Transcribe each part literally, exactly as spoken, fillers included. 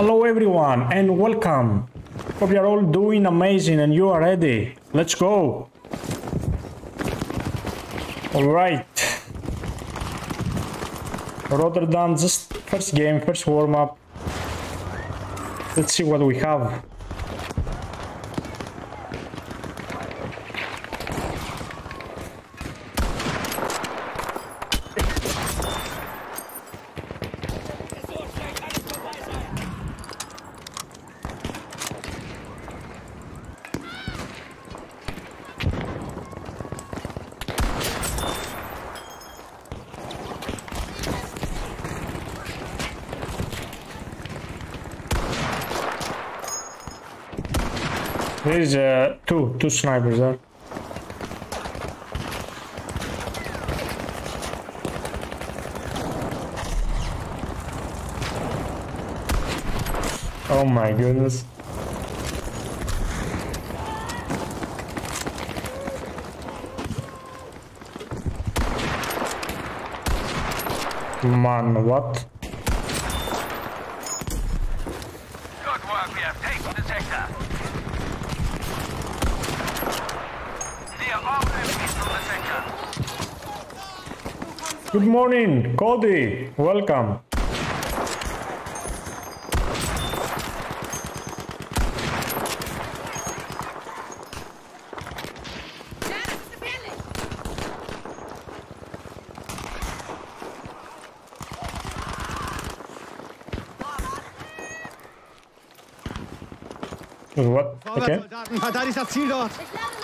Hello everyone and welcome. Hope you're all doing amazing and you are ready. Let's go. Alright. Rotterdam, just first game, first warm-up. Let's see what we have. There's uh, two, two snipers there. Oh my goodness. Man, what? Good work, we have taken the sector. Good morning, Cody. Welcome. What? Okay. Soldaten, verteidigt das Ziel dort.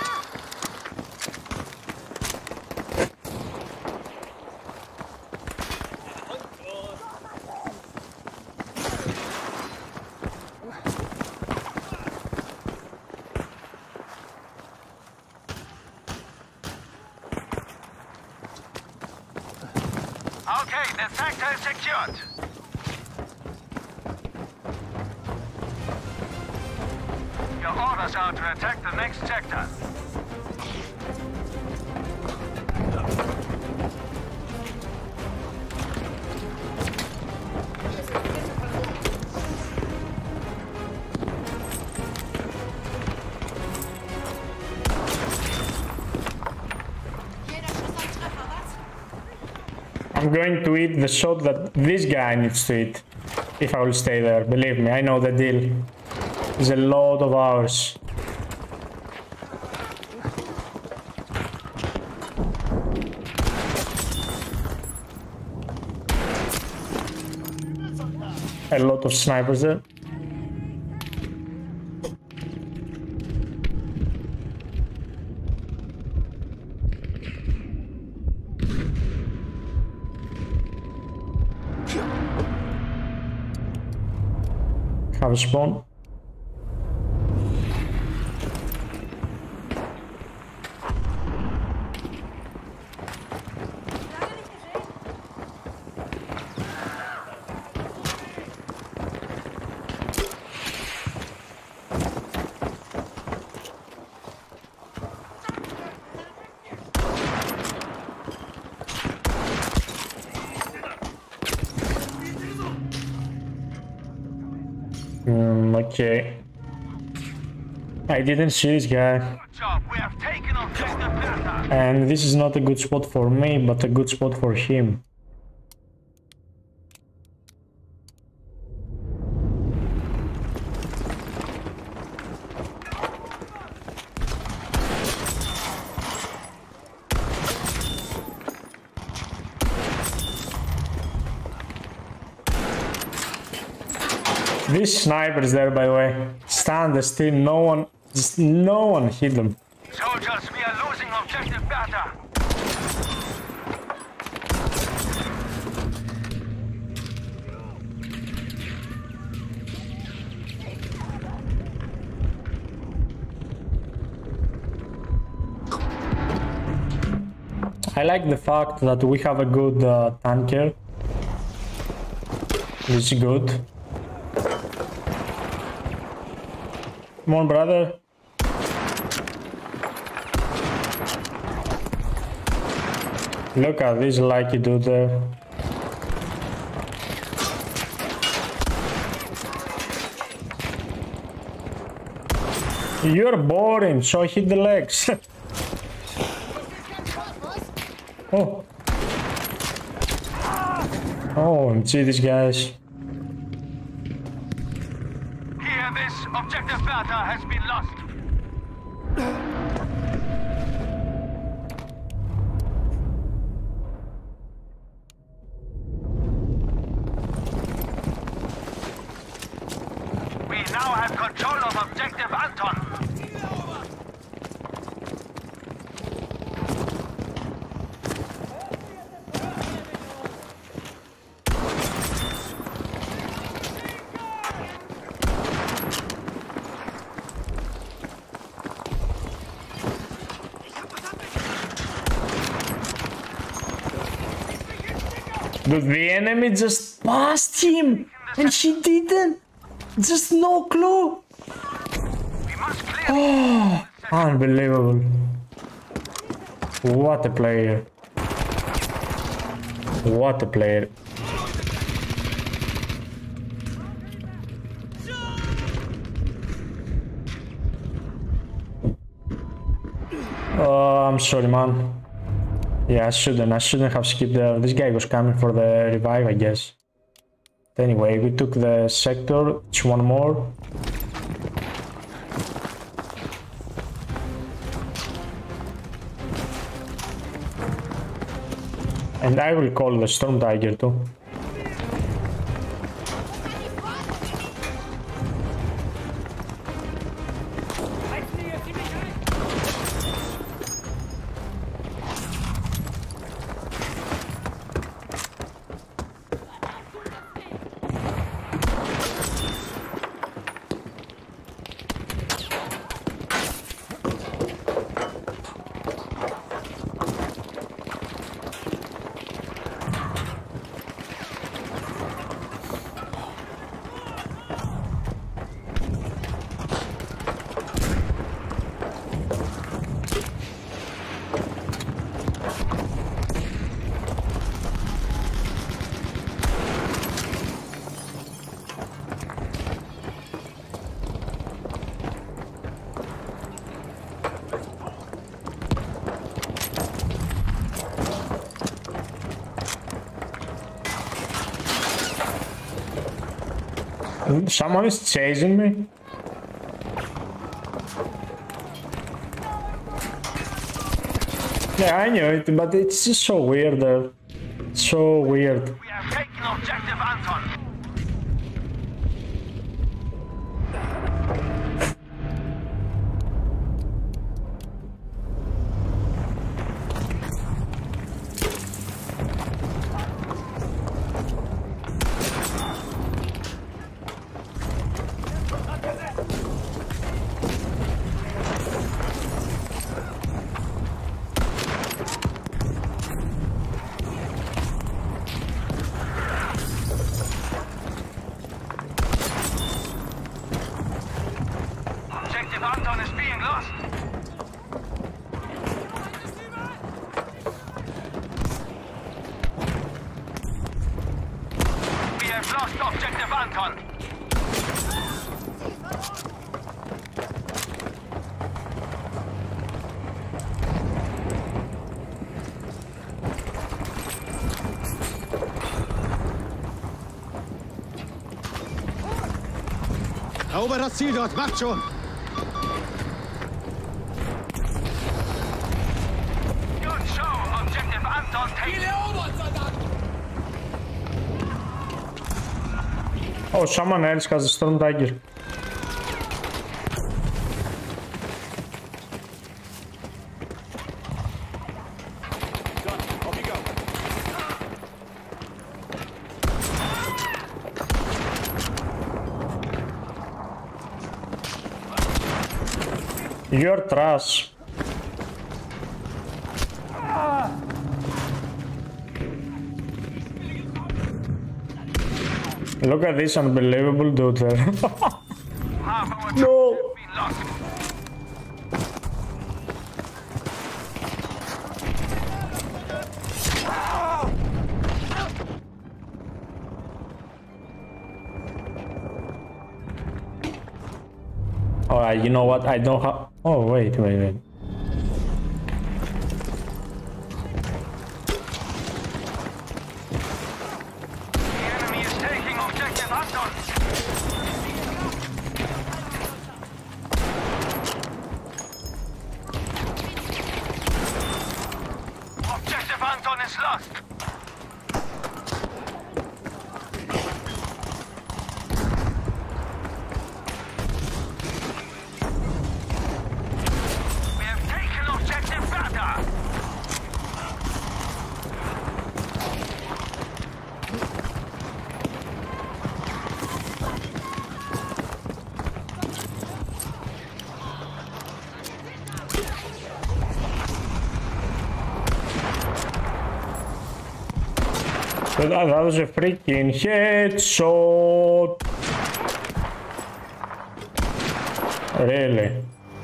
Okay, the sector is secured. Your orders are to attack the next sector. I'm going to eat the shot that this guy needs to eat, if I will stay there. Believe me, I know the deal. It's a lot of hours. A lot of snipers there. Have a spawn. Hmm, okay. I didn't see this guy. Good job, we have taken objective Bertha. And this is not a good spot for me, but a good spot for him. These snipers there, by the way, stand still. No one, just no one hit them. Soldiers, we are losing objective Bertha. I like the fact that we have a good uh, tanker. This is good. Come on, brother. Look at this lucky dude there. You're boring, so I hit the legs. Oh. Oh, gee, these guys. Hear this. Objective Bertha has been lost. We now have control of Objective Anton. Dude, the enemy just passed him and she didn't. Just no clue. Oh, unbelievable. What a player. What a player. Oh, I'm sorry, man. Yeah, I shouldn't. I shouldn't have skipped there. This guy was coming for the revive, I guess. Anyway, we took the sector. It's one more. And I will call the Storm Tiger too. Someone is chasing me. Yeah, I knew it, but it's just so weird there. So weird. We have taken Objective Anton. Objective Anton is being lost. We have lost Objective Anton. Erober das Ziel dort, macht schon! Good show, Objective Anton taken. Oh, someone else has a Storm Tiger. You're trash. Look at this unbelievable dude there. Half our troops No. have been lost. Oh, Alright, you know what? I don't have... Oh, wait, wait, wait. The enemy is taking objective Anton. Objective Anton is lost. We have taken objective Bata. But that, that was a freaking headshot. Really?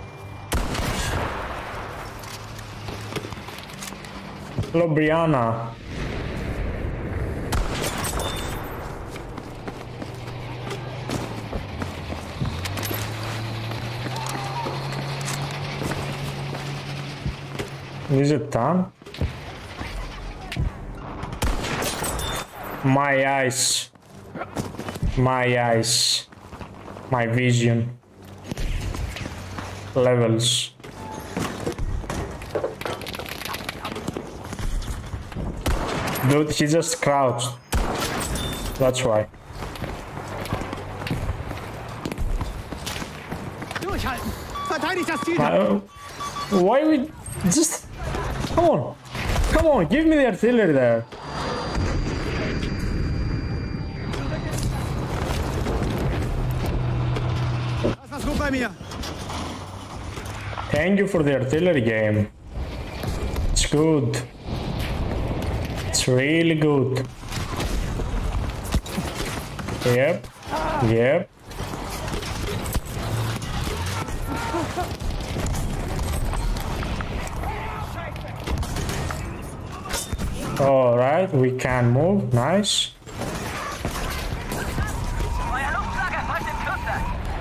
Hello, Brianna. Is it done? My eyes. My eyes. My vision. Levels. Dude, he just crouched. That's why. Durchhalten! Verteidigt das Ziel! Uh, why we just... Come on. Come on, give me the artillery there. Lass das Ruf bei mir! Thank you for the artillery game. It's good. It's really good. Yep. Yep. All right, we can move. Nice. Euer Luftlager folgt im Cluster.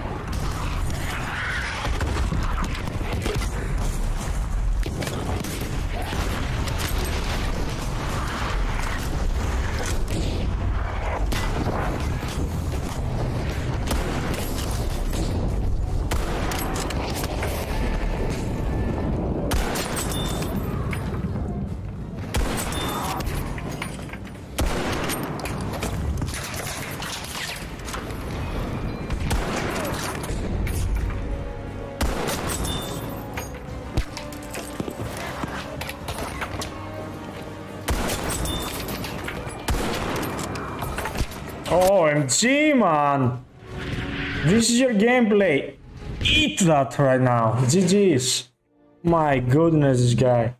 O M G, man! This is your gameplay. Eat that right now. G G's. My goodness, this guy.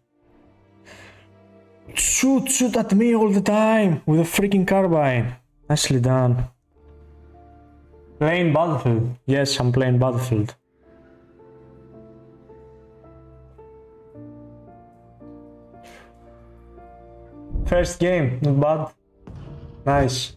Shoot, shoot at me all the time with a freaking carbine. Nicely done. Playing Battlefield. Yes, I'm playing Battlefield. First game, not bad. Nice.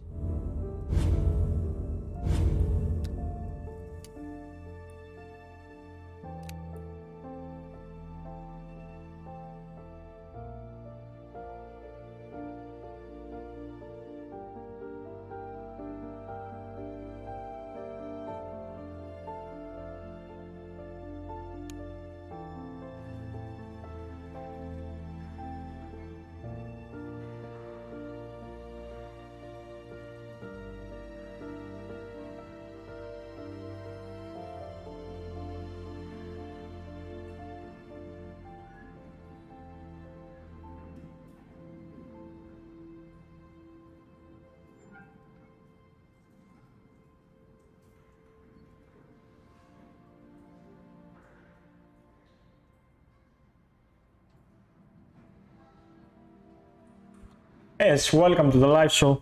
Yes, welcome to the live show.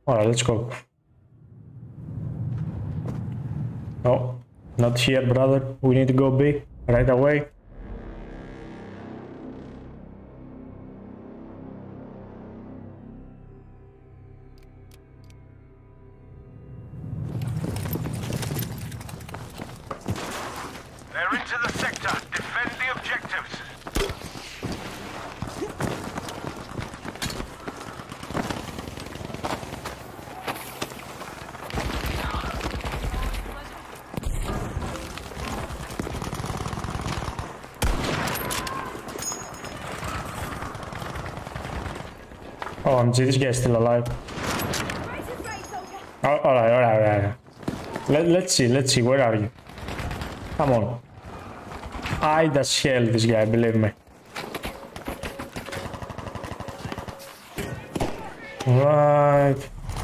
Alright, let's go. No, not here, brother. We need to go B right away. They're into the sector. Defend the objectives. Oh, O M G, this guy's still alive. Oh, alright, alright, alright. Let, let's see, let's see, where are you? Come on. I does hell, this guy, believe me. Right.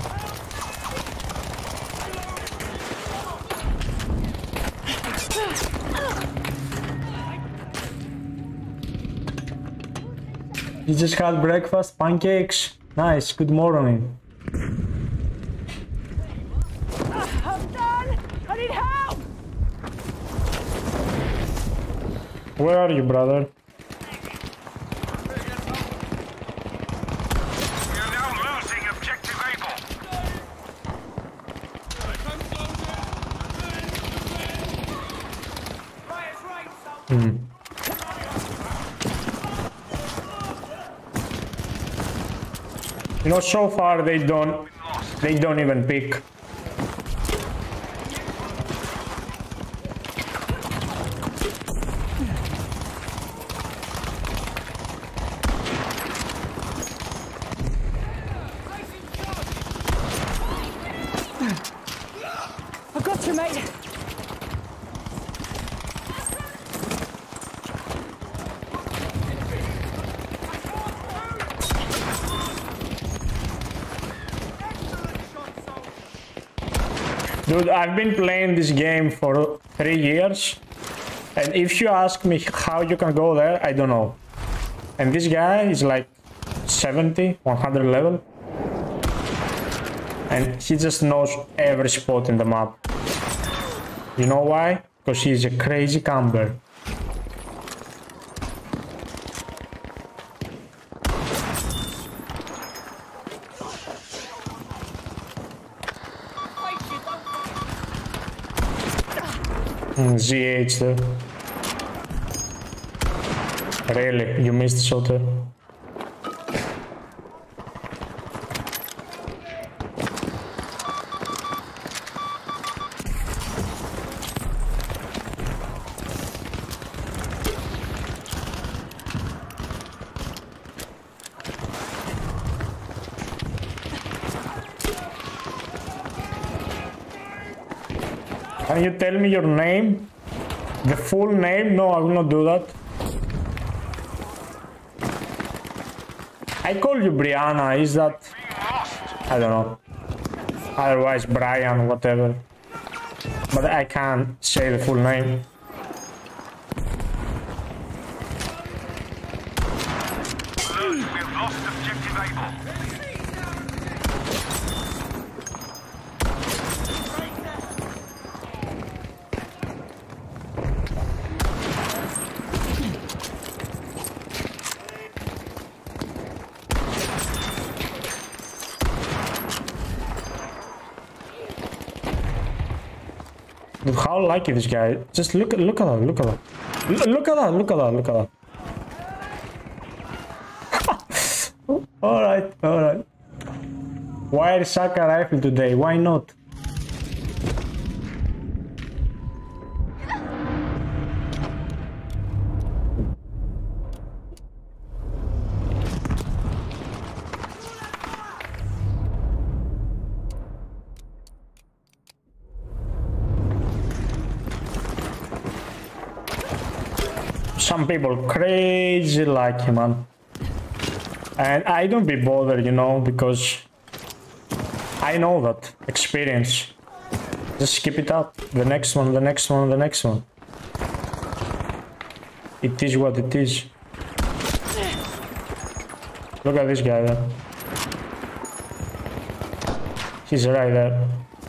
You just had breakfast, pancakes. Nice, good morning. I'm done! I need help! Where are you, brother? You're now losing objective Able. Hmm. You know, so far they don't, they don't even pick. I got you, mate. Dude, I've been playing this game for three years, and if you ask me how you can go there, I don't know. And this guy is like seventy, one hundred level, and he just knows every spot in the map. You know why? Because he's a crazy camper. Mm, Z H there. Really? You missed the shot there? Can you tell me your name? The full name? No, I will not do that. I call you Brianna, is that... I don't know. Otherwise Brian, whatever. But I can't say the full name. We've lost objective Able. Dude, how lucky this guy. Just look at look at that, look at that. L look at that, look at that, look at that. Alright, alright. Why suck a rifle today? Why not? Some people crazy lucky, man. And I don't be bothered, you know, because I know that experience. Just skip it up. The next one, the next one, the next one. It is what it is. Look at this guy there. He's right there.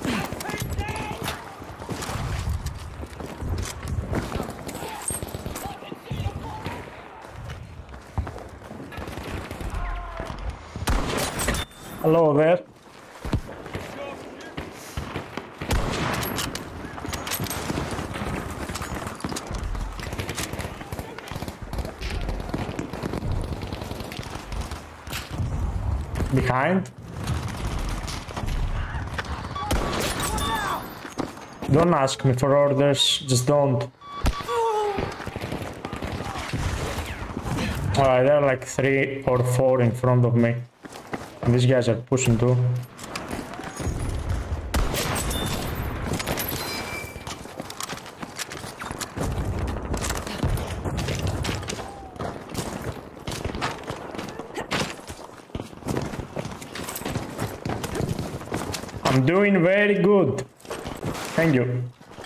Hello there. Behind. Don't ask me for orders, just don't. Alright, there are like three or four in front of me. And these guys are pushing too. I'm doing very good. Thank you.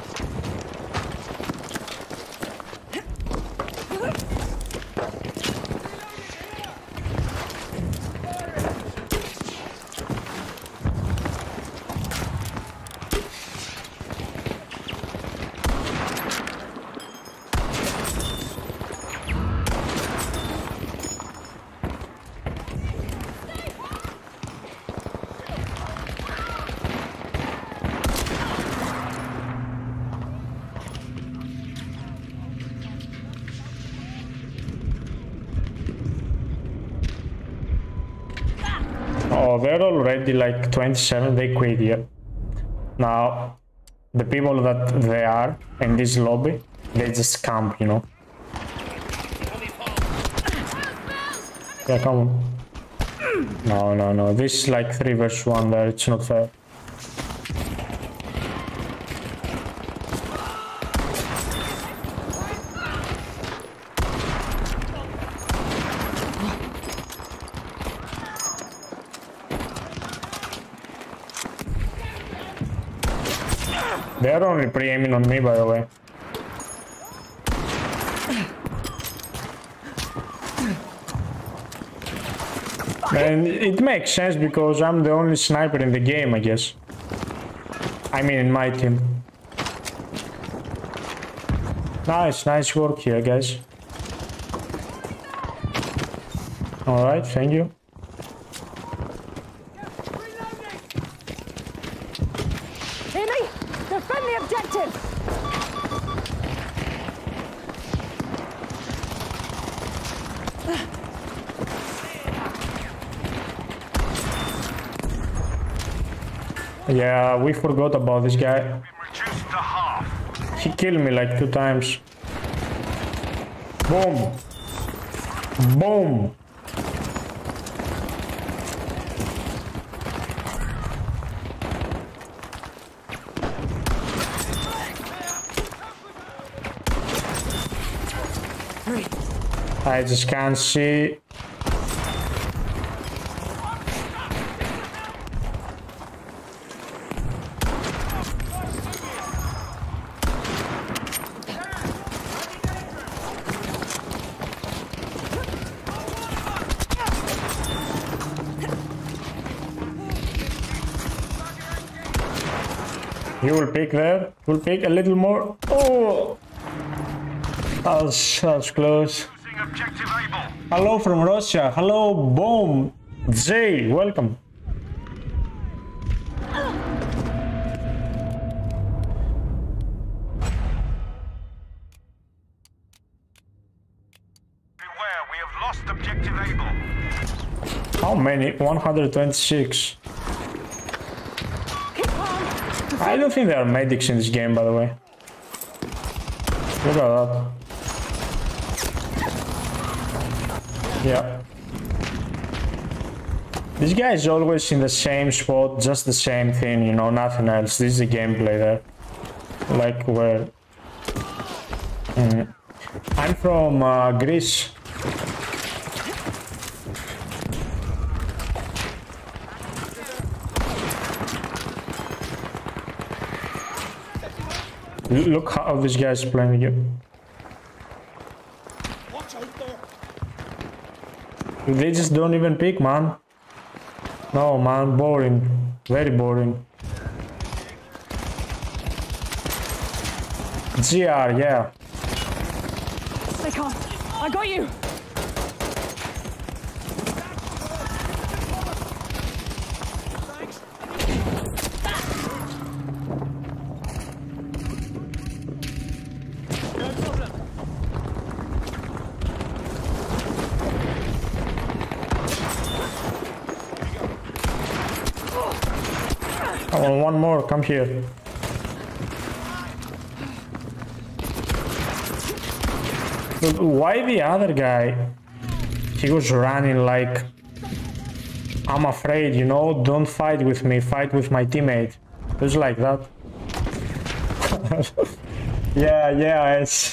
Oh, they're already like twenty-seven, they quit here. Now, the people that they are in this lobby, they just camp, you know. Yeah, come on. No, no, no, this is like three versus one there, it's not fair. They're only pre-aiming on me, by the way. And it makes sense because I'm the only sniper in the game, I guess. I mean, in my team. Nice, nice work here, guys. Alright, thank you. Defend the objective! Yeah, we forgot about this guy. Reduced to half. He killed me like two times. Boom! Boom! I just can't see. You will pick there. You will pick a little more. Oh! That was, that was close. Objective able. Hello from Russia. Hello, Boom. Jay, welcome. Beware, we have lost objective able. How many? one hundred twenty-six. I don't think there are medics in this game, by the way. Look at that. Yeah. This guy is always in the same spot, just the same thing, you know, nothing else. This is the gameplay there. Like where... Mm. I'm from uh, Greece. Look how this guy is playing you. They just don't even pick, man. No, man, boring. Very boring. G R, yeah. They can't. I got you. I want one more, come here. But why the other guy? He was running like, I'm afraid, you know, don't fight with me, fight with my teammate. It was like that. yeah, yeah, it's...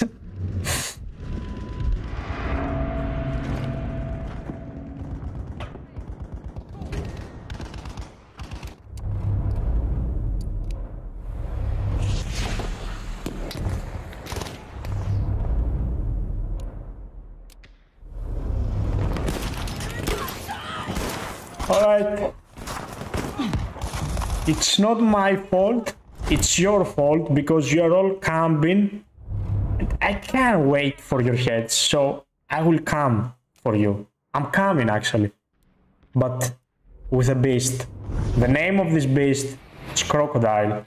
Alright. It's not my fault, it's your fault because you're all camping. And I can't wait for your heads, so I will come for you. I'm coming actually. But with a beast. The name of this beast is Crocodile.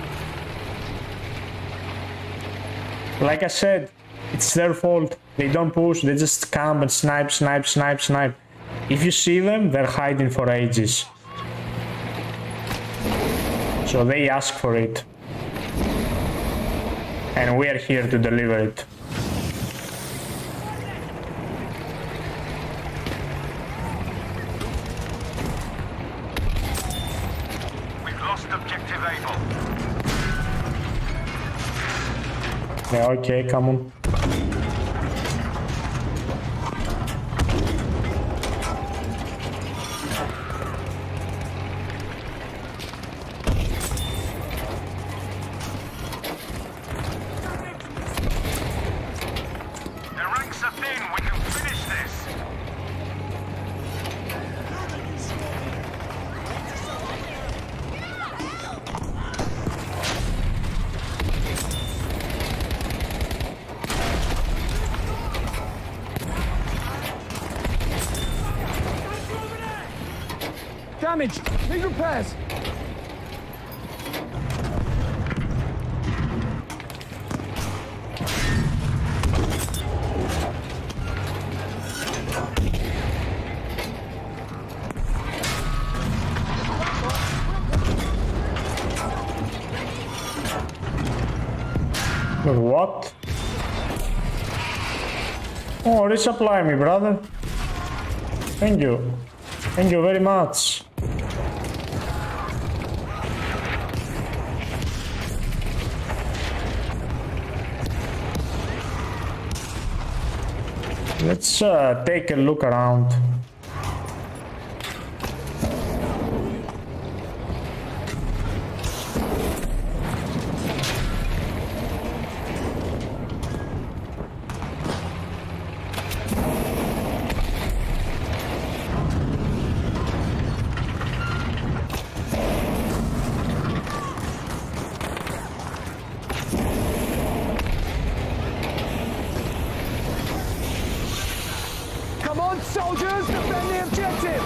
Like I said, it's their fault. They don't push, they just camp and snipe, snipe, snipe, snipe. If you see them, they're hiding for ages. So they ask for it. And we are here to deliver it. We've lost objective Able. Yeah, okay, come on. Damage! Need repairs! What? Oh, resupply me, brother. Thank you. Thank you very much. Let's uh, take a look around. Come on, soldiers! Defend the objective!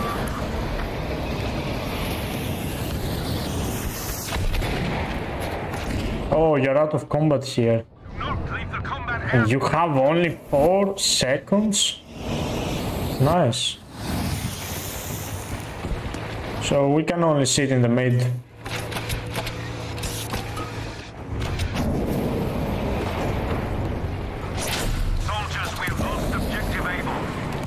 Oh, you're out of combat here. Not leave the combat And out. you have only four seconds? Nice. So we can only sit in the mid. Soldiers, we've lost objective Able.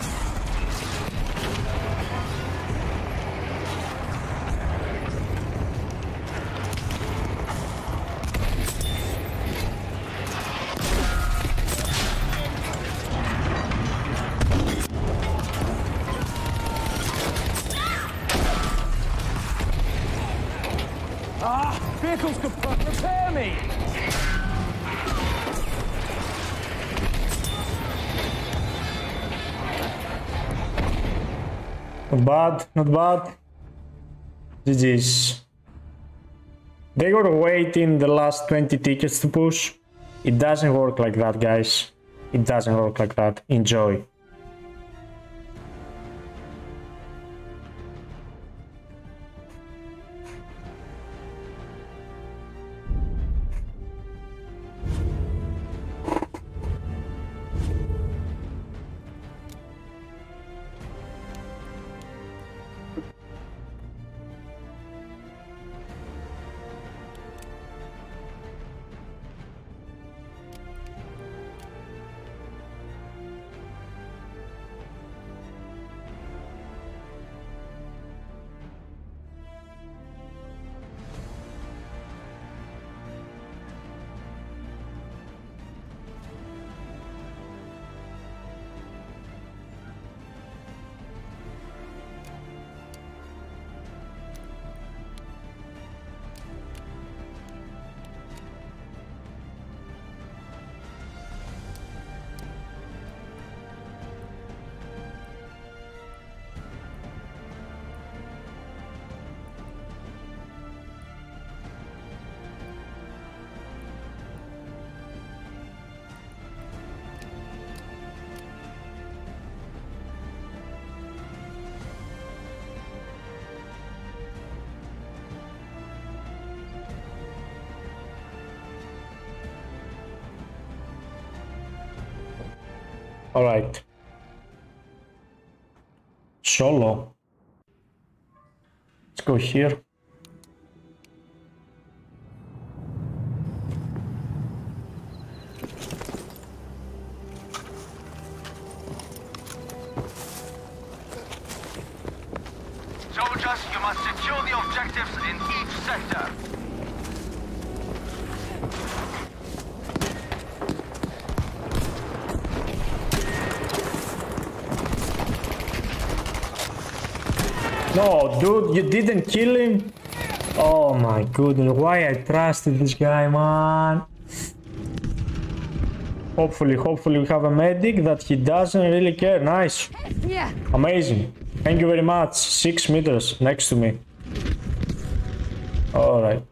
Ah! Vehicles could repair me! Not bad, not bad. G G's. They were waiting the last twenty tickets to push. It doesn't work like that, guys. It doesn't work like that. Enjoy. All right. Solo. Let's go here. Soldiers, you must secure the objectives in each sector. No, dude, you didn't kill him? Oh my goodness, why I trusted this guy, man. Hopefully, hopefully we have a medic that he doesn't really care. Nice. Yeah. Amazing. Thank you very much. Six meters next to me. Alright.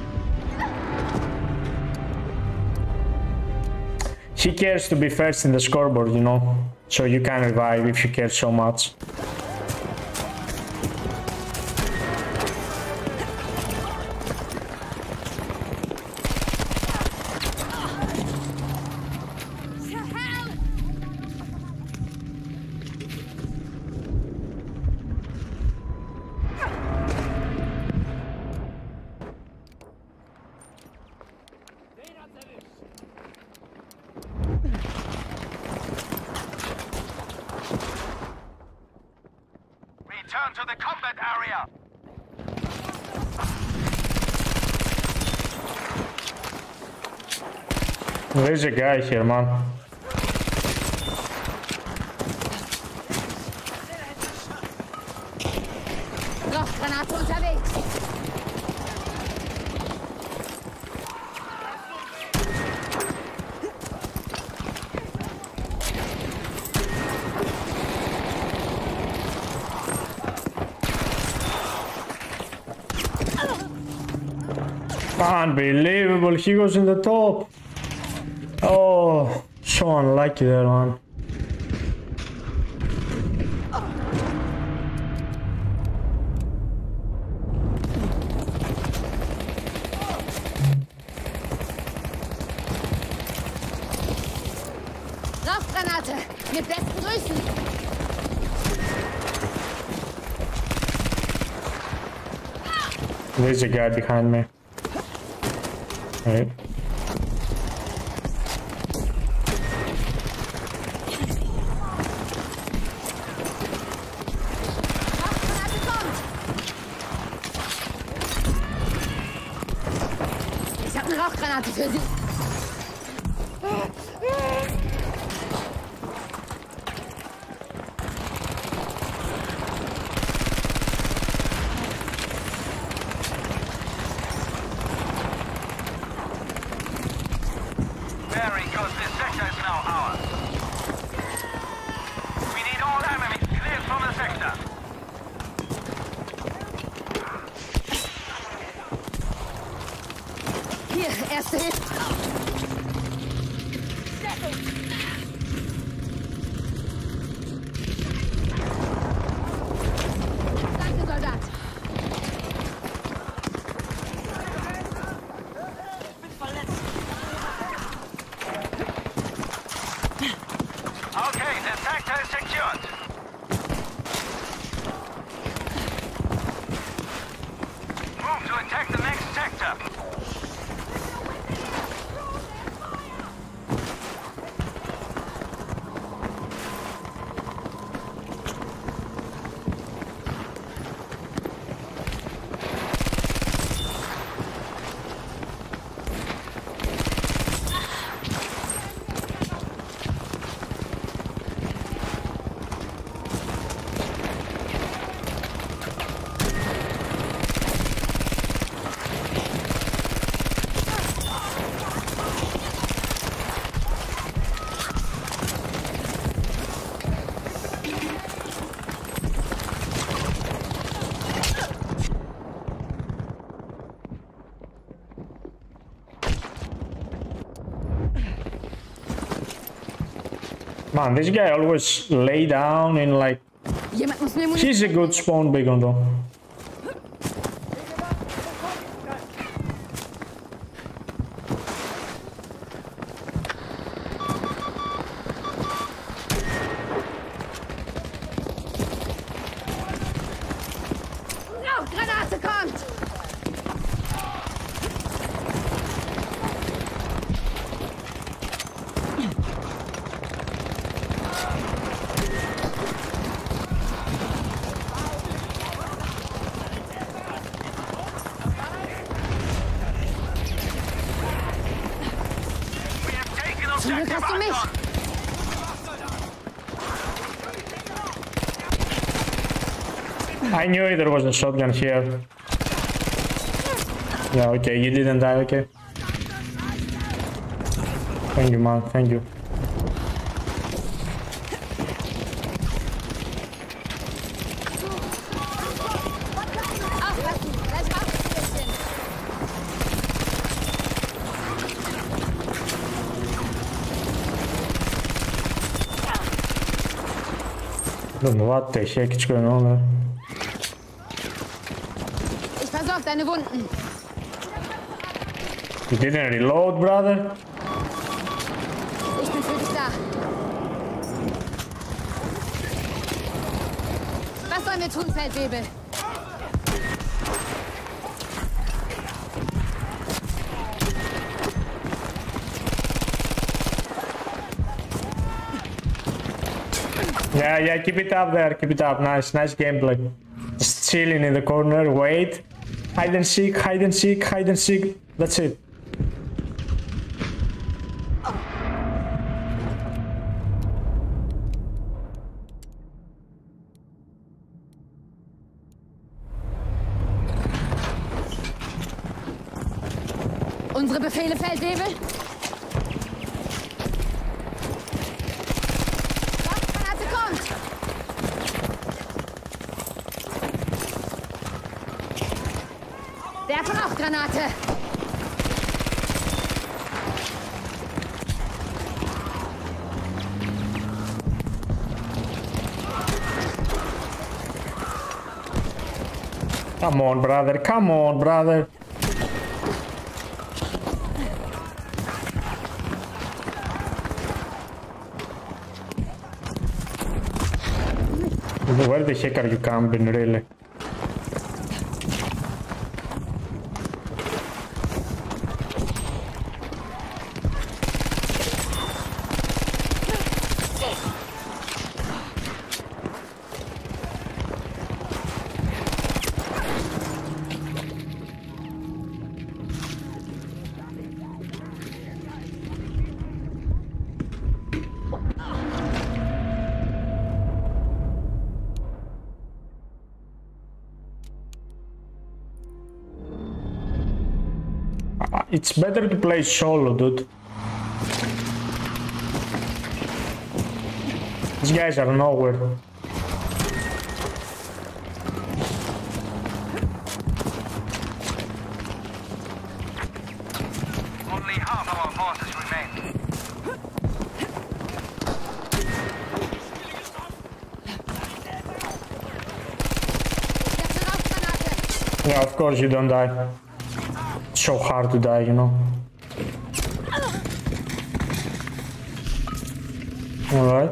He cares to be first in the scoreboard, you know. So you can revive if you care so much. Return to the combat area. There's a guy here, man. Rauchgranate unterwegs. Unbelievable, he was in the top. Oh, so unlucky there, man. Rauchgranate. Mit besten Grüßen. There's a guy behind me. Right. Rauchgranate kommt. Ich habe eine Rauchgranate für Sie. Very good. This sector is now ours. We need all enemies cleared from the sector. Hier, erste Hilfe. Danke, Soldat. Ich bin verletzt. Okay, the sector is secured. Move to attack the next sector. Man, this guy always lay down in like... Jemand muss mir Munition. He's a good spawn beacon though. No, Granate kommt! We have taken Zum Glück objective hast du mich. Anton. I knew there was a shotgun here. Yeah, okay, you didn't die, okay. Thank you, man, thank you. Aufpassen, gleich mach ich ein bisschen. Don't know what the heck is going on there. Ich versorge deine Wunden. You didn't reload, brother? Ich bin für dich da. Was sollen wir tun, Feldwebel? Yeah, yeah, keep it up there, keep it up. Nice, nice gameplay. Just chilling in the corner, wait. Hide and seek, hide and seek, hide and seek. That's it. Unsere Befehle, Feldwebel? Granate kommt! Werfen auf Granate! Come on, brother, come on, brother. Where the heck are you camping, really? It's better to play solo, dude. These guys are nowhere. Only half of our forces remain. Yeah, of course you don't die. It's so hard to die, you know. Alright.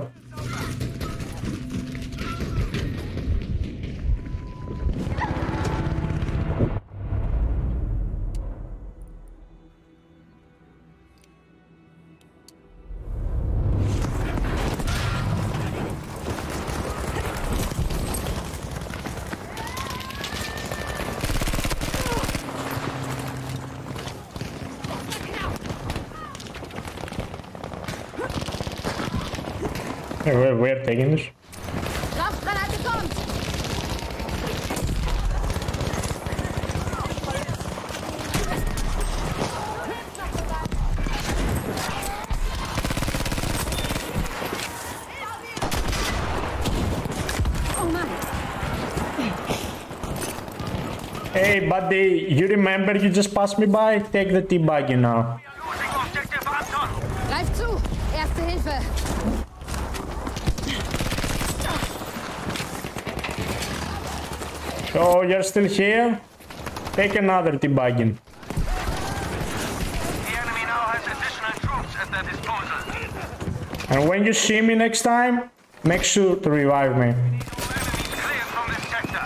Hey, we're, we're taking this. Kraftgranate kommt! Oh Mann! Hey, buddy, you remember you just passed me by? Take the tea bag, you know. Losing objective Anton. Greif zu! Erste Hilfe! So you're still here? Take another teabagging. The enemy now has additional troops at their disposal. And when you see me next time, make sure to revive me. Clear from this sector.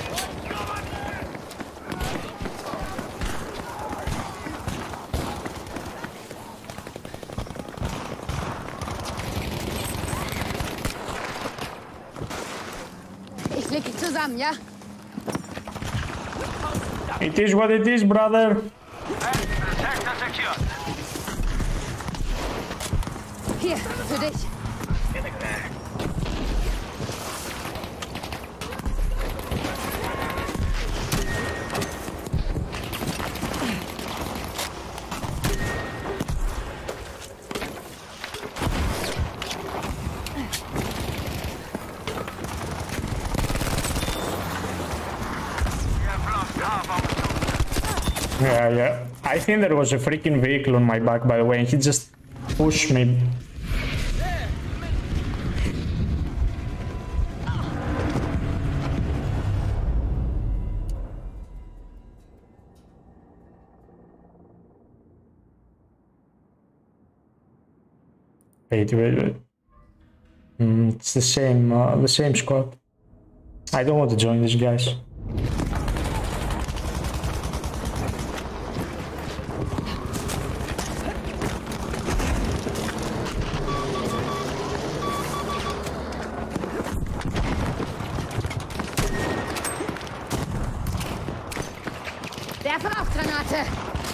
Ich leg dich zusammen, ja? It is what it is, brother. The sector secured. Hier, für dich. Yeah, yeah. I think there was a freaking vehicle on my back, by the way, and he just pushed me. Wait, wait, wait. Mm, it's the same, uh, the same squad. I don't want to join these guys. Werfe Rauchgranate!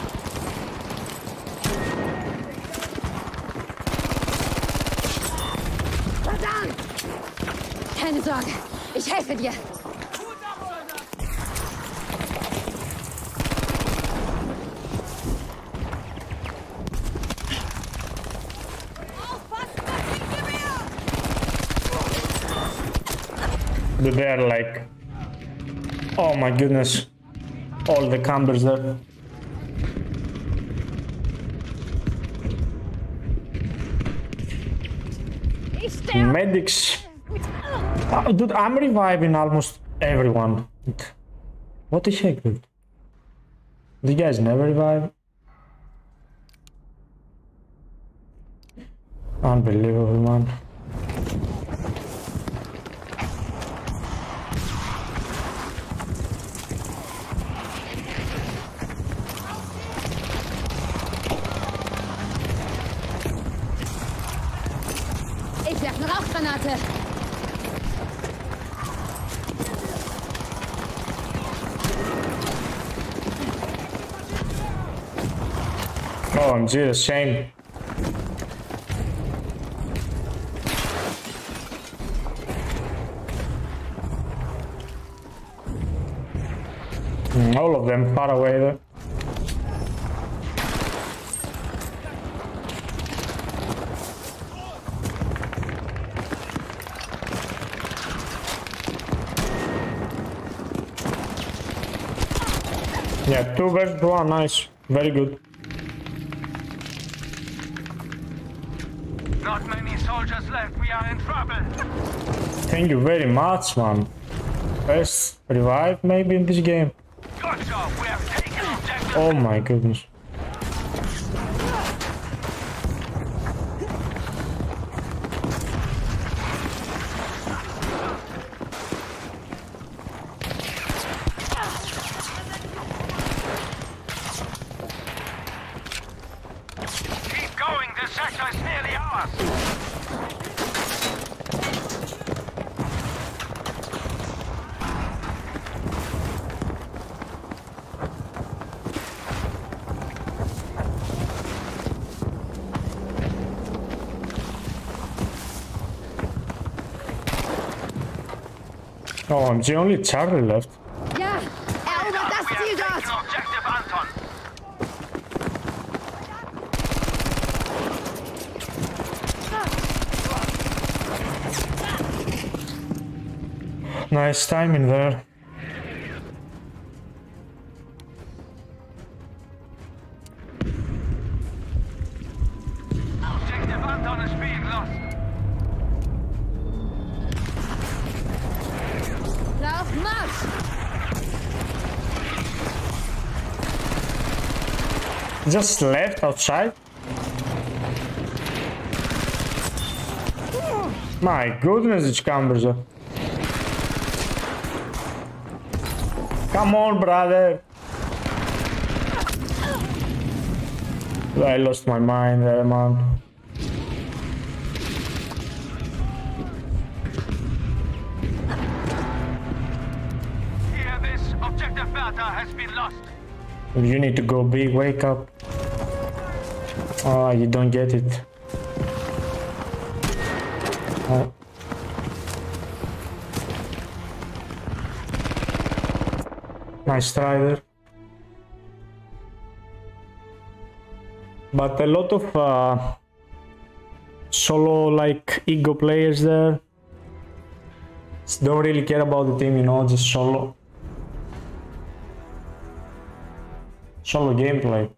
Verdammt! Keine Sorge, ich helfe dir. They're like, oh my goodness, all the campers there. Ich sterbe! Medics. Uh, dude, I'm reviving almost everyone. What the heck, dude? Do you guys never revive? Unbelievable, man. Ich werfe eine Rauchgranate! Oh, M G, a shame. Mm, all of them far away there. Yeah, two versus one, nice. Very good. Not many soldiers left. We are in trouble. Thank you very much, man. First revive maybe in this game. Good job. We have taken objective. Oh my goodness. Keep going. This sector is nearly ours. Oh, I'm the only Charlie left. Ja, erobert das We Ziel have dort! taken objective Anton. Nice timing there. Objective Anton is being lost. Lauf, Marsch! Just left outside. My goodness, it's Camberza. Come on, brother. I lost my mind there, man. Hear this. Objective Bertha has been lost. You need to go big, wake up. Oh, you don't get it. Oh. Nice try there. But a lot of uh, solo like ego players there don't really care about the team, you know, just solo. Solo gameplay.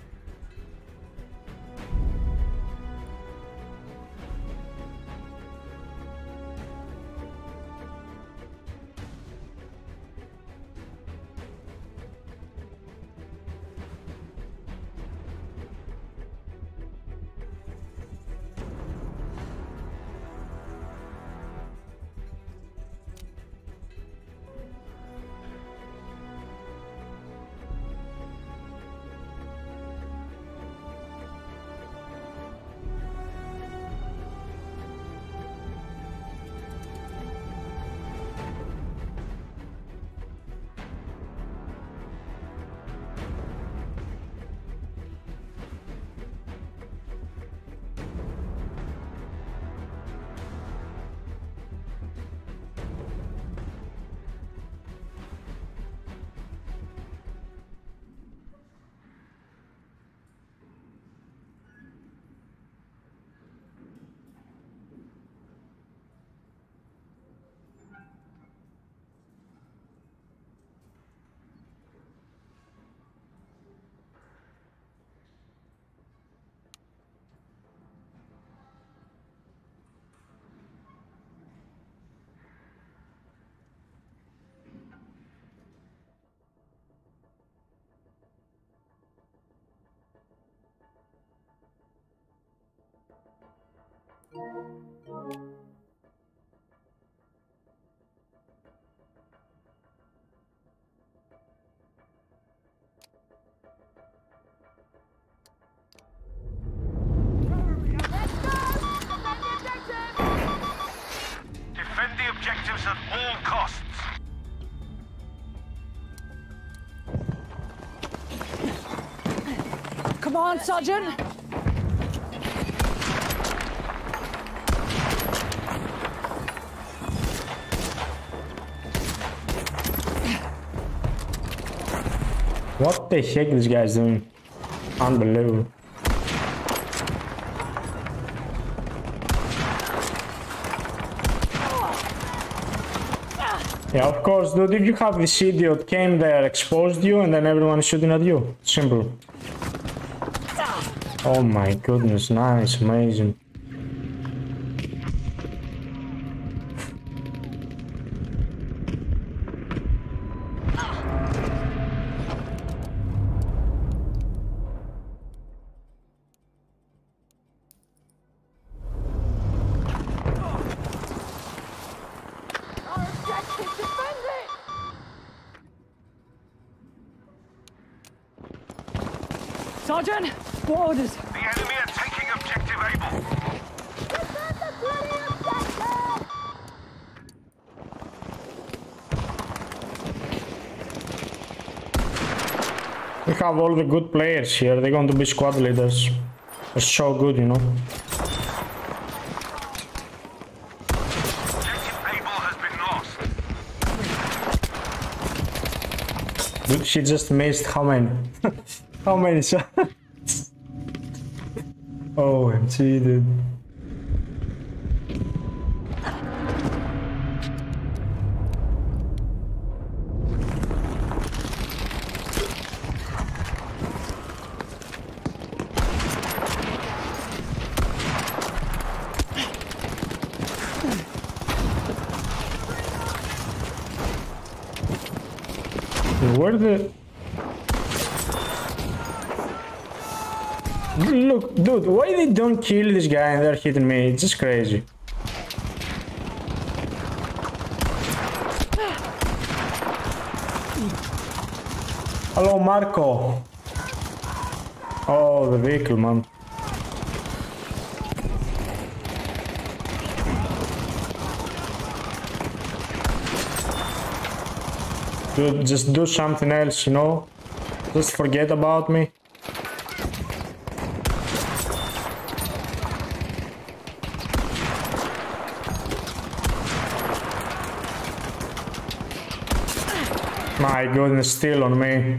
Defend the objectives at all costs. Come on, Sergeant. What the heck this guy's doing? Unbelievable. Yeah, of course, dude, if you have this idiot came there, exposed you, and then everyone is shooting at you. Simple. Oh my goodness, nice, amazing. Sergeant, what orders? The enemy are taking objective Able. We have all the good players here. They're going to be squad leaders. They're so good, you know. Objective Able has been lost. Dude, she just missed how many? How many shots? O M G, dude. Where the... Look, dude, why they don't kill this guy and they're hitting me? It's just crazy. Hello, Marco. Oh, the vehicle, man. Dude, just do something else, you know? Just forget about me. My goodness, still on me.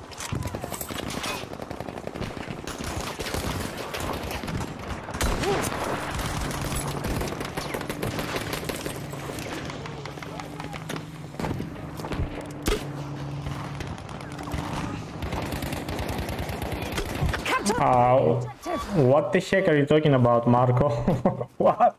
Uh, what the heck are you talking about, Marco? What?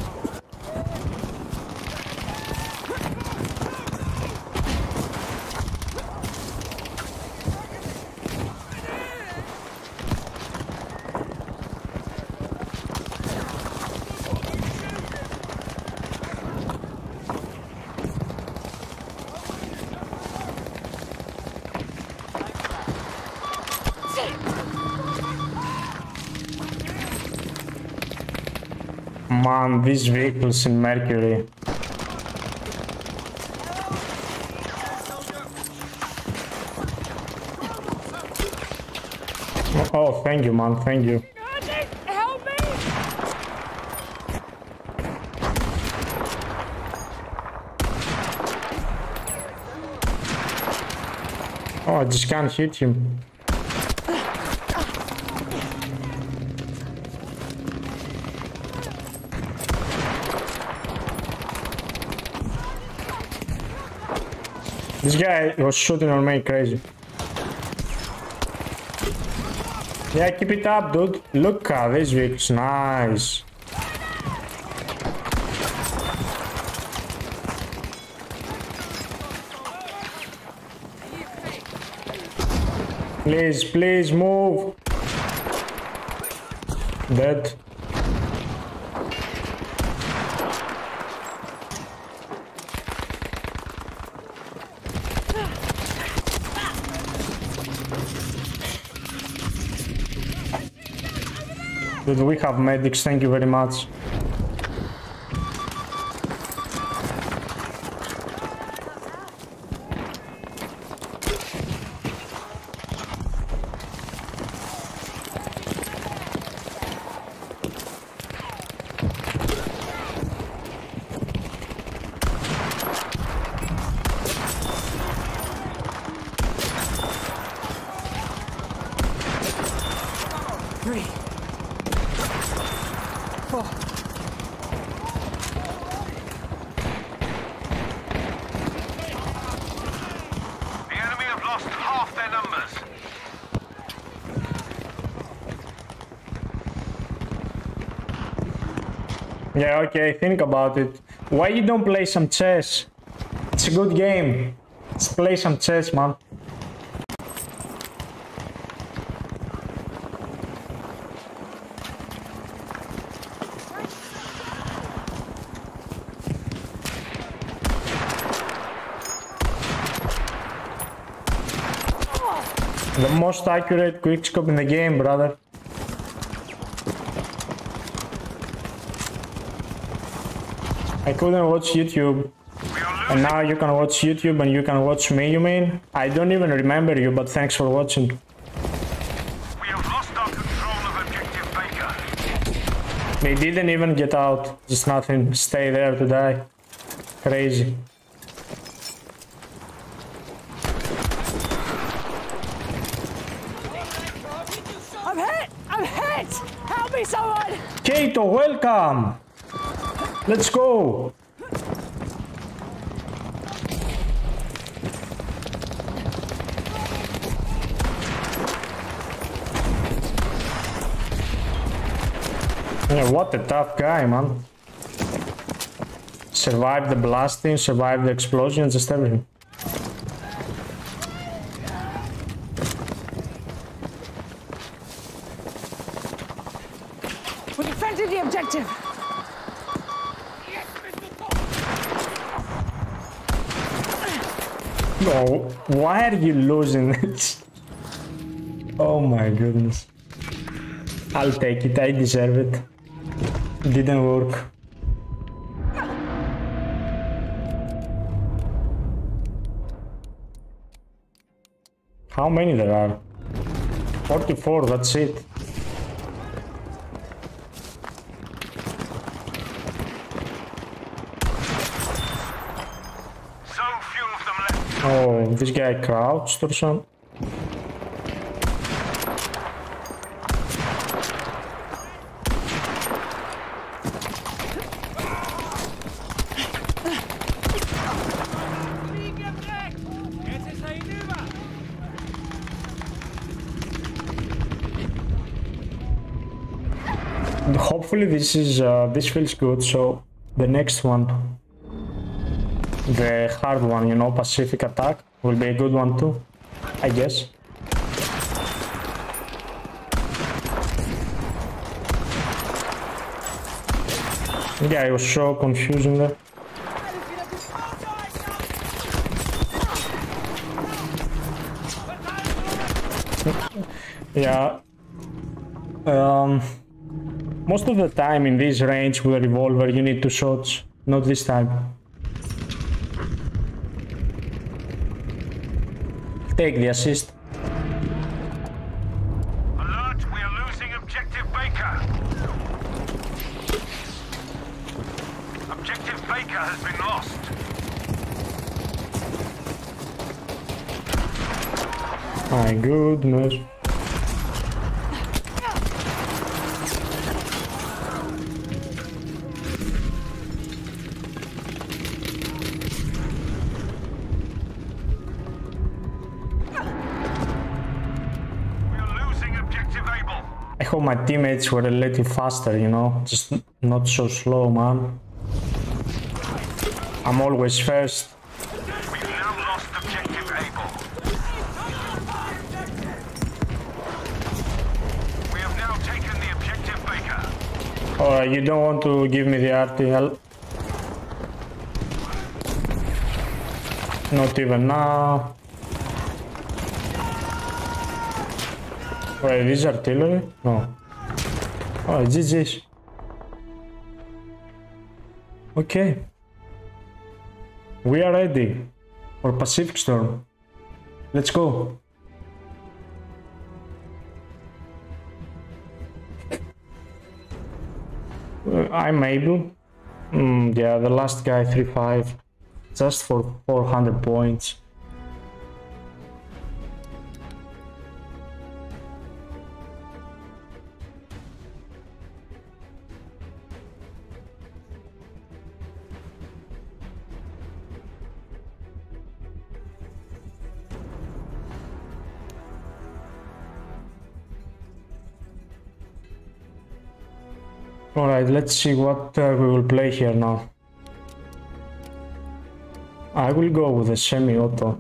Man, these vehicles in Mercury. Oh, thank you, man, thank you. Help me! Oh, I just can't hit him. This guy was shooting on me crazy. Yeah, keep it up, dude. Look at this vehicles, nice. Please, please move. Dead. Dude, we have medics, thank you very much. Three. Four. The enemy have lost half their numbers. Yeah, okay, think about it. Why you don't play some chess? It's a good game. Let's play some chess, man. The most accurate quickscope in the game, brother. I couldn't watch YouTube. And now you can watch YouTube and you can watch me, you mean? I don't even remember you, but thanks for watching. We have lost our control of objective Baker. They didn't even get out. Just nothing. Stay there to die. Crazy. I'm hit! I'm hit! Help me, someone! Kato, welcome! Let's go! Yeah, what a tough guy, man. Survived the blasting, survived the explosion, just everything. We defended the objective! No, why are you losing it? Oh my goodness. I'll take it, I deserve it. Didn't work. How many there are? forty-four, that's it. So few of them left. Oh, this guy crouched or something? Hopefully this is uh, this feels good. So the next one, the hard one, you know, Pacific Attack, will be a good one too, I guess. Yeah, it was so confusing there. Yeah. Um. Most of the time in this range with a revolver you need two shots, not this time. Take the assist. Alert, we are losing objective Baker. Objective Baker has been lost. My goodness. I hope my teammates were a little faster, you know, just not so slow, man. I'm always first. We've now lost objective Able. We have now taken the objective Baker. Alright, you don't want to give me the R T L? Not even now. Wait, this is artillery? No. Oh, G G's. Okay. We are ready for Pacific Storm. Let's go. Uh, I'm able. Mm, yeah, the last guy three five. Just for four hundred points. Alright, let's see what uh, we will play here now. I will go with a semi-auto.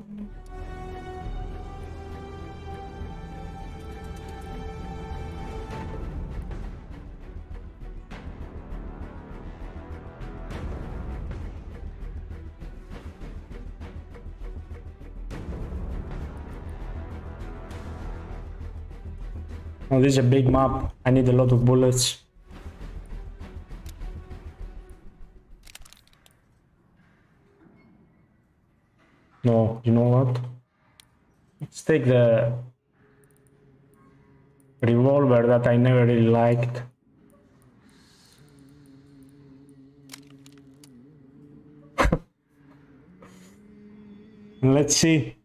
Oh, this is a big map. I need a lot of bullets. No, you know what? Let's take the revolver that I never really liked. Let's see.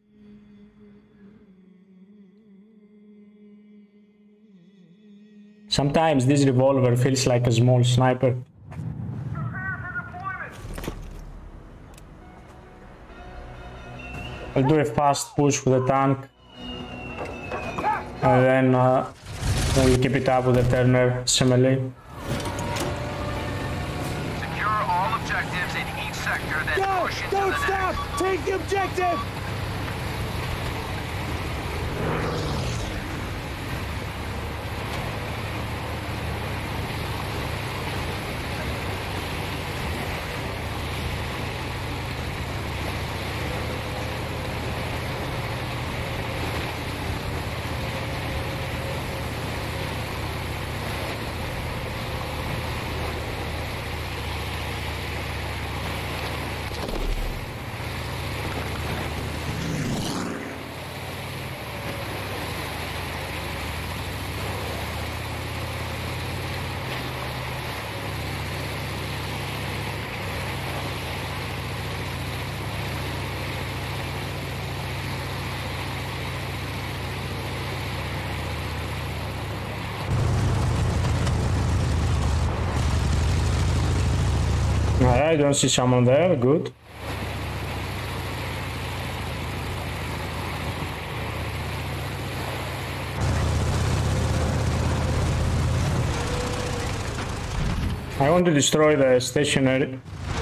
Sometimes this revolver feels like a small sniper. I'll do a fast push with the tank. And then uh, we'll keep it up with the Turner Semele. Secure all objectives in each sector, then Go! push into Don't the stop! next. Take the objective! I don't see someone there, good. I want to destroy the stationary.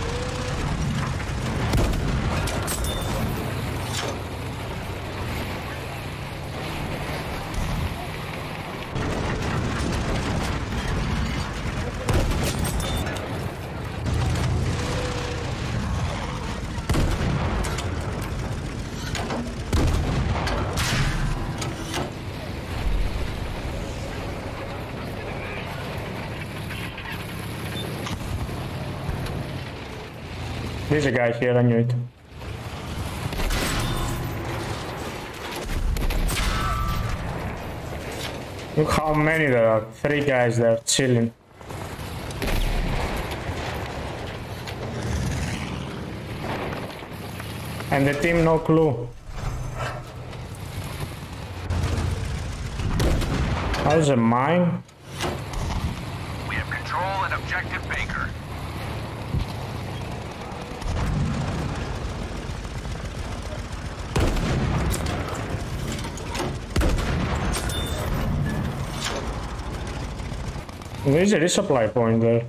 There's a guy here, I knew it. Look how many there are. Three guys there chilling. And the team no clue. How's a mine? We have control and objective Baker. There's a resupply point there.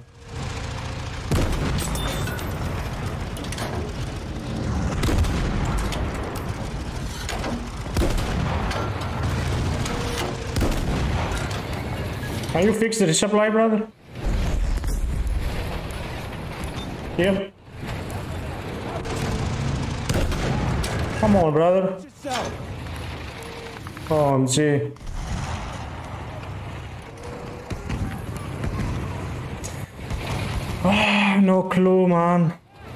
Can you fix the resupply, brother? Here. Come on, brother. O M G. Ah, no clue, man.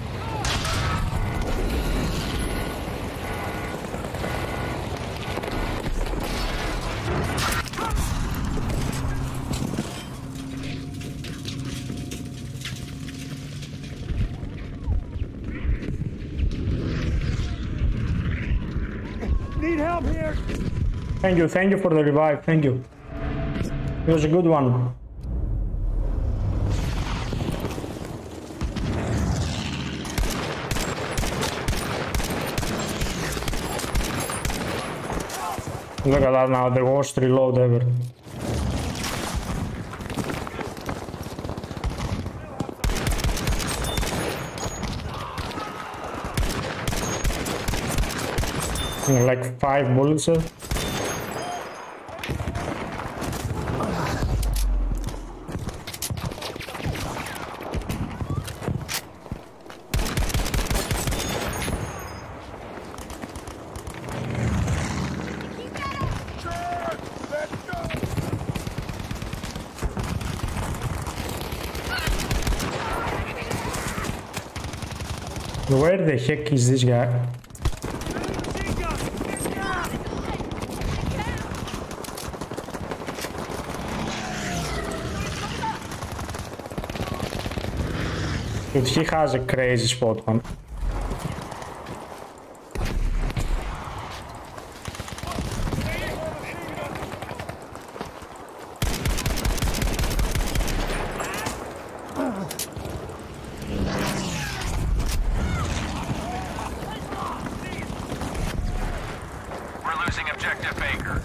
Need help here! Thank you, thank you for the revive, thank you. It was a good one. Look at that now, the worst reload ever. Like five bullets. Where the heck is this guy? Dude, he has a crazy spot, man. We're losing objective Baker.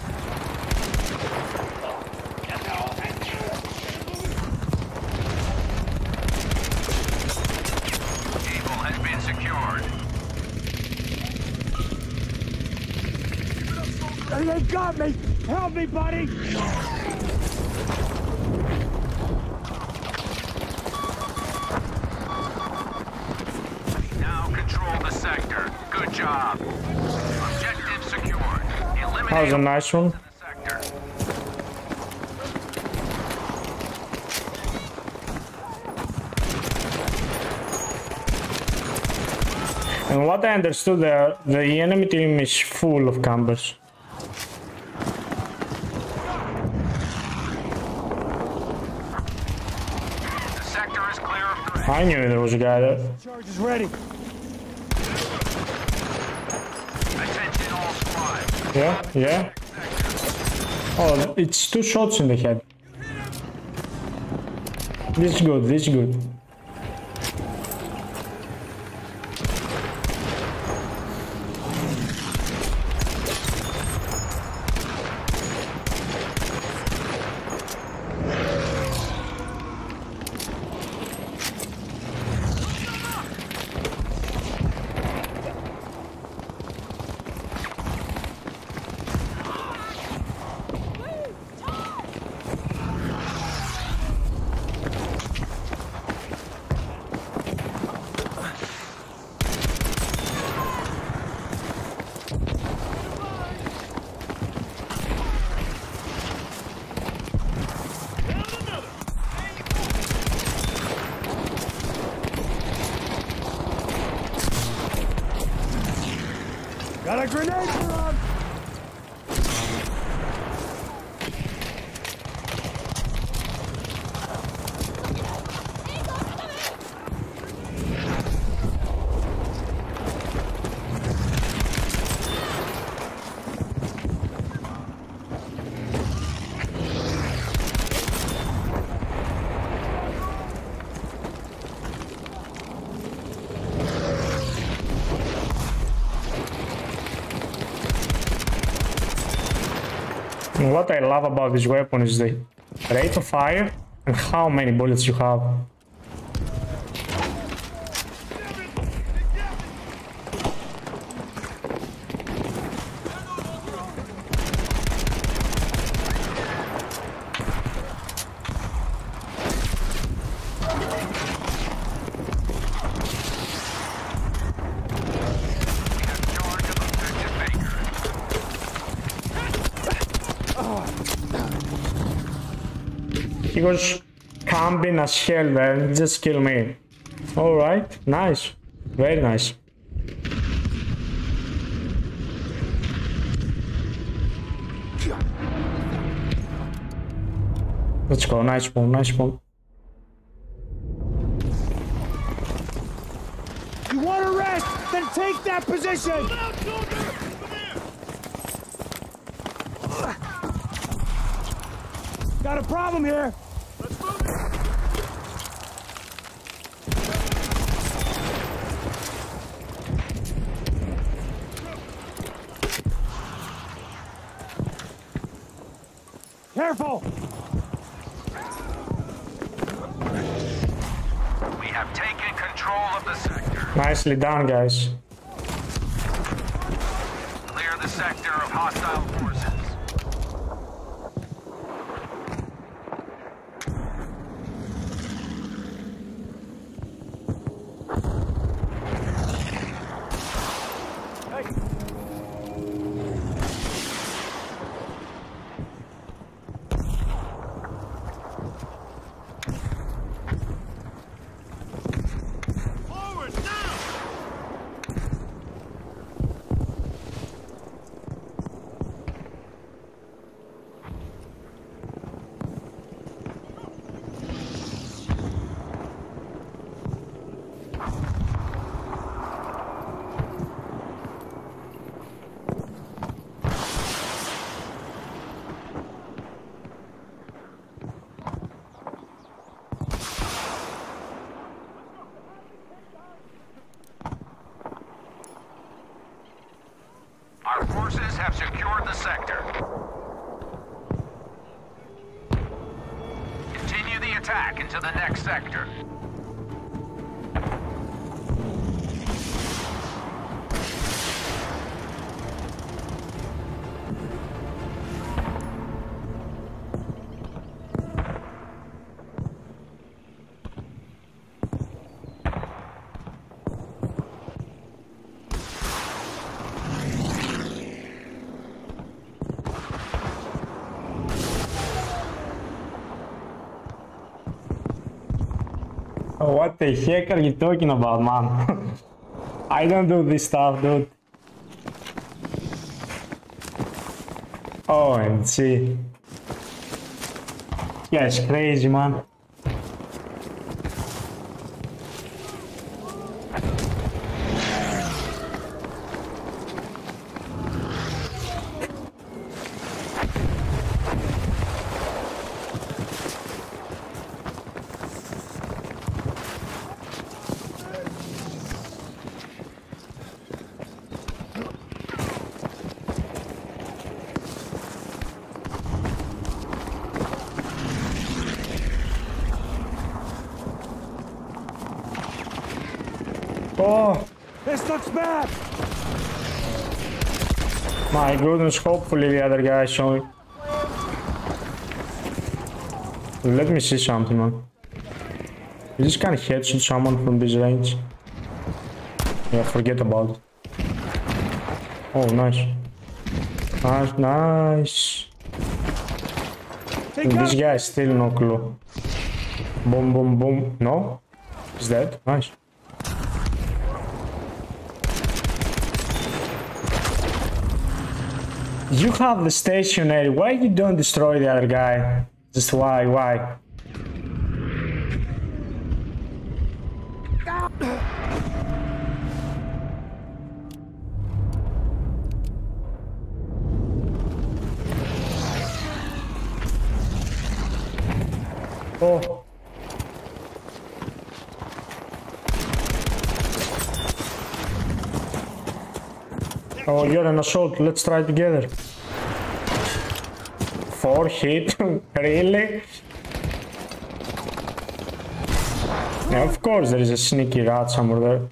Able has been secured. They got me! Help me, buddy! Now control the sector. Good job. Objective secured. Eliminate That was a nice one. the sector. And what I understood, the, the enemy team is full of campers. The sector is clear of threat. I knew there was a guy there. Charge is ready. Attention all squads. Yeah, yeah. Oh, it's two shots in the head. This is good, this is good. Got a grenade for him! And what I love about this weapon is the rate of fire and how many bullets you have. He was camping as hell there and just killed me. Alright, nice. Very nice. Let's go, nice one, nice one. You want to rest? Then take that position! Got a problem here! Let's move it! Careful! We have taken control of the sector. Nicely done, guys. Clear the sector of hostile forces. attack into the next sector. Oh, what the heck are you talking about, man? I don't do this stuff, dude. O M G. Yeah, it's crazy, man. Oh, This looks bad! my goodness, hopefully the other guy saw me. Let me see something, man. You just can't headshot someone from this range. Yeah, forget about it. Oh, nice. Nice, nice. And this guy still no clue. Boom, boom, boom. No? He's dead. Nice. You have the stationary. Why you don't destroy the other guy? Just why? Why? Oh. Oh, you're an assault. Let's try together. Four hit? Really? Yeah, of course there is a sneaky rat somewhere there.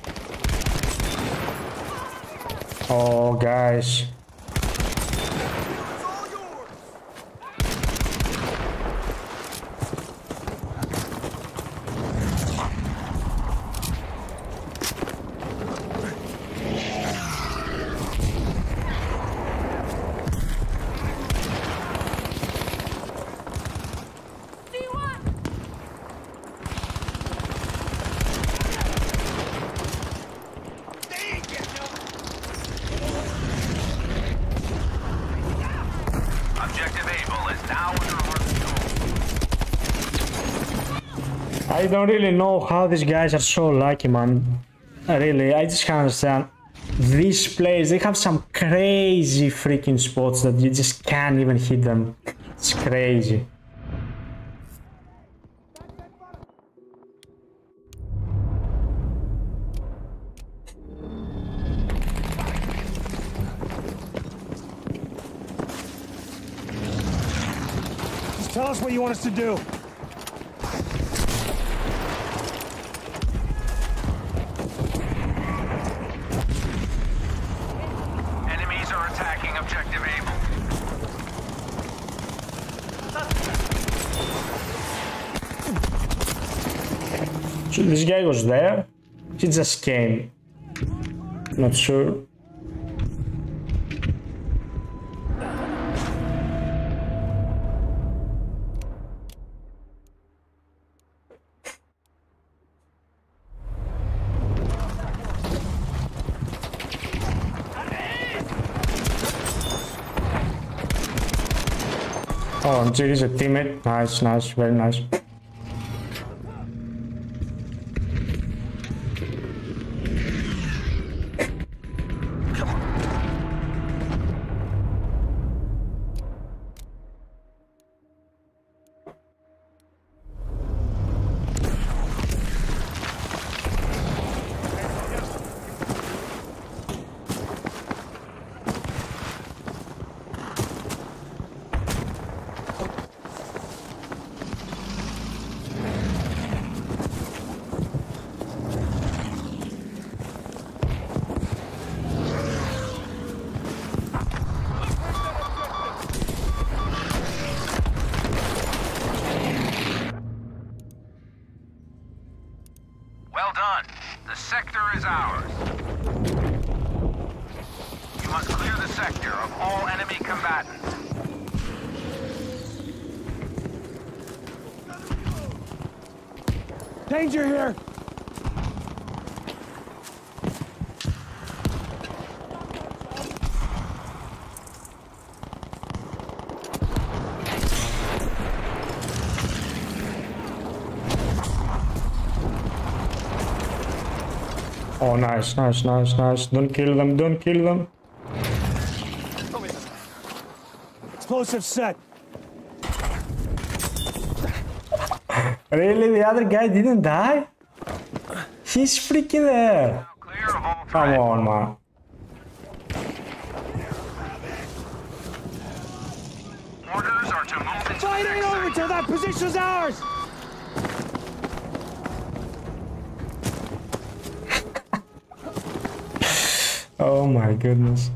Oh, guys. I don't really know how these guys are so lucky, man. Really, I just can't understand. These players, they have some crazy freaking spots that you just can't even hit them. It's crazy. Just tell us what you want us to do. So this guy was there? He just came. Not sure. Oh, there is a teammate. Nice, nice, very nice. Well done. The sector is ours. You must clear the sector of all enemy combatants. Danger here! Oh, nice, nice, nice, nice. Don't kill them, don't kill them. Explosive set. Really? The other guy didn't die? He's freaking there. Clear of all Come threats. on, man. Orders are to move into Fight the ain't next over sector. till that position's ours! Oh my goodness.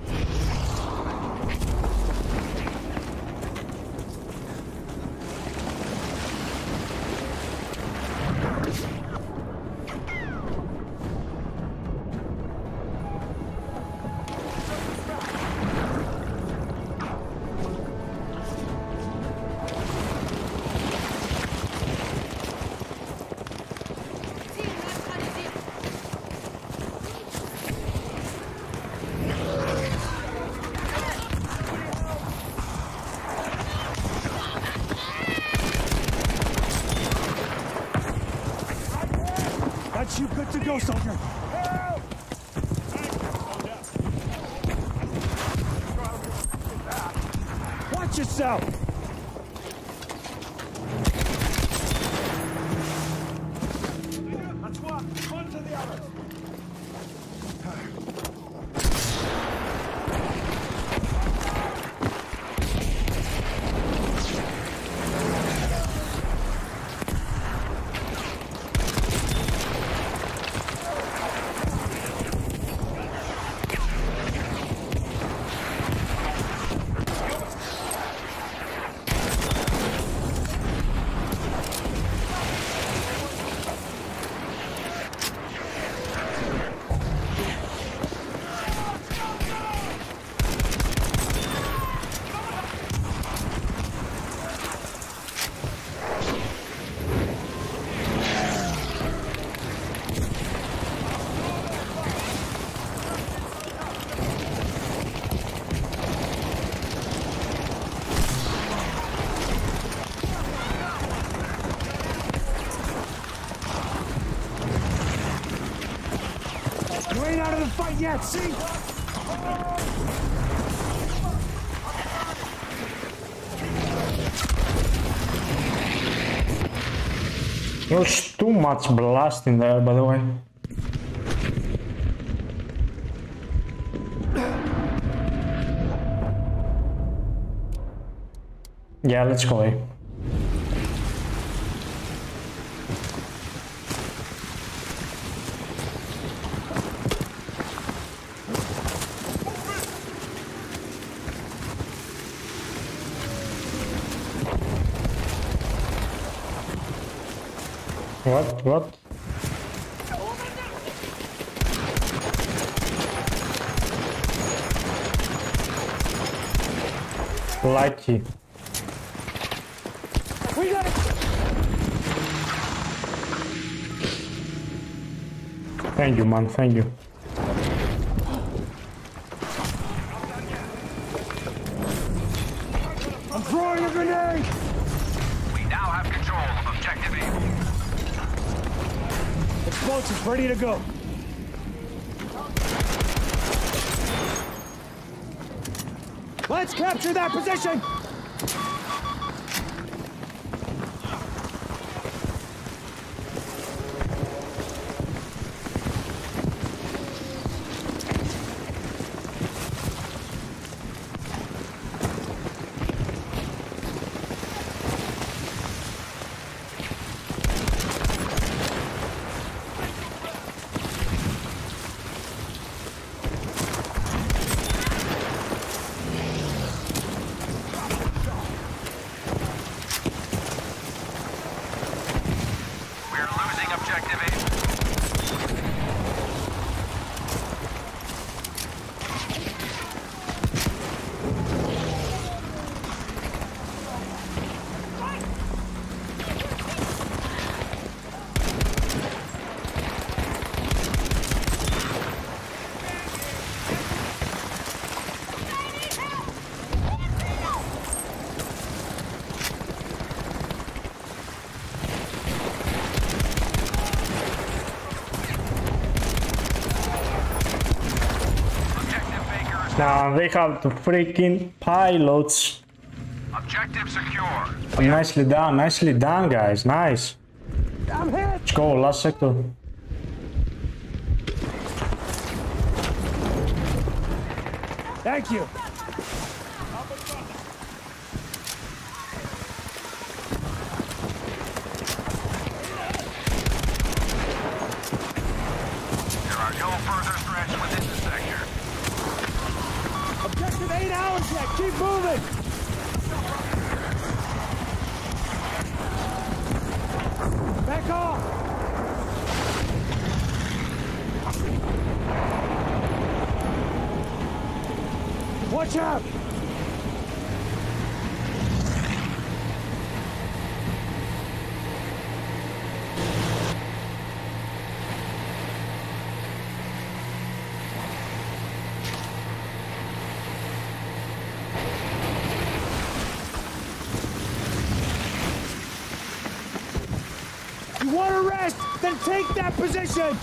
That's you good to go, soldier. Watch yourself! That's one. One to the other. You ain't out of the fight yet, see? There's too much blast in there, by the way. Yeah, let's go. Eh? What? What? Lucky. We got it! Thank you, man. Thank you. I'm throwing a grenade! We now have control of objective A. Explosives ready to go. Let's capture that position! We're losing objective A. Now they have the freaking pilots. Objective secure. Nicely done, nicely done, guys. Nice. I'm hit! Let's go, last sector. Thank you. There are no further threats within the sector. Objective eight hours yet. Keep moving. Back off. Watch out. You want to rest? Then take that position!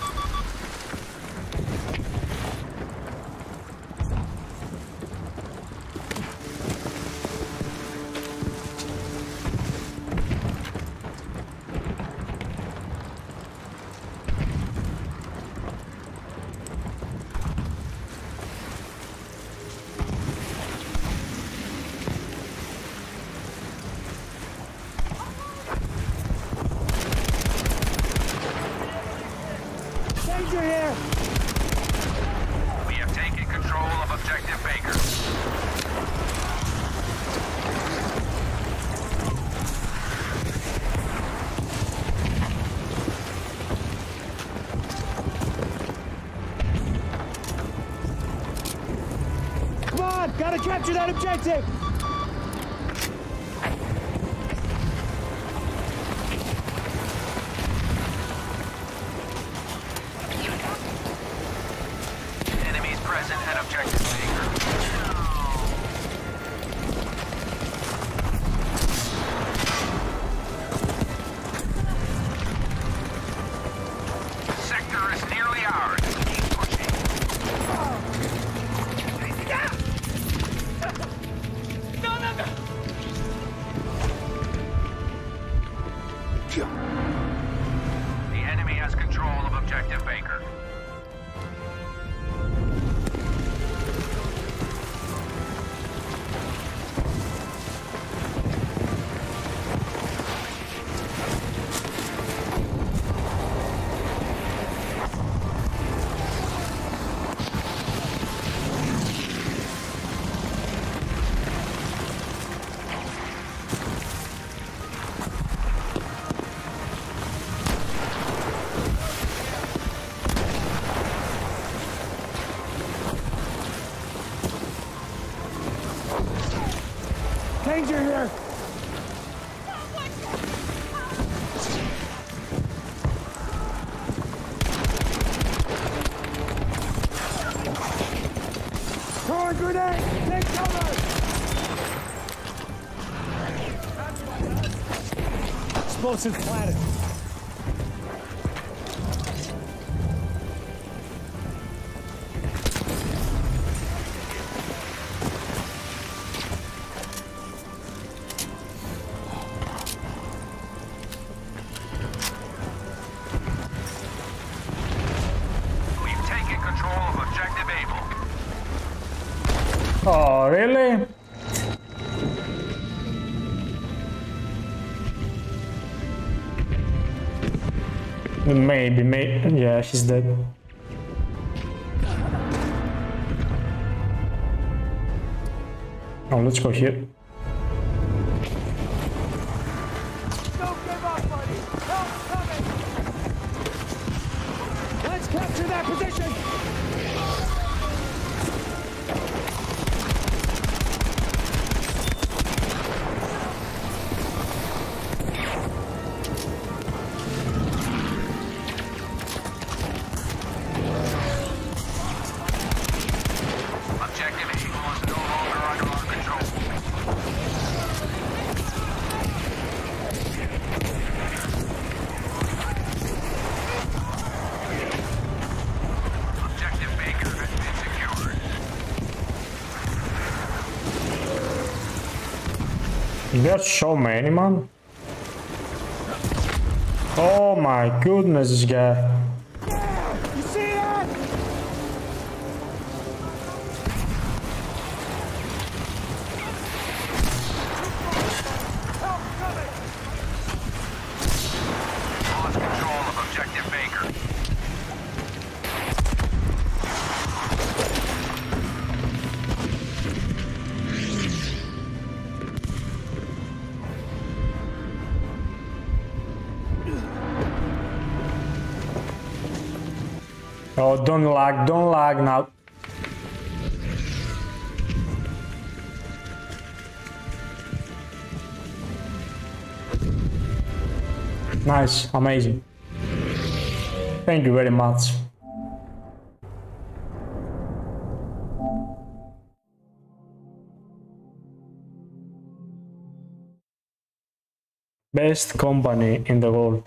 Danger here! We have taken control of Objective Baker. Come on! Gotta capture that objective! Enemies present at Objective Baker. Sector is nearly ours. Keep pushing. No, no, no! The enemy has control of Objective Baker. Danger here! Throwing grenade! Take cover! Explosive planted. We've taken control of Objective Able. Oh, really? Maybe, maybe. Yeah, she's dead. Oh, let's go here. Don't give up, buddy! Help's coming! Let's capture that position! Objective Eagle is no longer under our control. There's so many, man. Oh my goodness, this guy. You see that? Lost control of objective Baker. Oh, don't lag, don't lag now. Nice, amazing. Thank you very much. Best company in the world.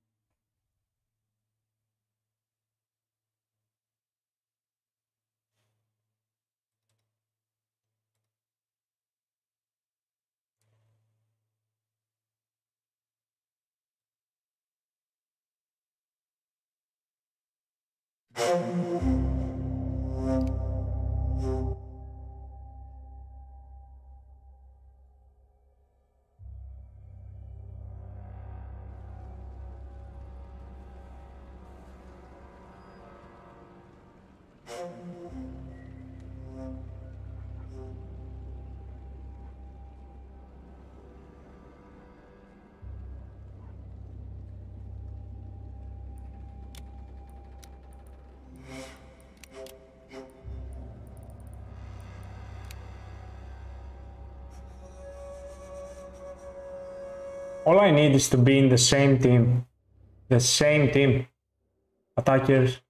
All I need is to be in the same team. The same team. Attackers.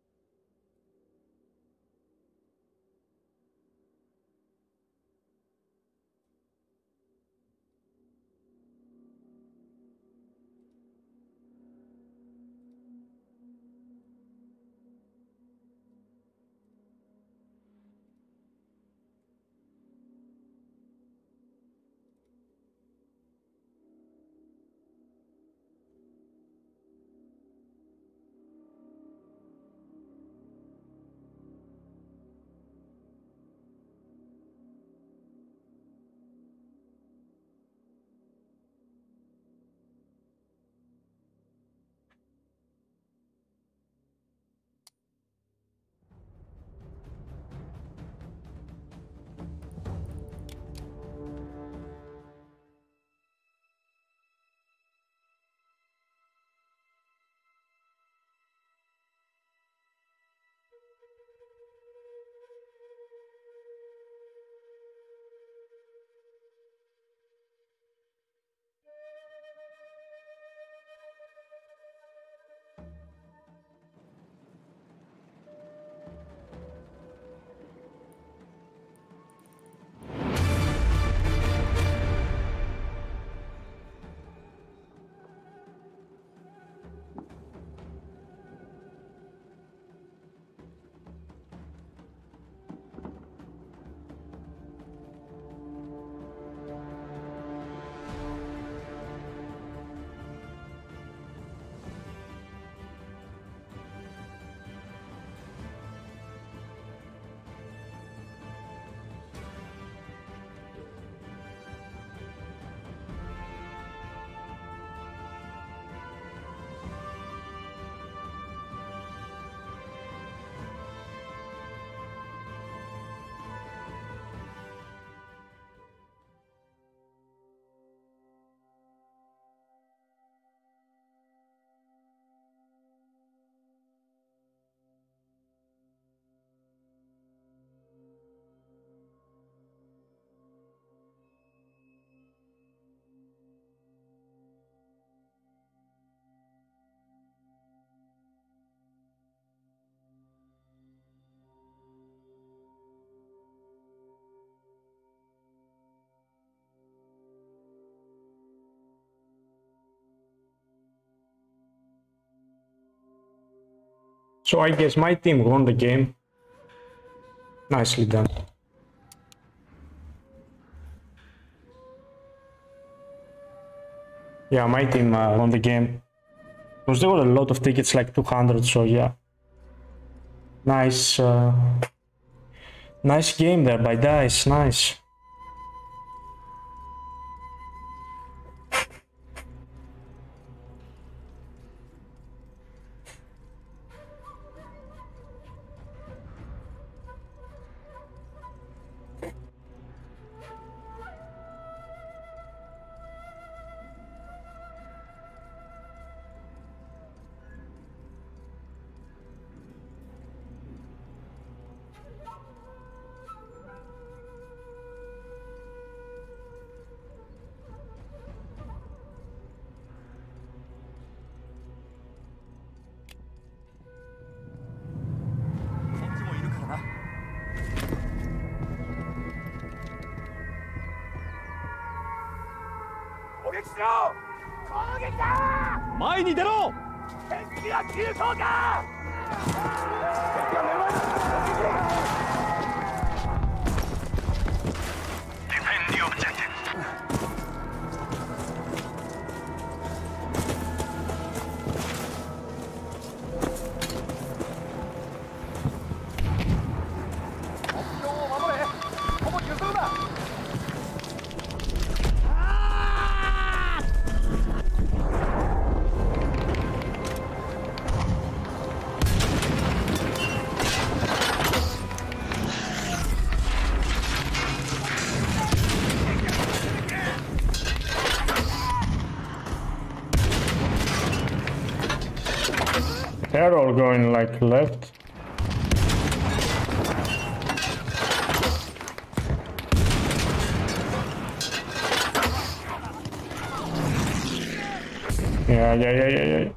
So I guess my team won the game. Nicely done. Yeah, my team uh, won the game. Because there were a lot of tickets, like two hundred, so yeah. Nice, uh, nice game there by Dice, nice. Defend the objective. They're all going like left. Yeah, yeah, yeah, yeah, yeah.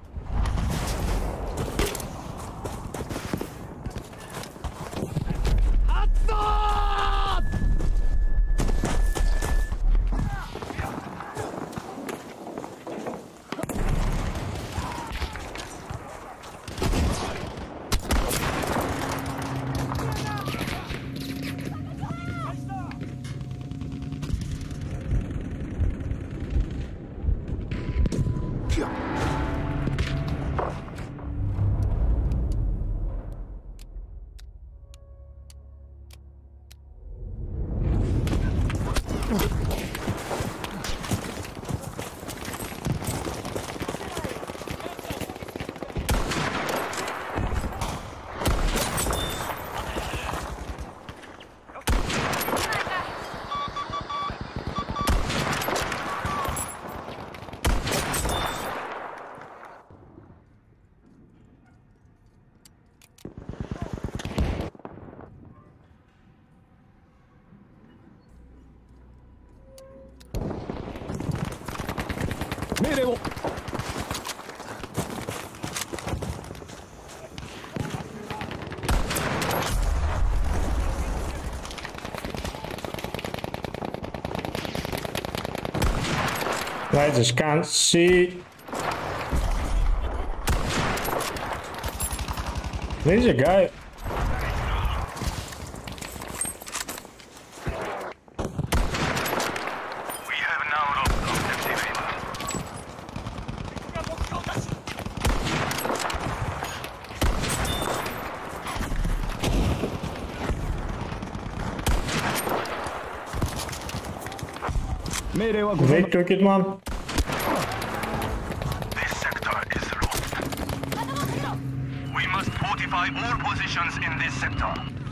I just can't see. There's a guy. We have now lost objective Ava. They took it, man. This sector is lost. We must fortify all positions in this sector.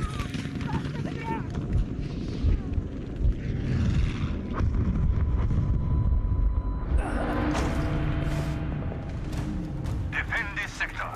Defend this sector.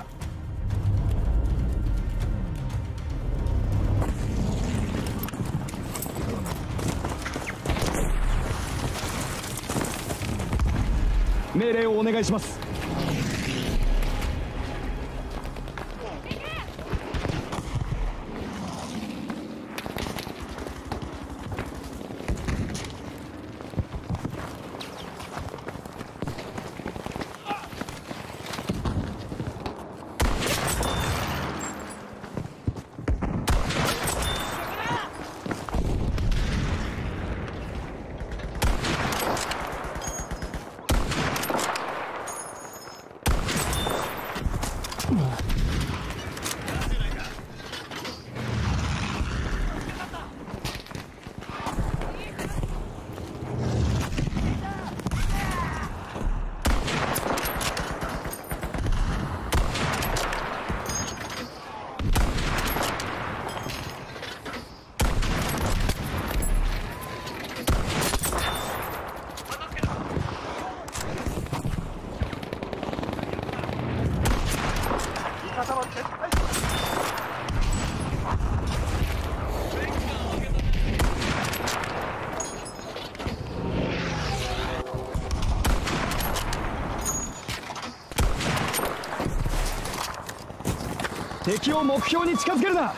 敵を目標に近づけるな。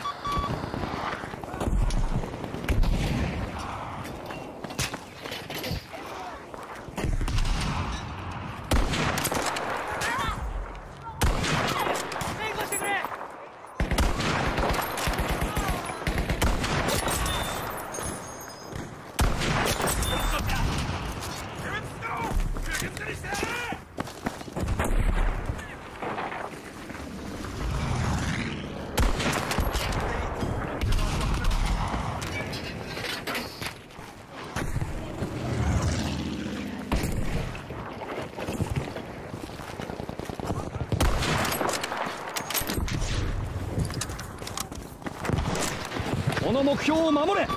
この目標を守れ。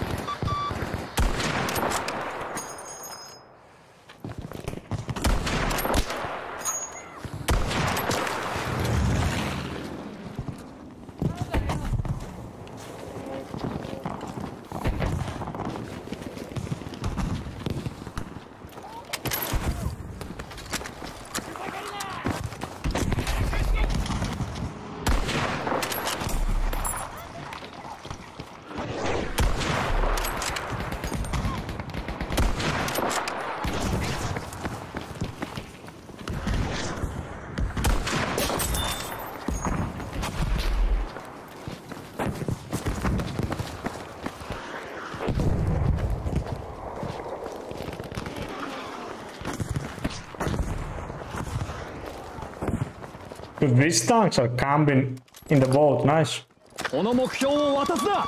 Dude, these tanks are camping in the boat, nice. この目標を渡すな。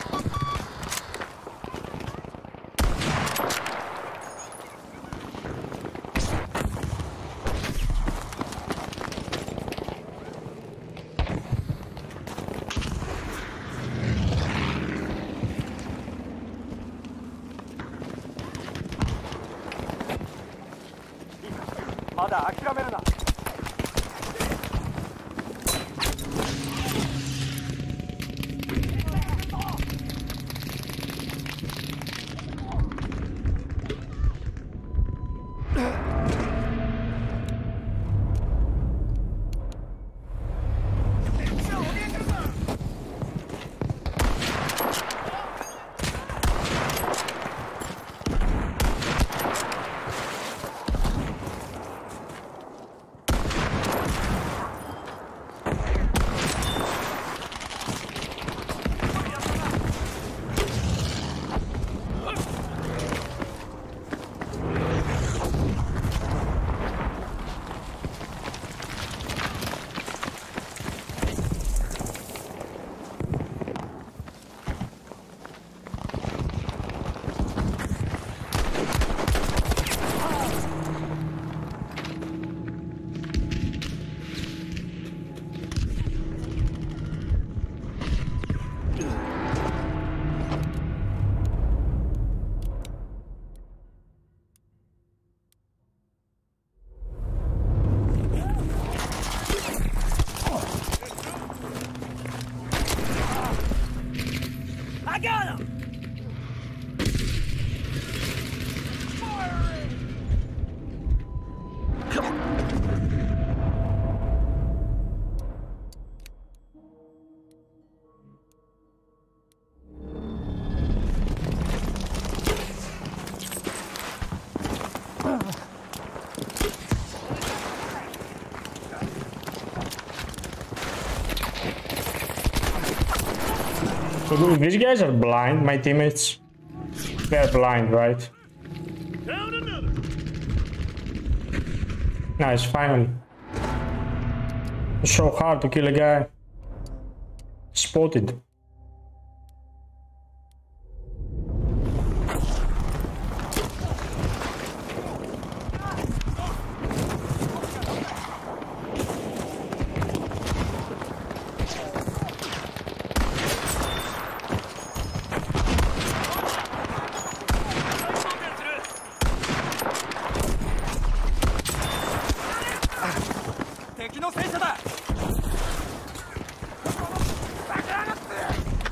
まだ諦めるな。 I got him! So dude, these guys are blind, my teammates. They're blind, right? Down another. Nice, finally. It's so hard to kill a guy. Spotted.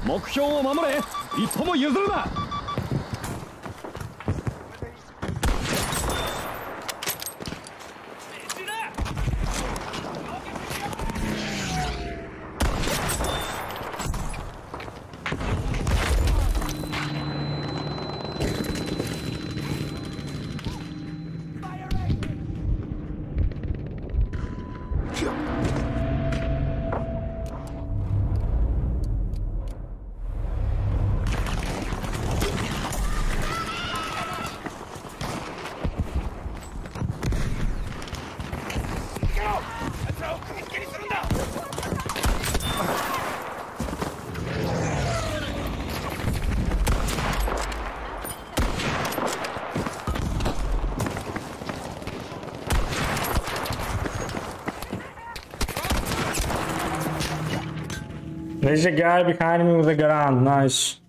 目標を守れ。一歩も譲るな。 There's a guy behind me with a gun. Nice.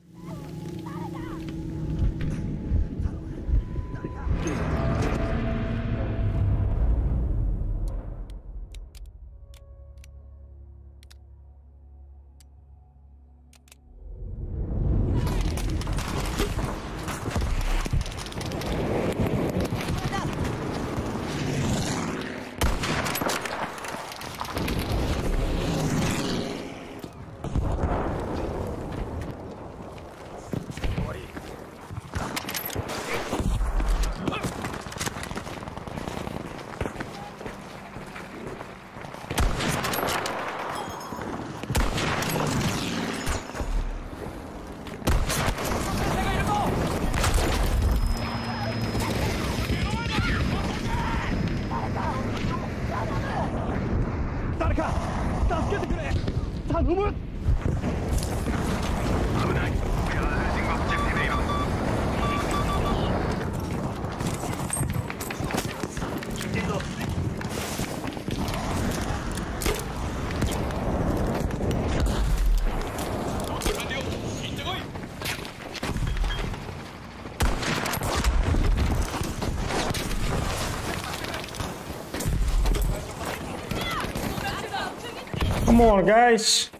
Come on, guys.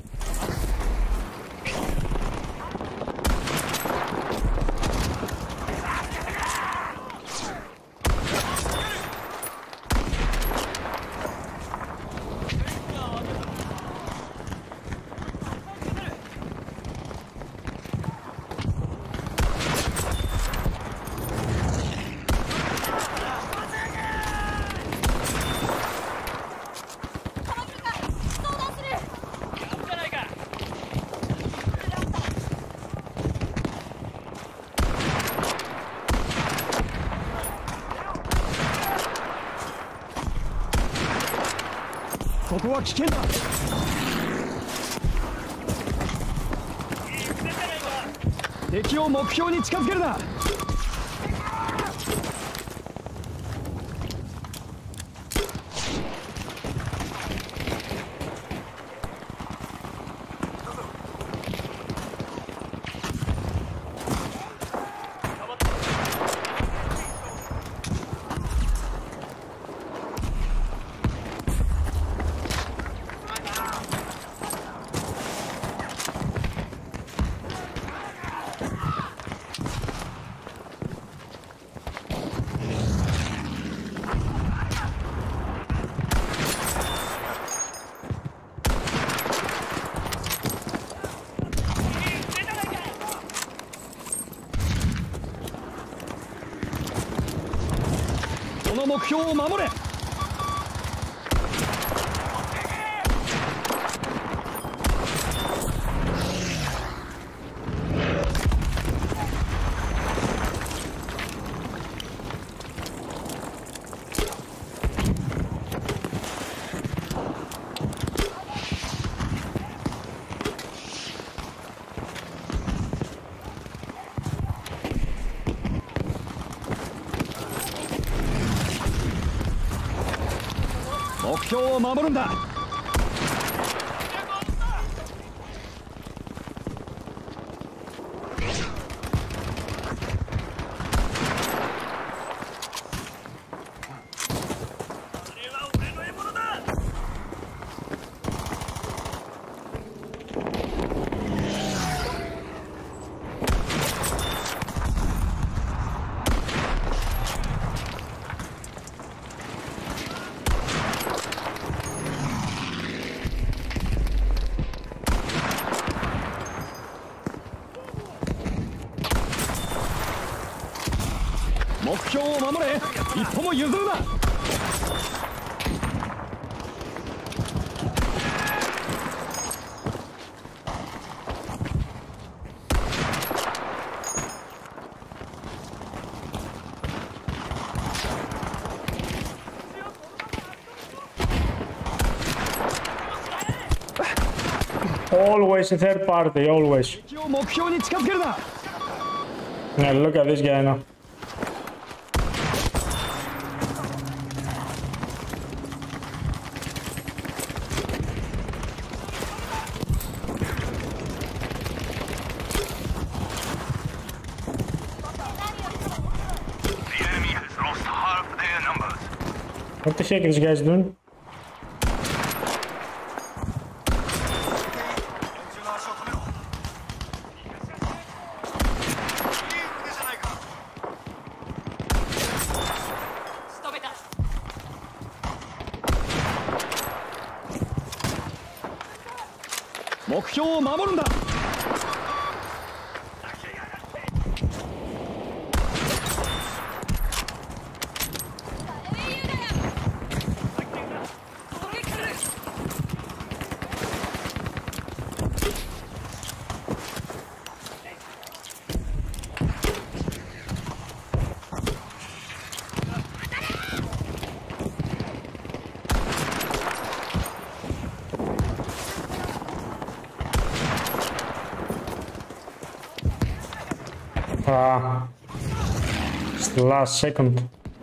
ここは危険だ。敵を目標に近づけるな。この目標を守れ。目標を守るんだ。 標を守れ。一歩も譲るな。 Always a third party, always. 敵を目標に近づけるな。 Now look at this guy now. The enemy has lost half their numbers. What the heck is this guy's doing? Mokhyou 目標を守るんだ。 Ah, it's the last second.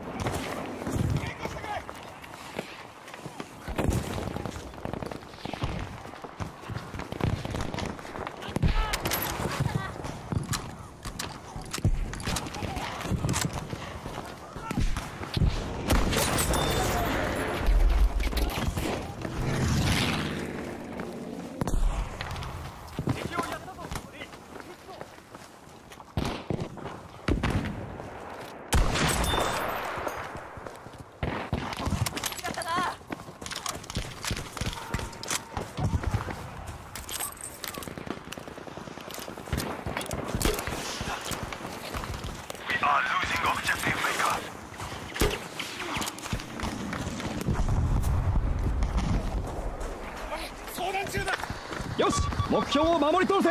よし、目標を守り通せ。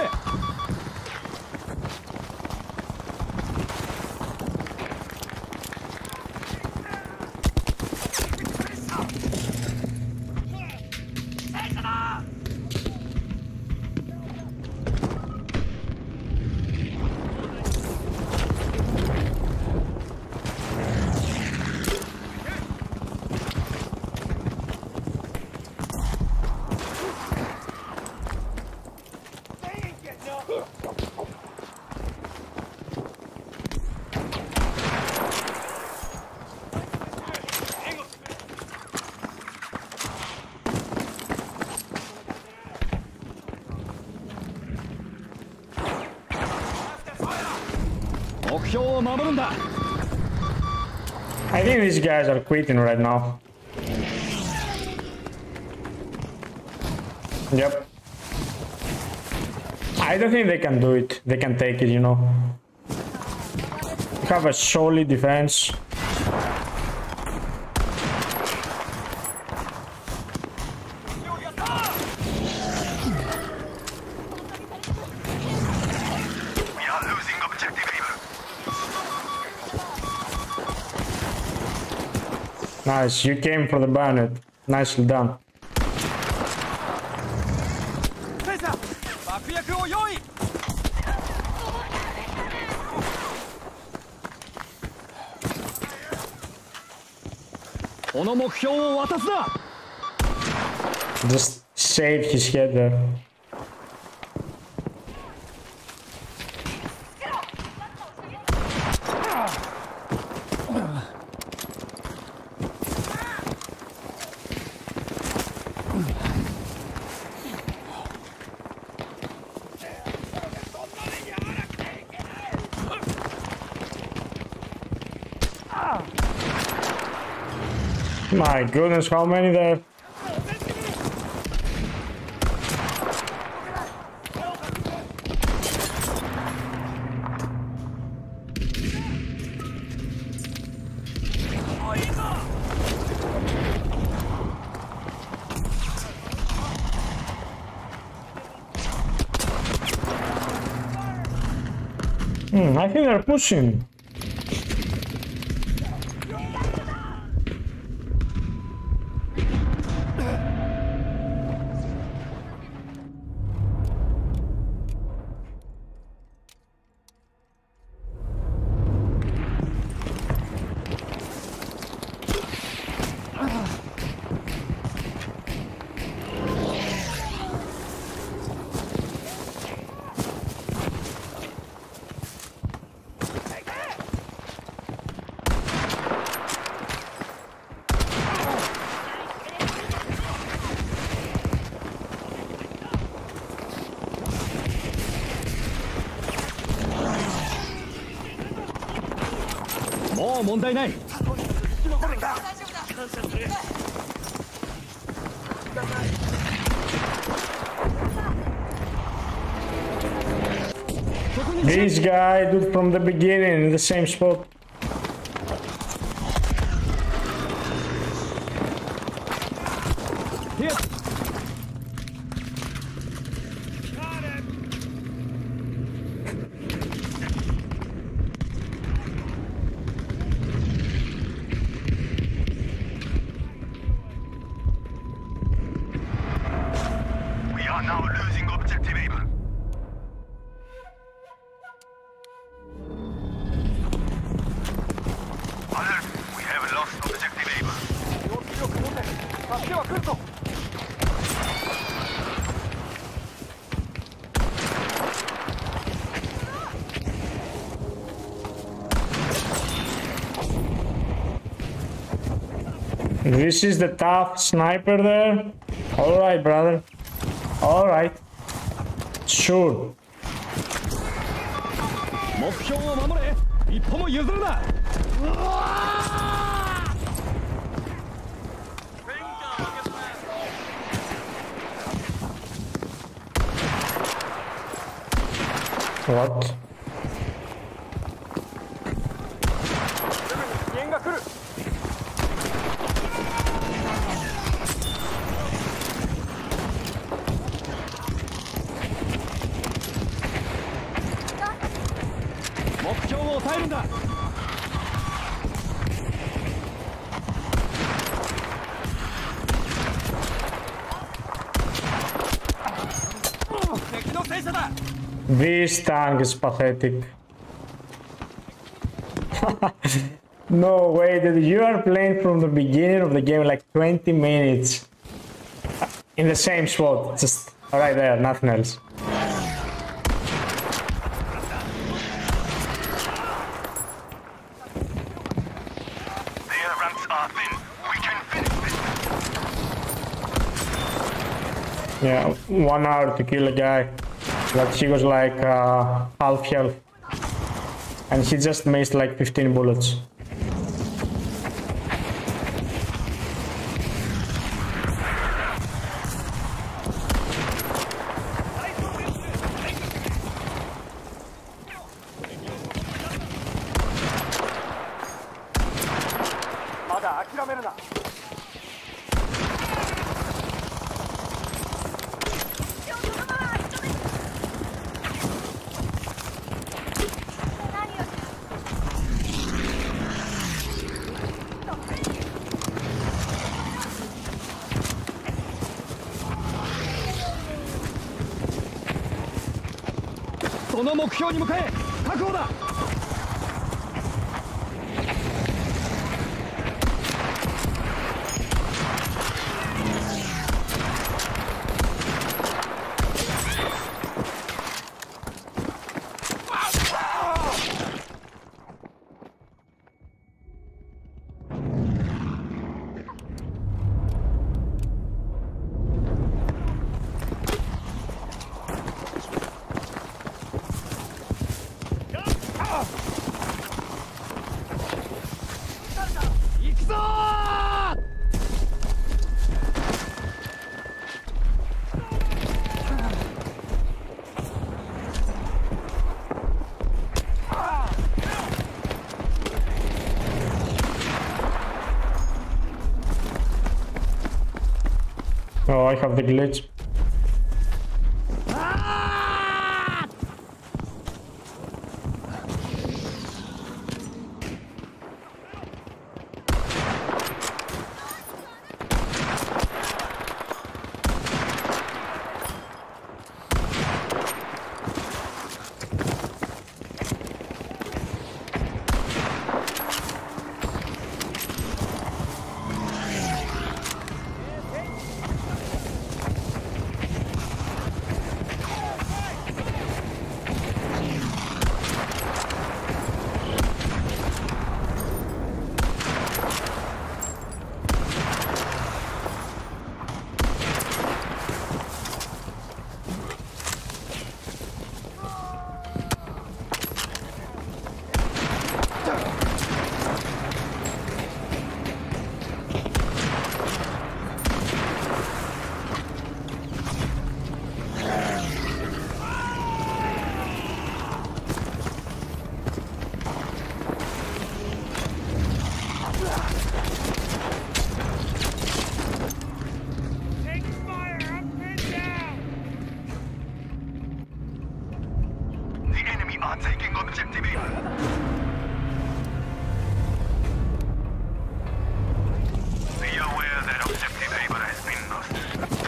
目標を守るんだ。I think these guys are quitting right now. Yep. I don't think they can do it. They can take it, you know. Have a solid defense. Nice, you came for the bayonet. Nicely done. 爆薬を用意。この目標を渡すな。 Just save his head there. My goodness, how many there? Hmm, I think they're pushing. This guy, dude, from the beginning in the same spot. This is the tough sniper there. All right, brother. All right. Sure. What? This tank is pathetic. No way, dude. You are playing from the beginning of the game like twenty minutes in the same spot, just right there, nothing else. Their ranks are thin. We can finish this. Yeah, one hour to kill a guy. But he was like uh, half health, and he just missed like fifteen bullets. Oh, I have the glitch.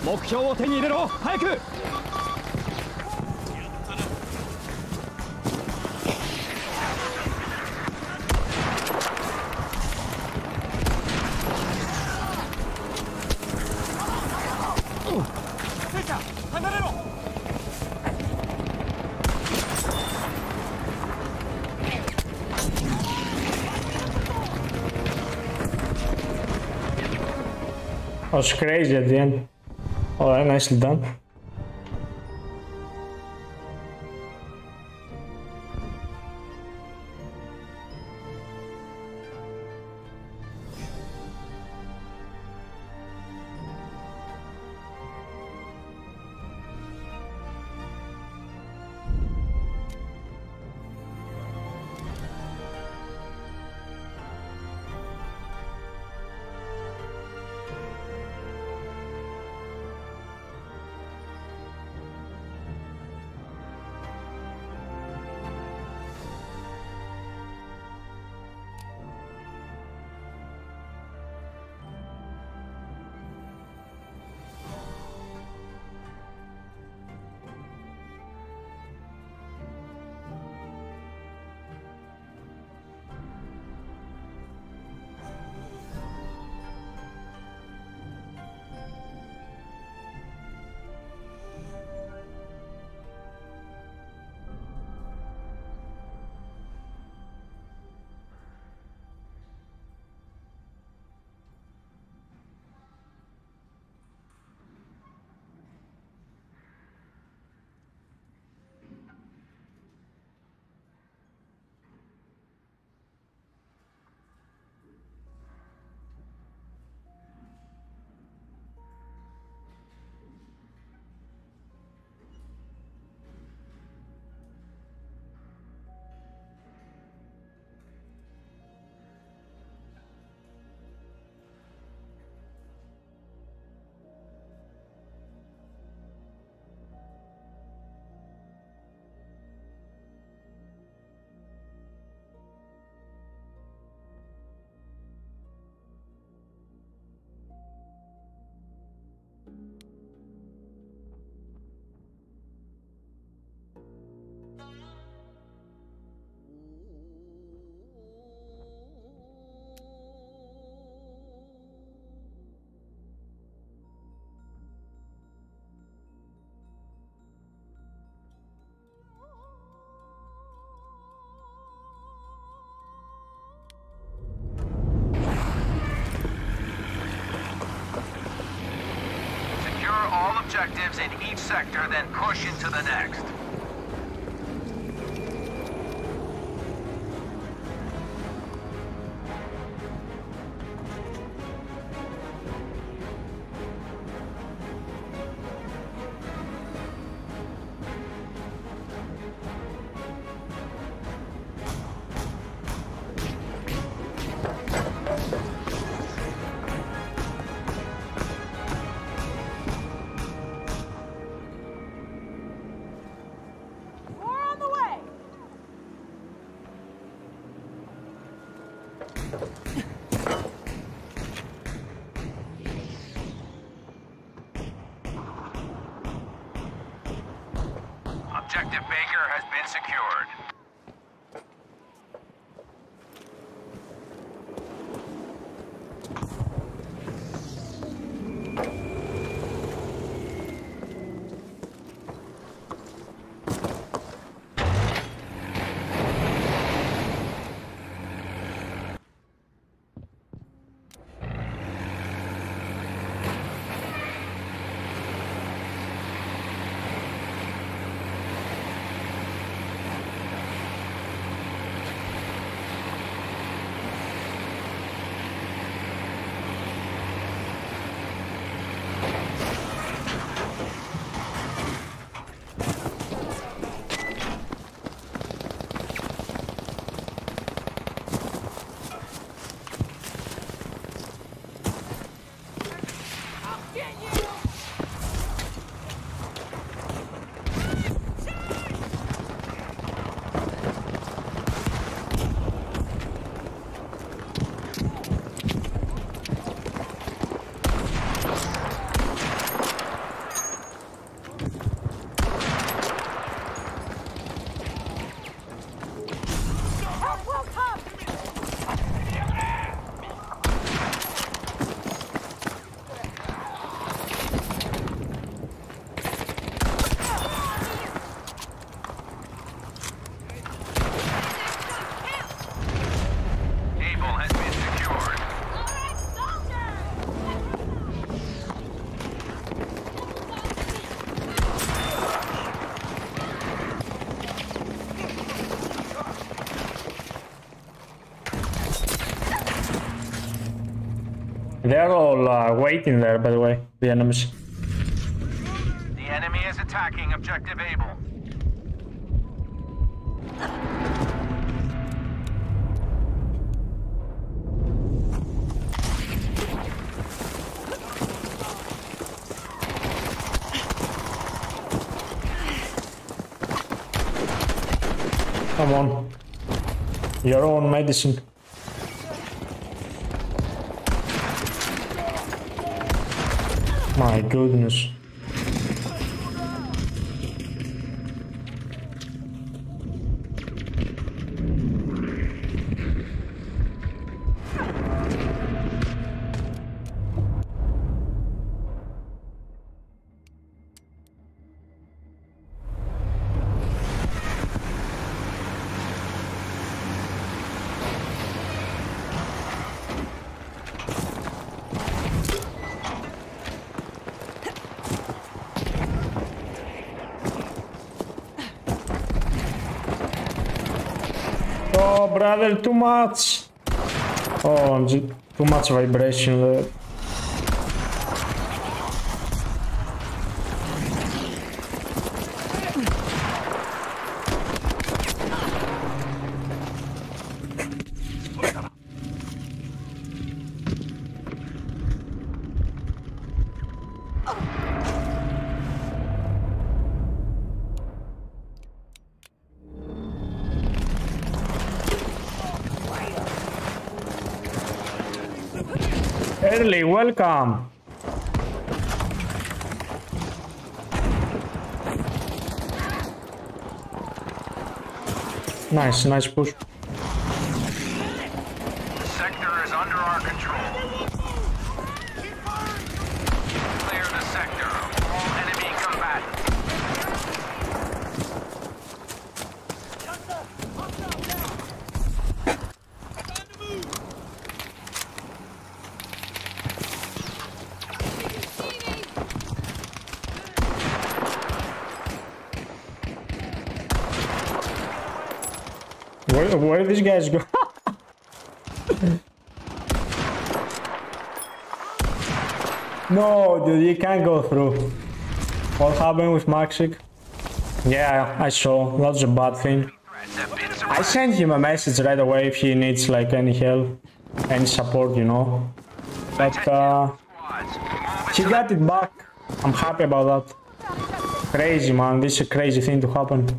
目標を手に入れろ。早く。 離れろ。 That was crazy at the end. Alright, nicely done. All objectives in each sector, then push into the next. Objective Baker has been secured. They're all uh, waiting there, by the way, the enemies. The enemy is attacking objective Able. Come on. Your own medicine. My goodness. Oh, brother, too much. Oh, too much vibration there. Early, welcome. Nice, nice push. The sector is under our control. Clear the sector of all enemy combatants. Where, where did these guys go? No, dude, you can't go through. What happened with Maxic? Yeah, I saw. That's a bad thing. I sent him a message right away if he needs like any help, any support, you know. But uh, he got it back. I'm happy about that. Crazy, man. This is a crazy thing to happen.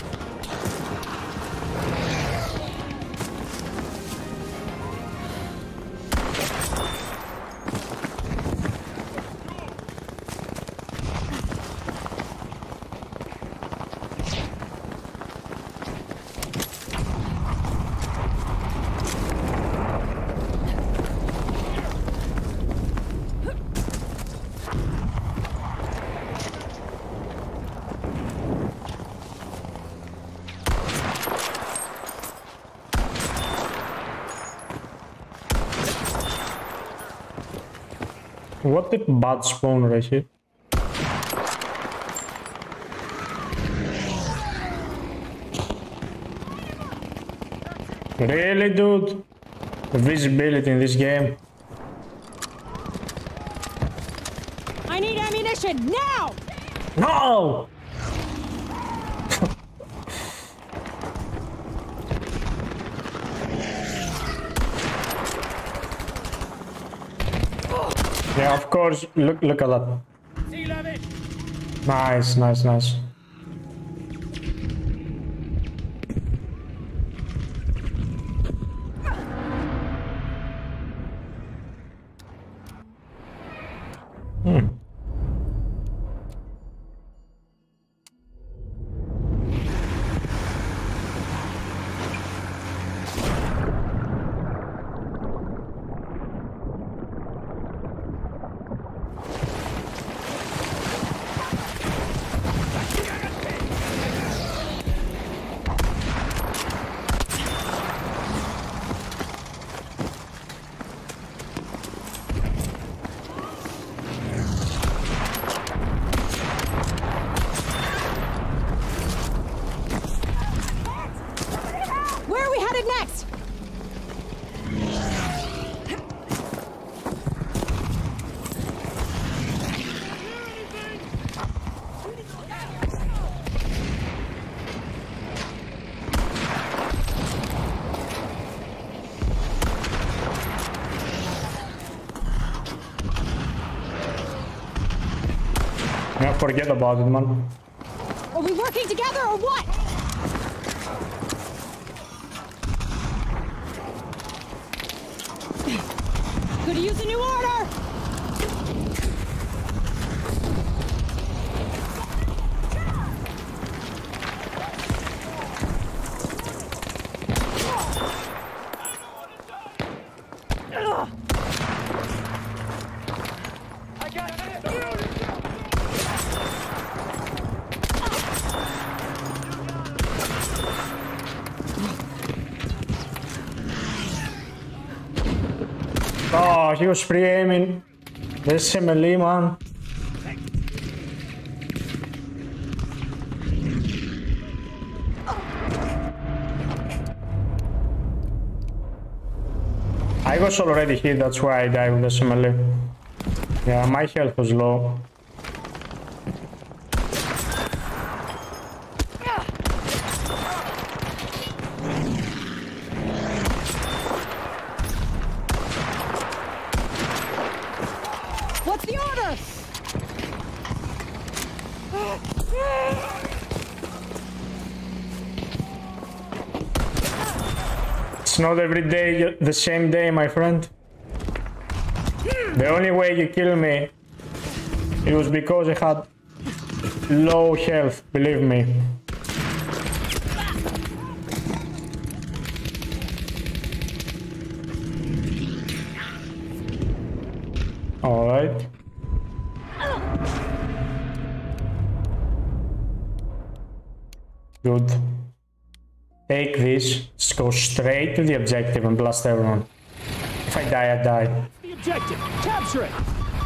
What the bad spawn right here? Really, dude? The visibility in this game. I need ammunition now! No! Yeah, of course. Look, look at that. Nice, nice, nice. Hmm. Yeah, forget about it, man. Are we working together or what? Could use a new order! Oh, he was free aiming. This is melee, man. I was already hit, that's why I died with the melee. Yeah, my health was low. What's the order? It's not every day the same day, my friend. The only way you kill me, it was because I had low health, believe me. All right. Good. Take this, just go straight to the objective and blast everyone. If I die, I die. The objective. Capture it.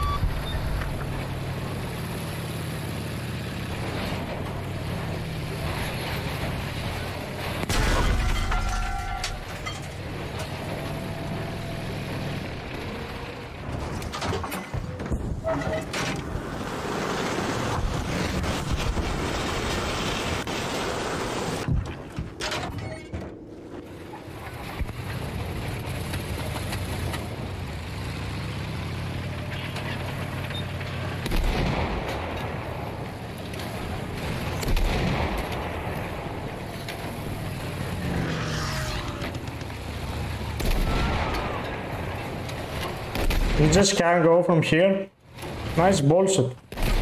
You just can't go from here? Nice bullshit.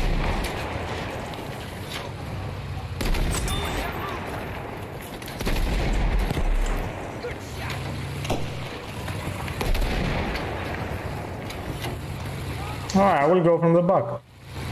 Alright, I will go from the back.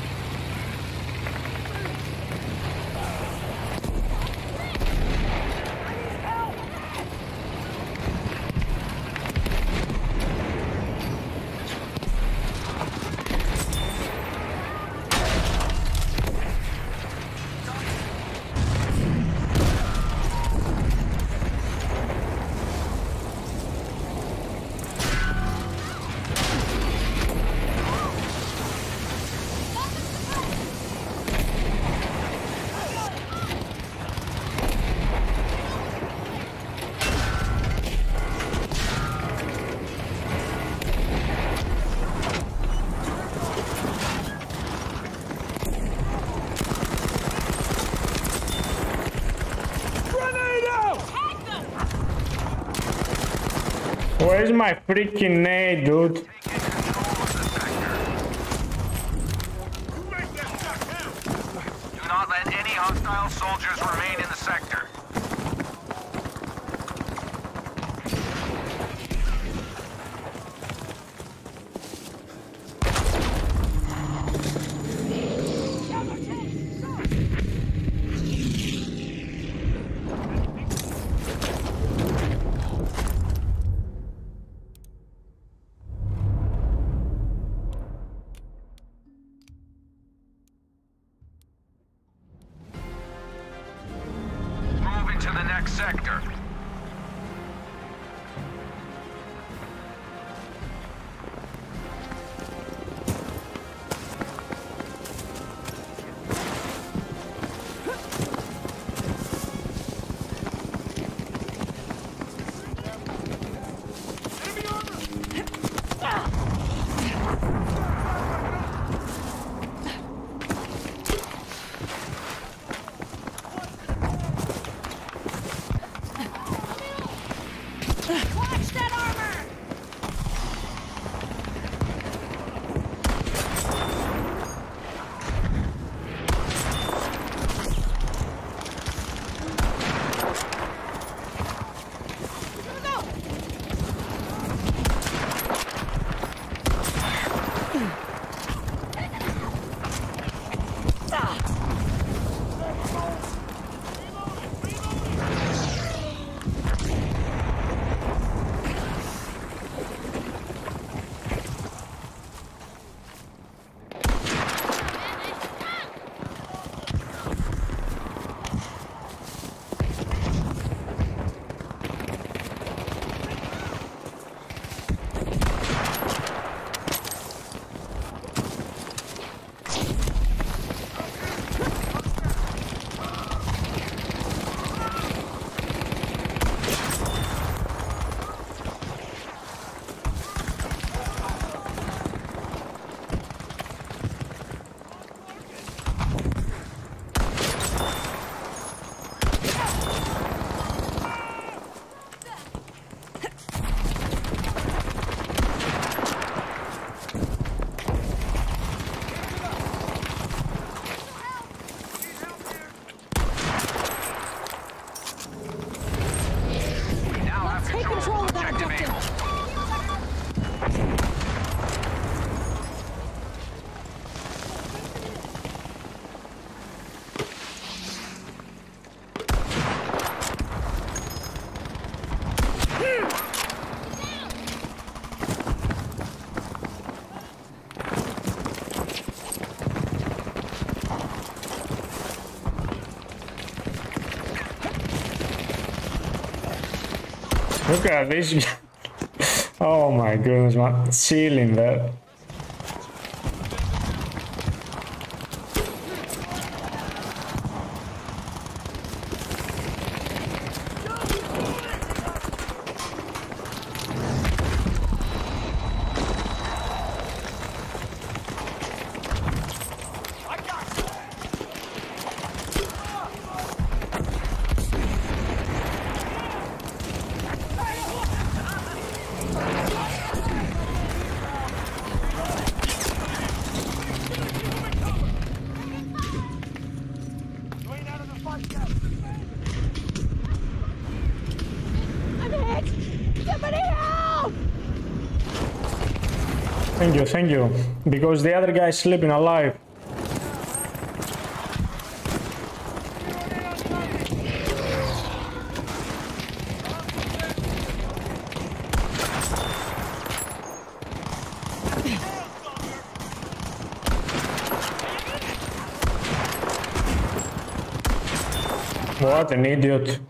Where's my freaking nade, dude? Do not let any hostile soldiers remain in the sector. To the next sector. Look at this. Oh my goodness, man. Ceiling there. Thank you, thank you. Because the other guy is sleeping alive. What an idiot.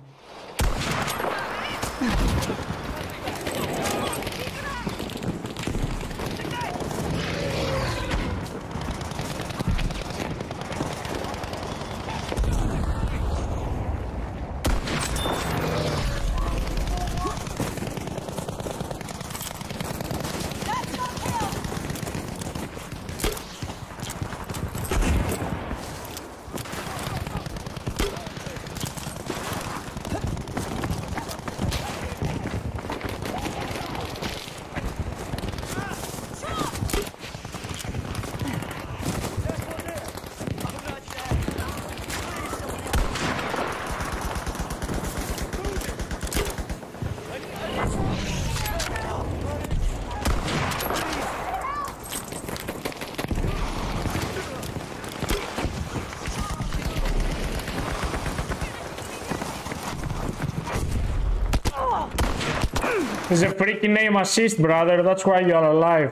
It's a freaking aim assist, brother. That's why you're alive.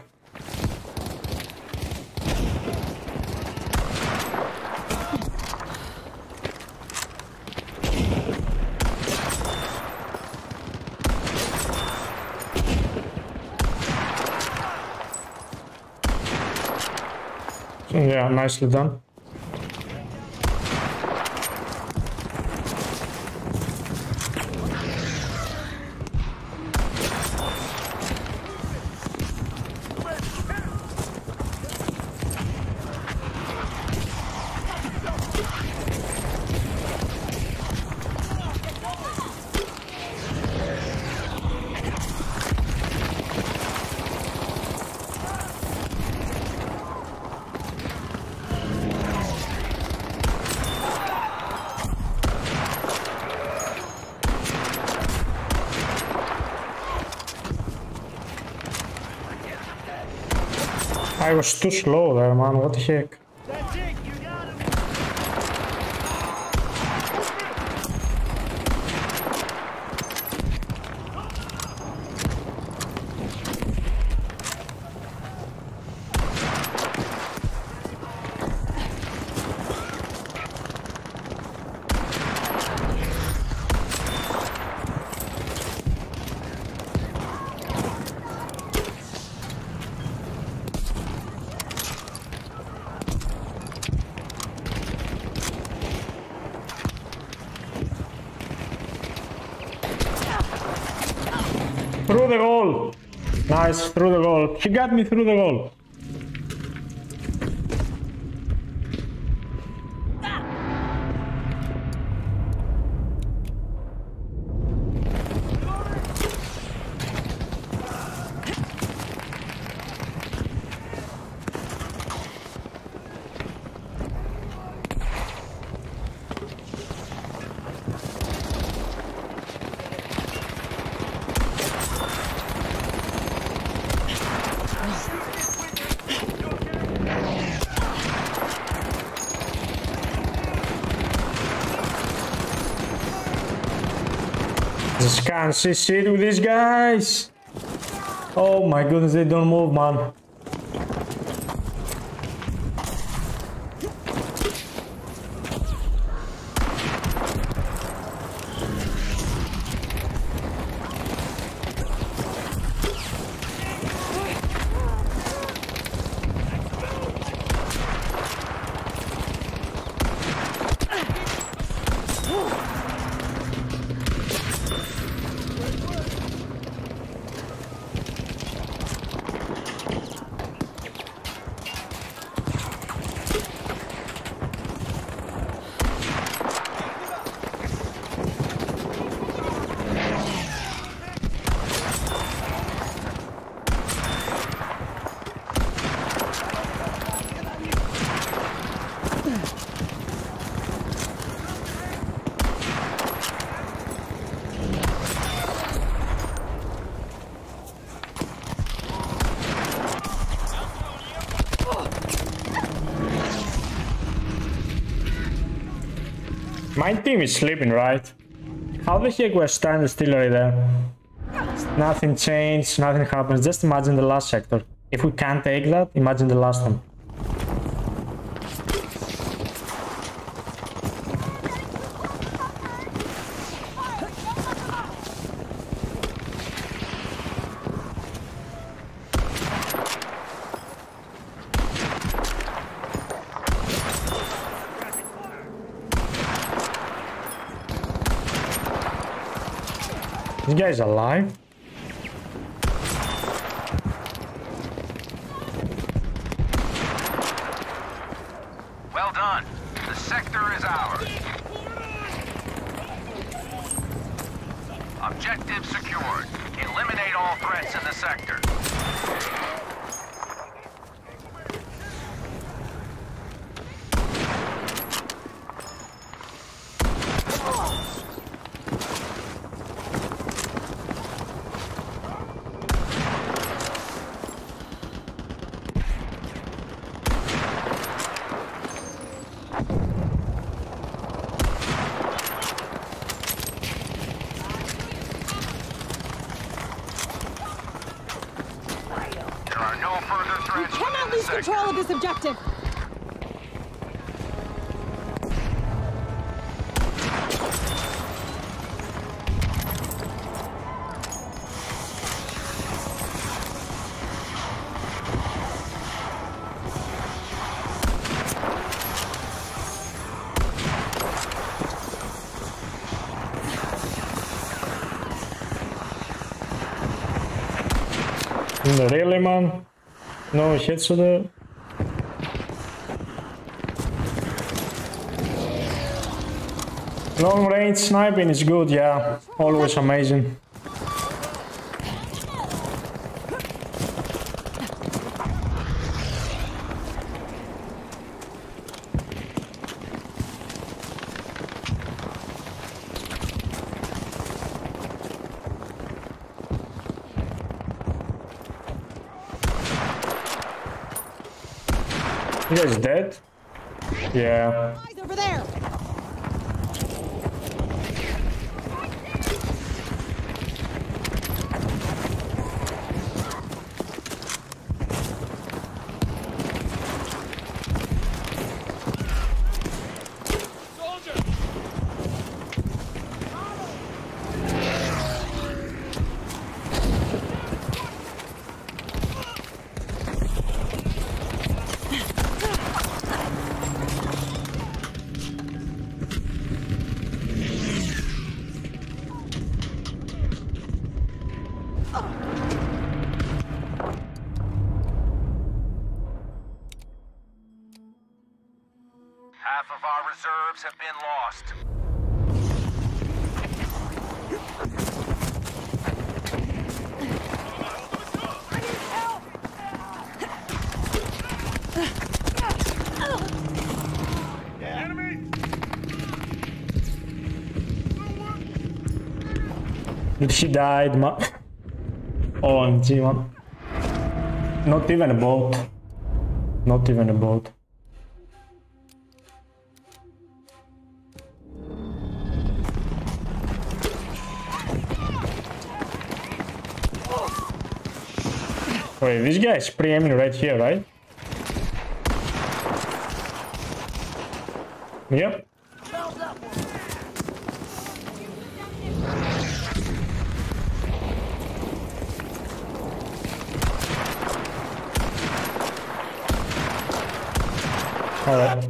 Yeah, nicely done. I was too slow there, man. What the heck? That's it, you got him. Through the goal! Nice, through the goal. She got me through the goal. Just can't see shit with these guys. Oh my goodness, they don't move, man. My team is sleeping, right? How the heck we're standing still right there? Nothing changed, nothing happens. Just imagine the last sector. If we can't take that, imagine the last one. This guy's alive? Well done. The sector is ours. Objective secured. Eliminate all threats in the sector. Cannot lose control of this objective. Really, man? No hits with it. Long range sniping is good, yeah. Always amazing. You guys dead? Yeah. Eyes over there. Half of our reserves have been lost. Did she died, man? O M G, man. Not even a boat. Not even a boat. Wait, this guy is pre-aiming right here, right? Yep. Alright.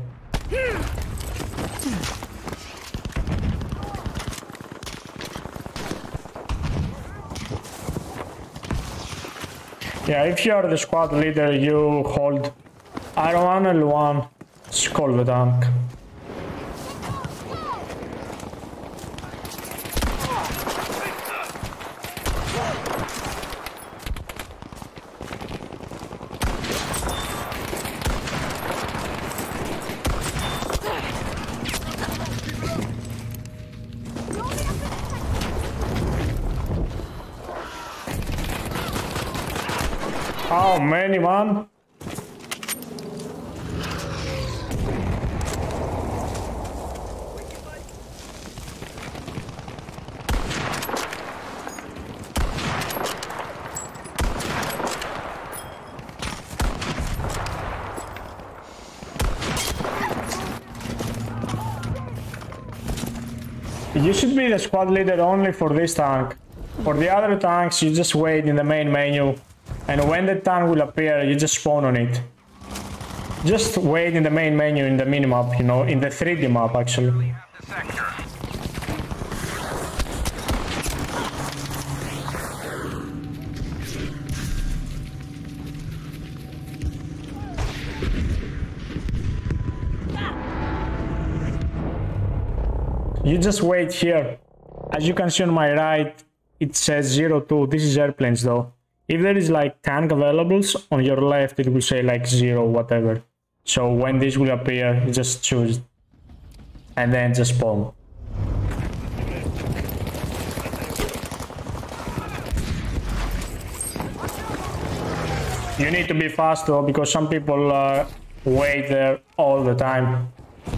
Yeah, if you are the squad leader, you hold R one L one, call the tank. How many, man? You should be the squad leader only for this tank. For the other tanks, you just wait in the main menu, and when the tank will appear, you just spawn on it. Just wait in the main menu in the minimap, you know, in the three D map actually. You just wait here. As you can see on my right, it says zero two. This is airplanes though. If there is like tank availables, on your left it will say like zero whatever. So when this will appear, you just choose and then just spawn. You need to be fast though, because some people uh, wait there all the time.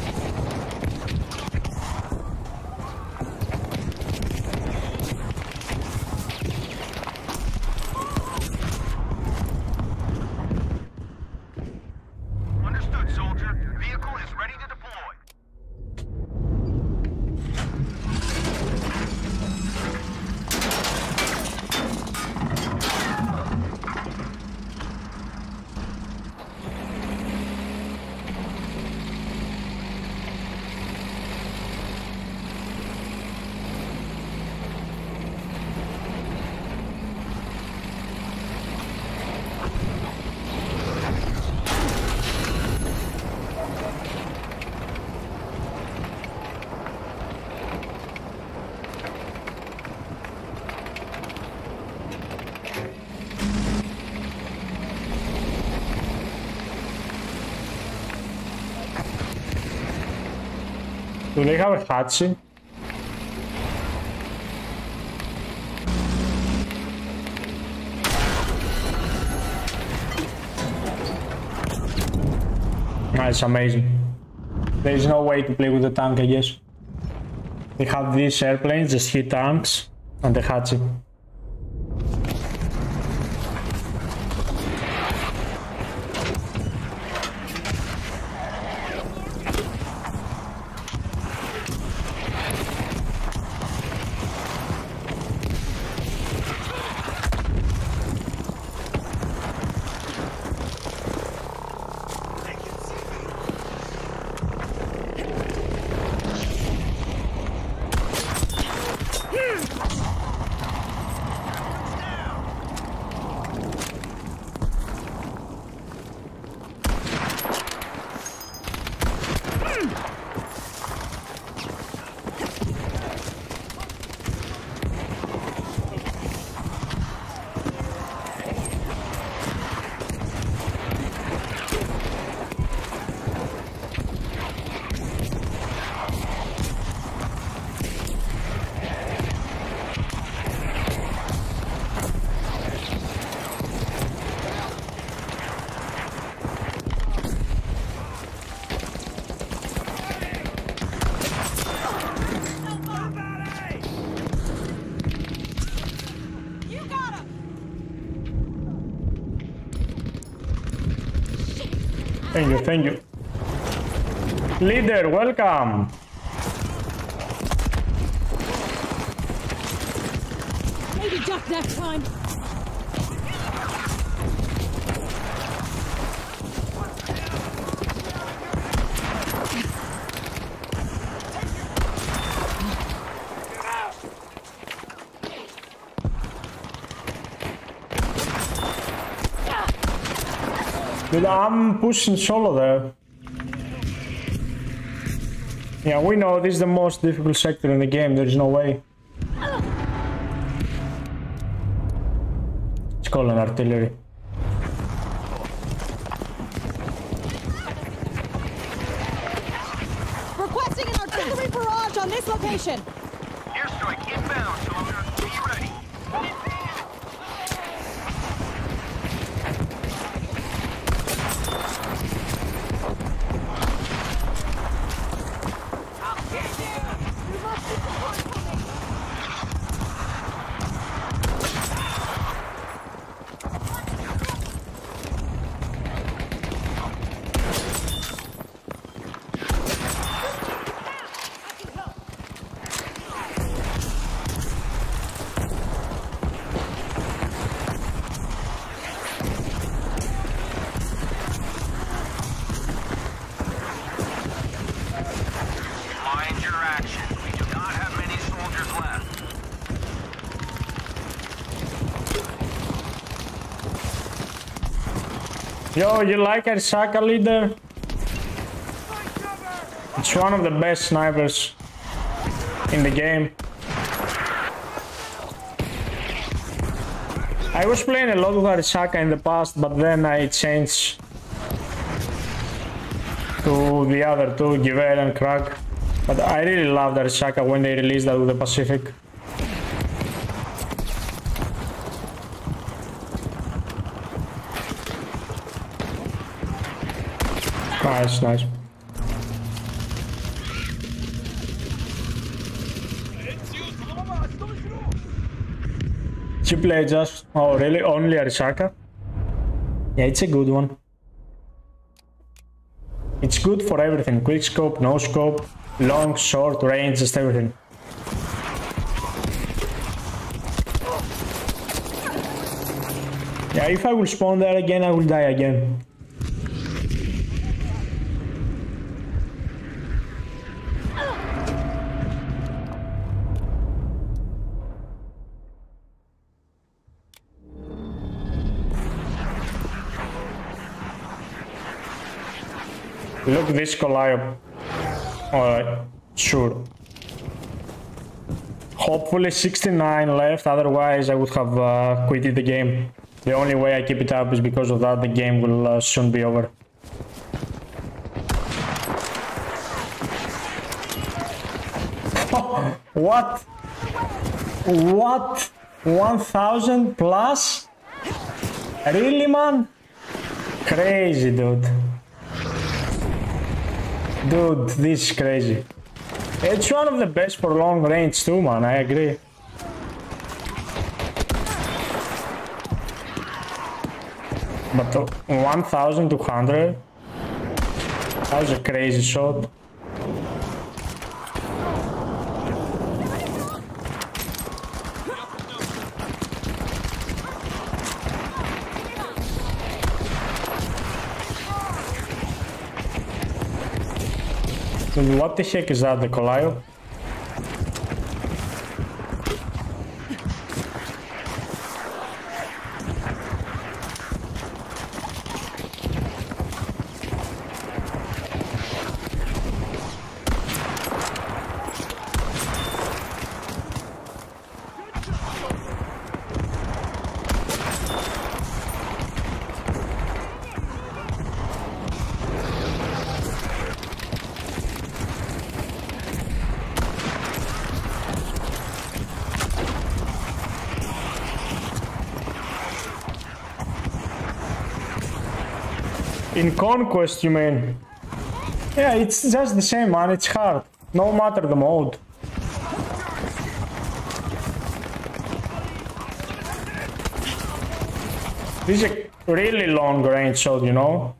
Do they have a hatching? That's amazing. There is no way to play with the tank, I guess. They have these airplanes, just hit tanks, and the hatching. Thank you, thank you. Leader, welcome. Maybe duck next time. Dude, I'm pushing solo there. Yeah, we know this is the most difficult sector in the game, there is no way. It's called an artillery. Requesting an artillery barrage on this location. Airstrike inbound, soldier. Be ready. Yo, you like Arisaka, leader? It's one of the best snipers in the game. I was playing a lot with Arisaka in the past, but then I changed to the other two, Giver and Krag. But I really loved Arisaka when they released that with the Pacific. Nice, nice. You play just... Oh, really? Only Arisaka? Yeah, it's a good one. It's good for everything. Quick scope, no scope, long, short, range, just everything. Yeah, if I will spawn there again, I will die again. Look, this Calliope. Alright, sure. Hopefully sixty-nine left, otherwise I would have uh, quitted the game. The only way I keep it up is because of that. The game will uh, soon be over. What? What? one thousand plus? Really, man? Crazy, dude. Dude, this is crazy. It's one of the best for long range too, man, I agree. But one thousand two hundred? That was a crazy shot. What the heck is that, the Calliope? In Conquest, you mean? Yeah, it's just the same, man. It's hard, no matter the mode. This is a really long range shot, you know?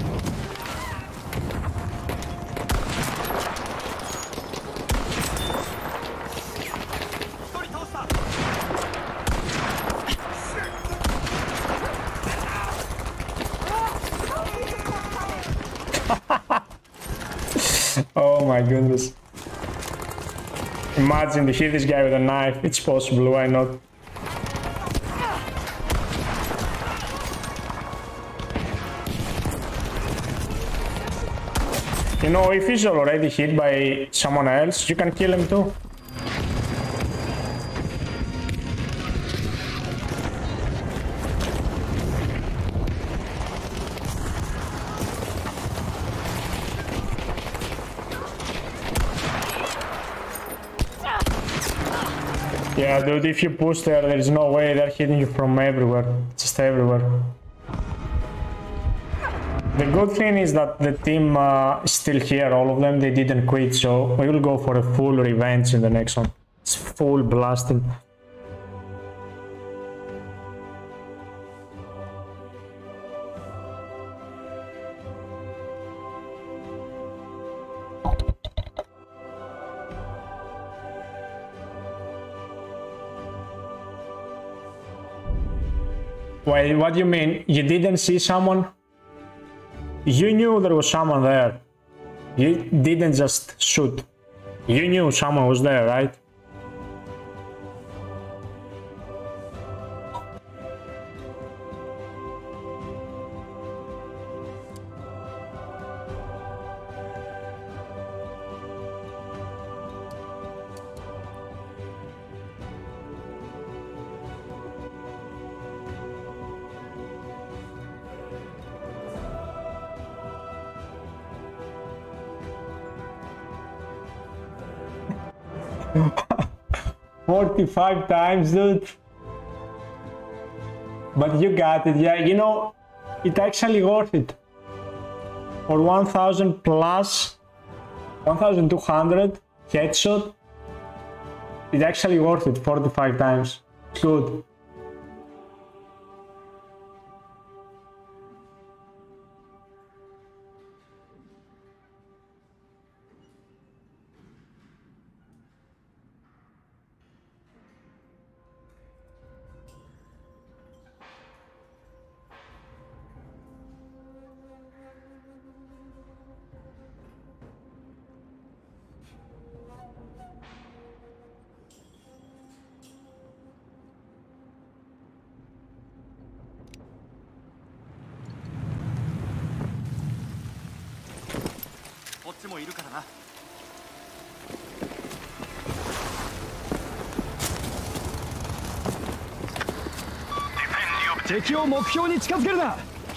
Oh my goodness. Imagine to hit this guy with a knife. It's possible, why not? You know, if he's already hit by someone else, you can kill him too. Yeah, dude, if you push there, there is no way they're hitting you from everywhere. Just everywhere. The good thing is that the team uh, is still here, all of them, they didn't quit, so we will go for a full revenge in the next one. It's full blasting. Wait, what do you mean? You didn't see someone? You knew there was someone there. You didn't just shoot. You knew someone was there, right? forty-five times, dude. But you got it, yeah, you know, it actually worth it. For one thousand plus, one thousand two hundred headshot, it's actually worth it forty-five times. It's good. 敵を目標に近づけるな。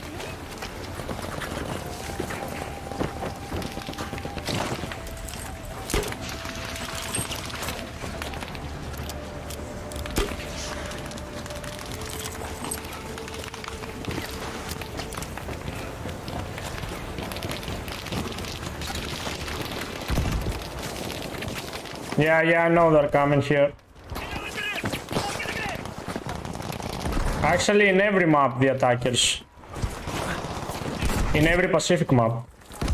Yeah, yeah, I know they're coming here. Actually, in every map, the attackers. In every Pacific map.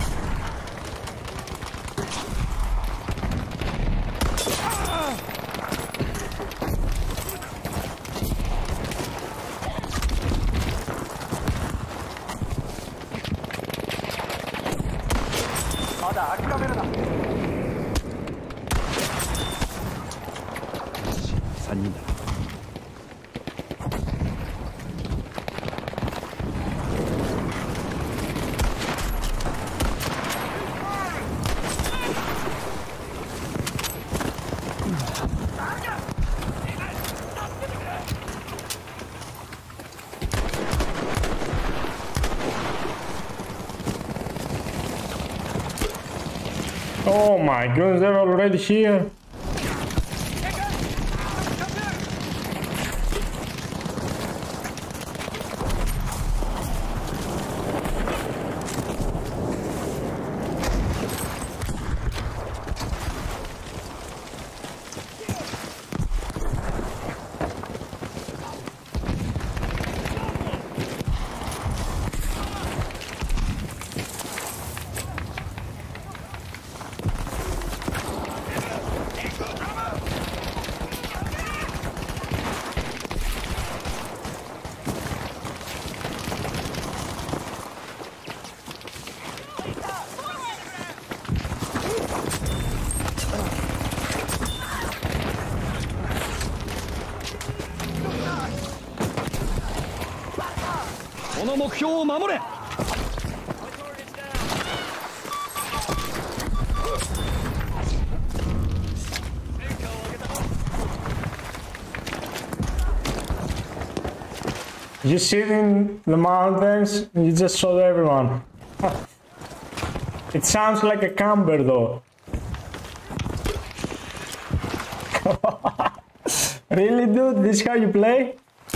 Oh my goodness, they're already here. You sit in the mountains and you just shot everyone. It sounds like a camper though. Really, dude? This is how you play?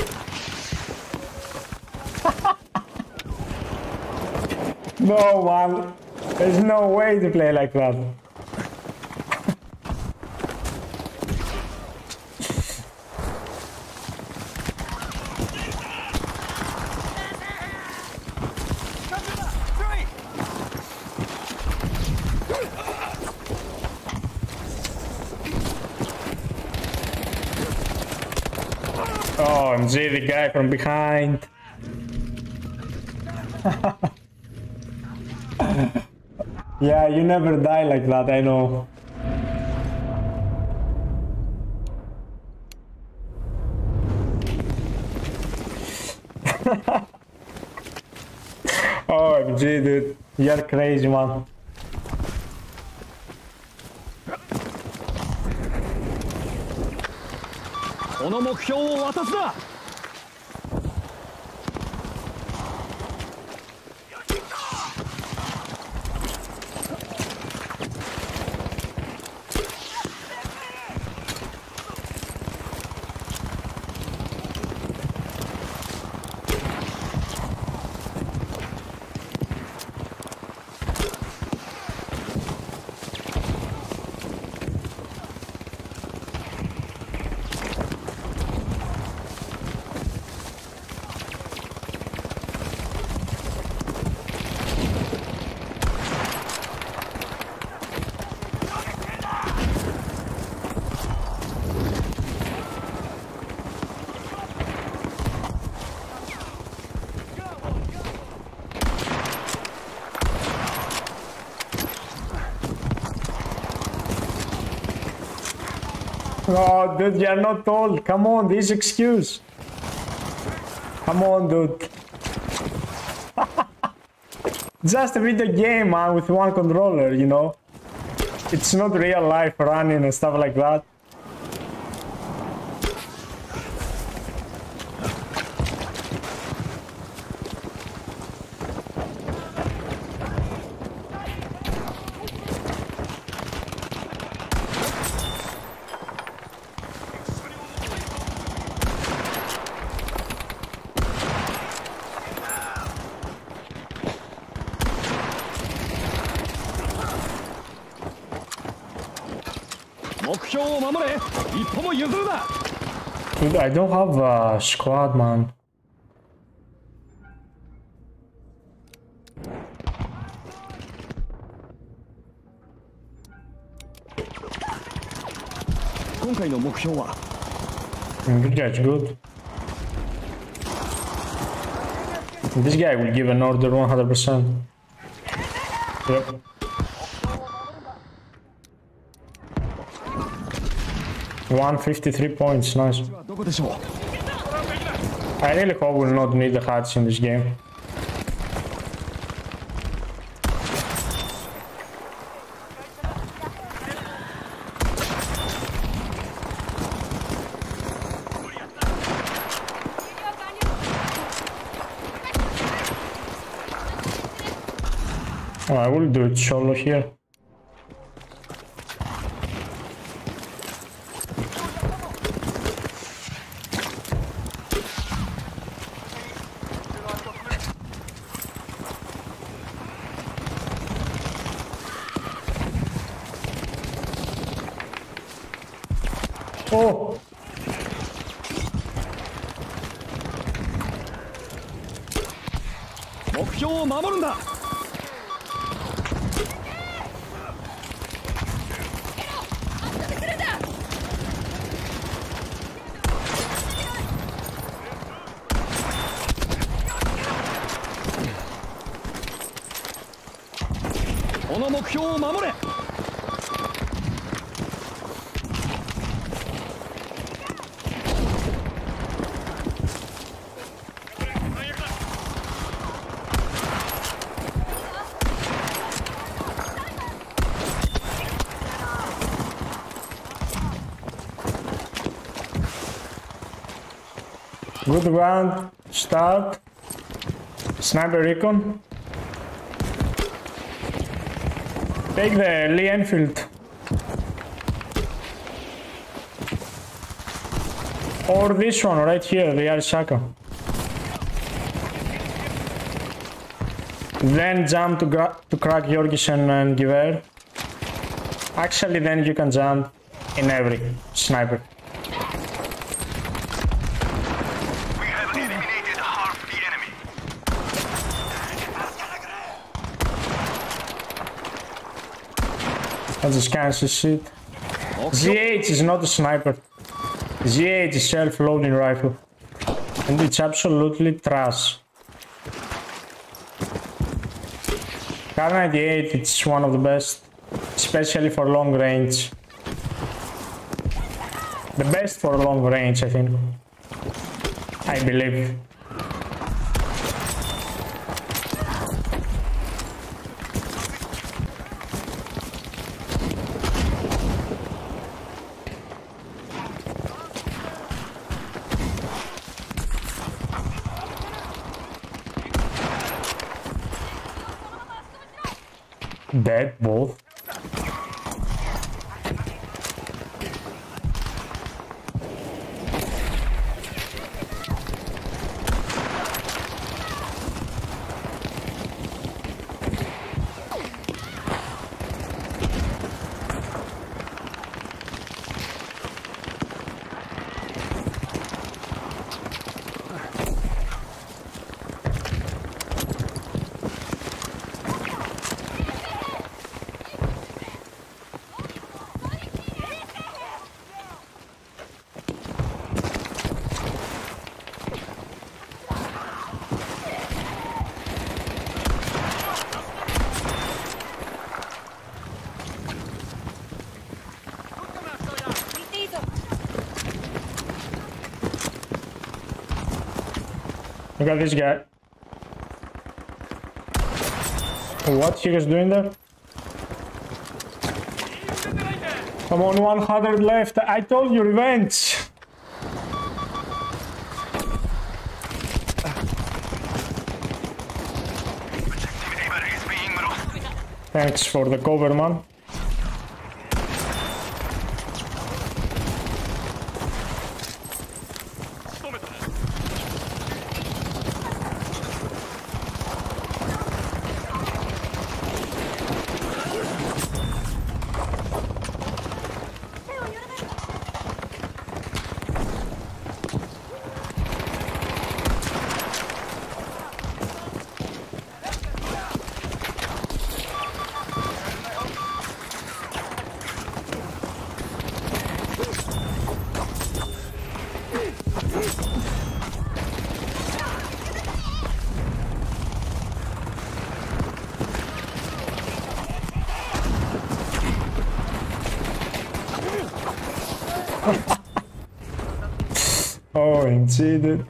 No, man. There's no way to play like that. O M G, the guy from behind. Yeah, you never die like that, I know. O M G, dude. You're crazy, man. Oh, dude, you're not old. Come on, this excuse. Come on, dude. Just a video game, man, with one controller, you know? It's not real life running and stuff like that. Dude, I don't have a squad, man. This guy's good. This guy will give an order one hundred percent. Yep. one fifty-three points, nice. I really hope we'll not need the hats in this game. Oh, I will do it solo here. Oh! Good round, start, sniper recon. Take the Lee Enfield. Or this one right here, the Arisaka. Then jump to, to crack Jorgensen and Giver. Actually, then you can jump in every sniper. That's a scanner shit. Z eight is not a sniper. Z eight is self-loading rifle. And it's absolutely trash. Kar ninety-eight, it's one of the best. Especially for long range. The best for long range, I think. I believe. Dead both. Look at this guy. What he was doing there? Come on, one hundred left. I told you, revenge. Thanks for the cover, man. Oh, indeed. Dude.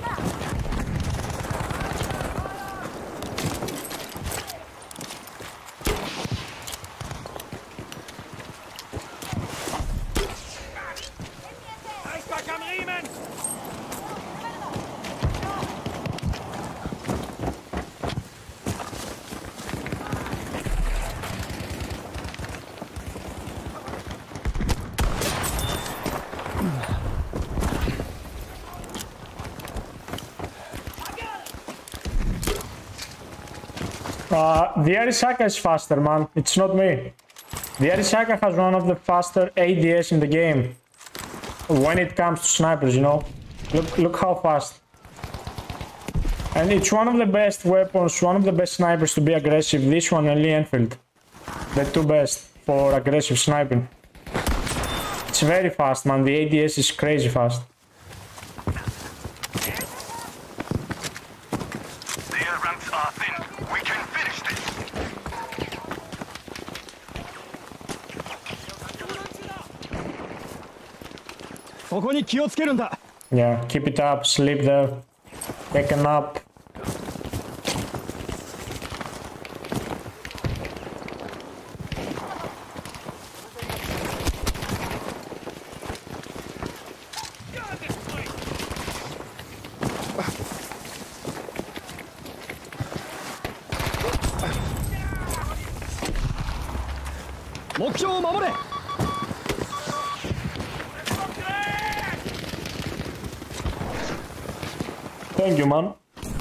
Uh, the Arisaka is faster, man. It's not me. The Arisaka has one of the faster A D S in the game. When it comes to snipers, you know. Look, look how fast. And it's one of the best weapons, one of the best snipers to be aggressive. This one and Lee Enfield. The two best for aggressive sniping. It's very fast, man. The A D S is crazy fast. Their ranks are thin. We can finish this. Yeah, keep it up, sleep there, take a nap. Thank you, man.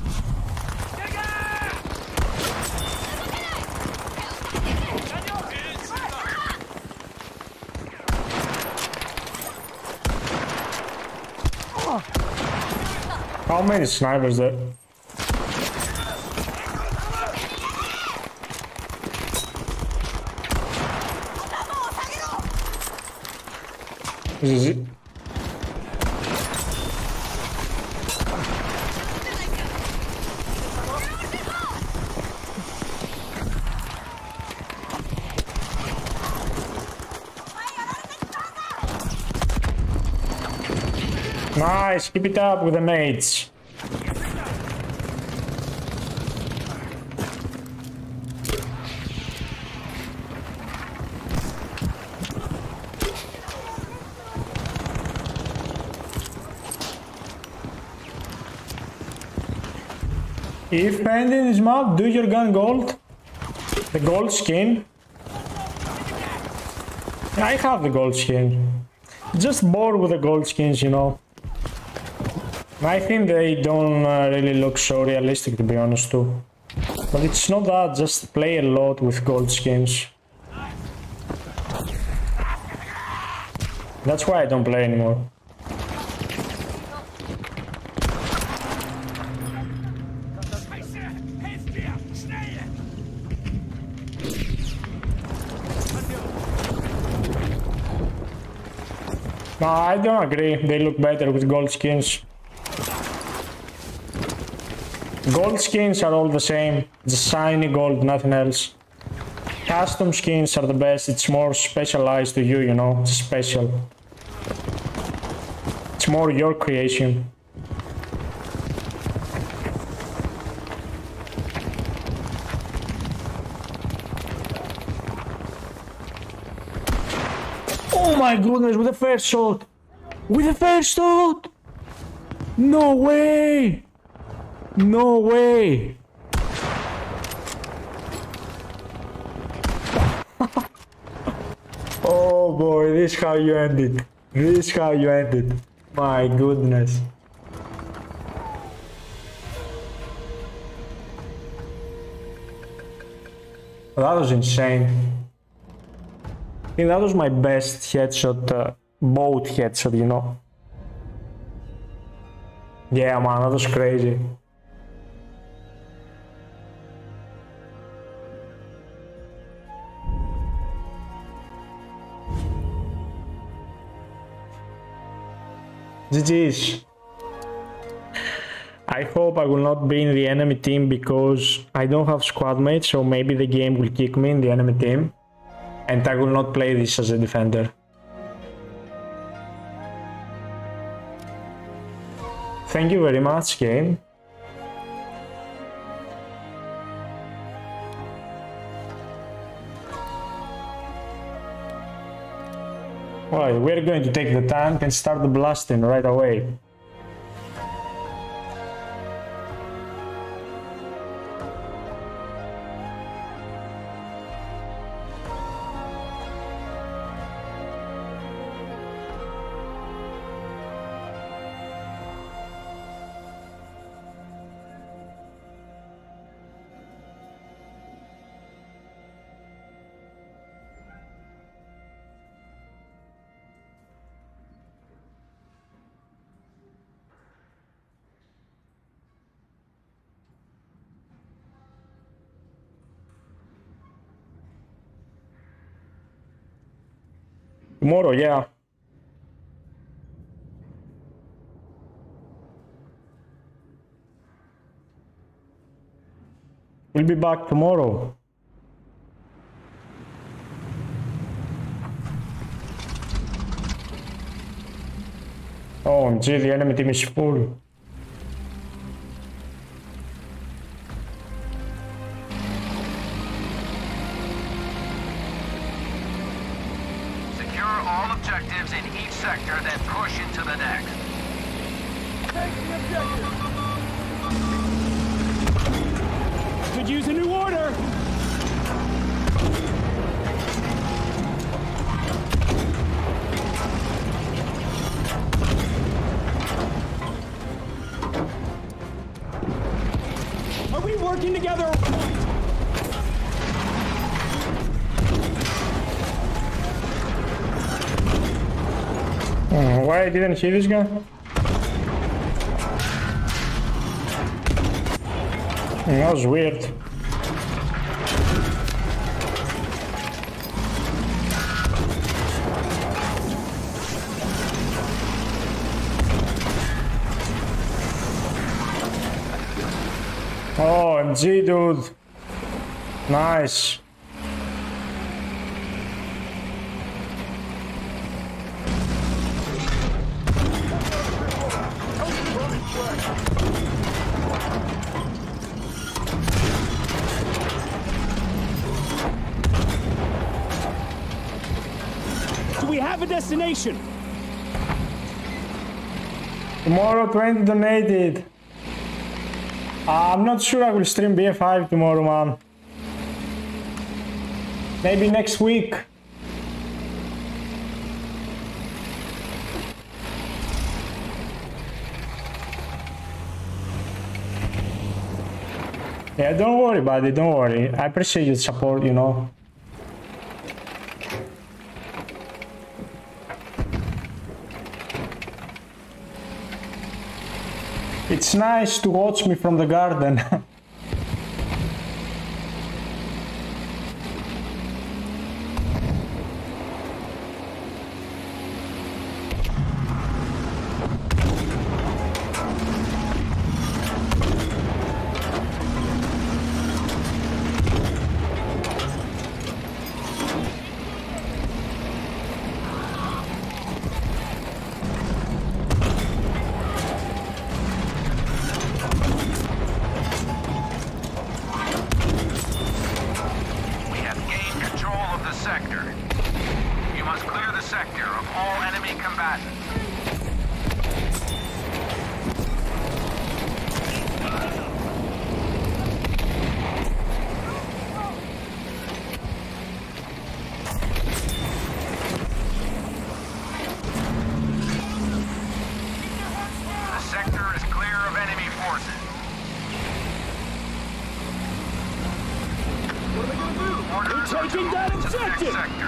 How many snipers there? This is it. Nice, keep it up with the nades. If ending this map, do your gun gold. The gold skin. I have the gold skin. Just bored with the gold skins, you know. I think they don't uh, really look so realistic, to be honest, too. But it's not that, just play a lot with gold skins. That's why I don't play anymore. No, I don't agree. They look better with gold skins. Gold skins are all the same. Just shiny gold, nothing else. Custom skins are the best. It's more specialized to you, you know. It's special. It's more your creation. Oh my goodness, with the first shot! With the first shot! No way! No way! Oh boy, this is how you end it. This is how you end it. My goodness. That was insane. I think that was my best headshot, uh, boat headshot, you know. Yeah, man, that was crazy. G G's. I hope I will not be in the enemy team because I don't have squad mates, so maybe the game will kick me in the enemy team and I will not play this as a defender. Thank you very much, game. Alright, we're going to take the tank and start the blasting right away. Tomorrow, yeah. We'll be back tomorrow. Oh, gee, the enemy team is full. All objectives in each sector, then push into the next. Take the objective. Could use a new order. Are we working together? Oh, why I didn't see this guy? That was weird. Oh, M G, dude. Nice. Do we have a destination? Tomorrow, twenty donated. Uh, I'm not sure I will stream B F five tomorrow, man. Maybe next week. Yeah, don't worry, buddy, don't worry. I appreciate your support, you know. It's nice to watch me from the garden. all enemy combatants. The sector is clear of enemy forces. What are they gonna do? Orders We're are to taking that move to the next objective! sector.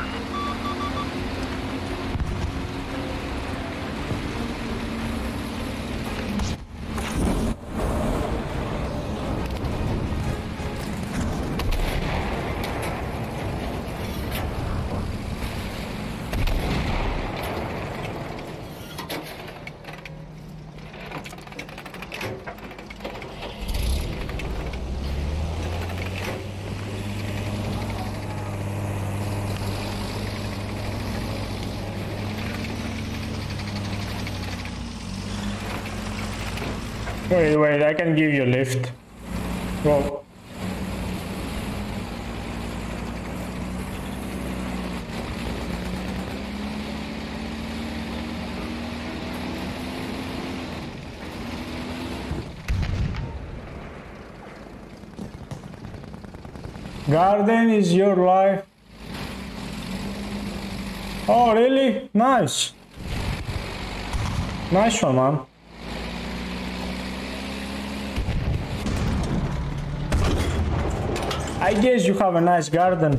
Wait, wait, I can give you a lift. Whoa. Garden is your life. Oh, really? Nice. Nice one, man. I guess you have a nice garden.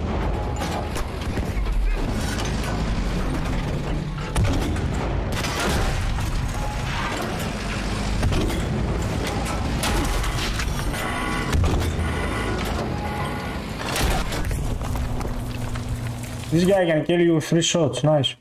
This guy can kill you with three shots, nice.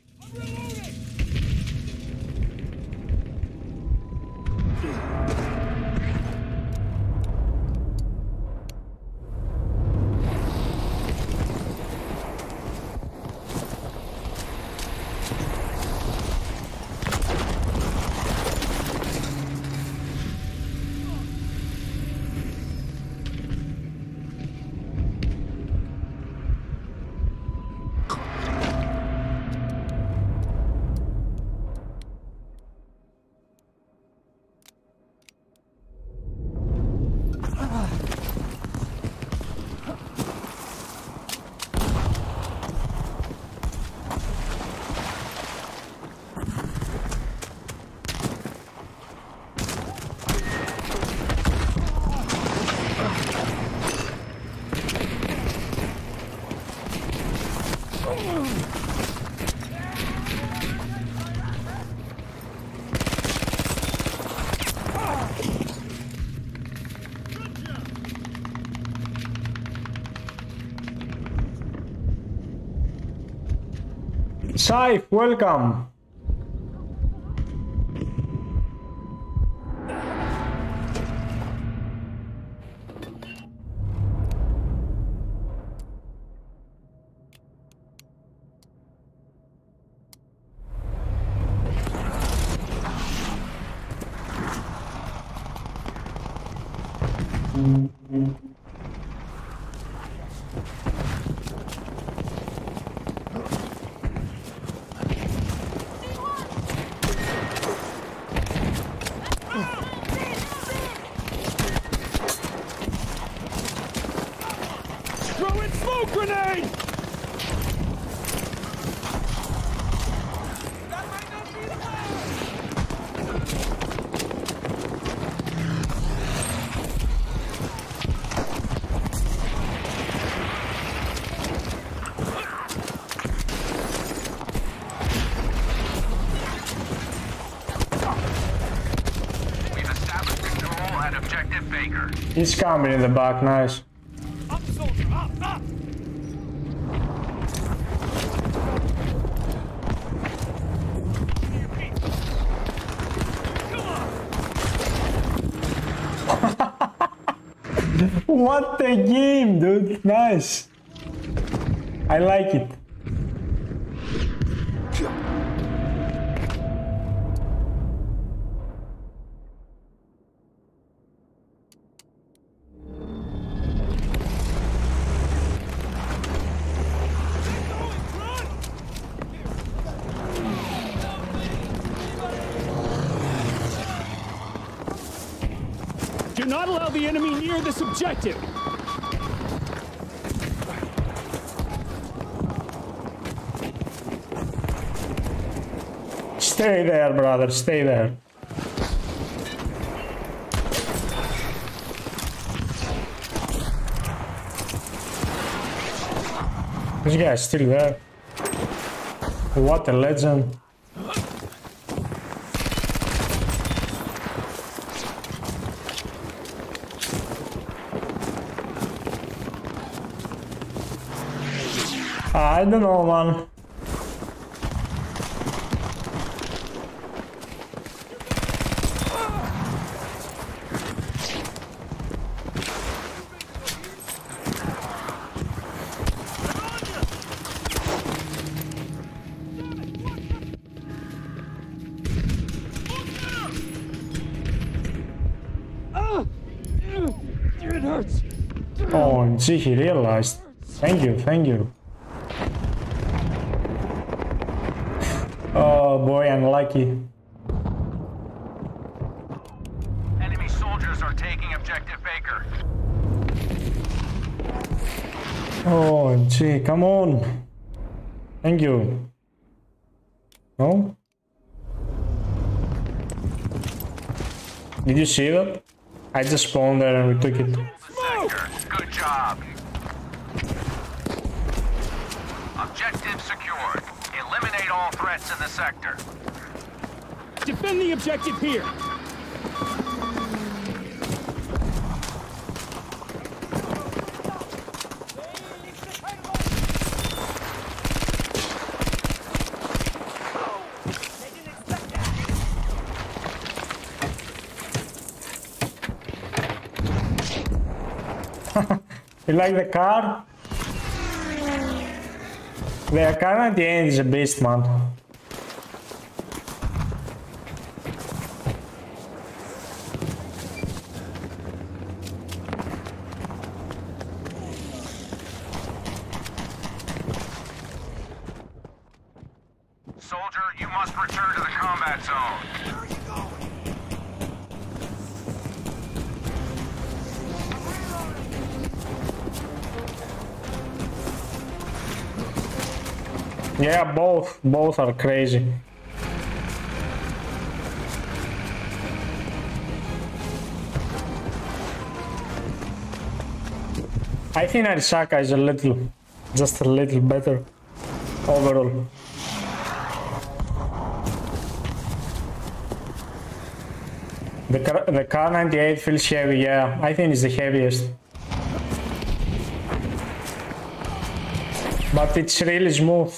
Saif, welcome. Throwing smoke grenade! We've established control at Objective Baker. He's coming in the back, nice. Up, soldier, up, up! What a game, dude. Nice. I like it. Do not allow the enemy near this objective. Stay there, brother, stay there. This guy is still there. What a legend. I don't know, man. It hurts. Oh, gee, he realized. Thank you, thank you. Oh boy, unlucky. Enemy soldiers are taking objective Baker. Oh, gee, come on. Thank you. No? Did you see that? I just spawned there and we took it. Sector. Good job. Objective secured. Eliminate all threats in the sector. Defend the objective here. You like the car? The car at the end is a beast, man. Soldier, you must return to the combat zone. Yeah, both. Both are crazy. I think Arisaka is a little, just a little better overall. The car, the car ninety-eight feels heavy, yeah. I think it's the heaviest. But it's really smooth.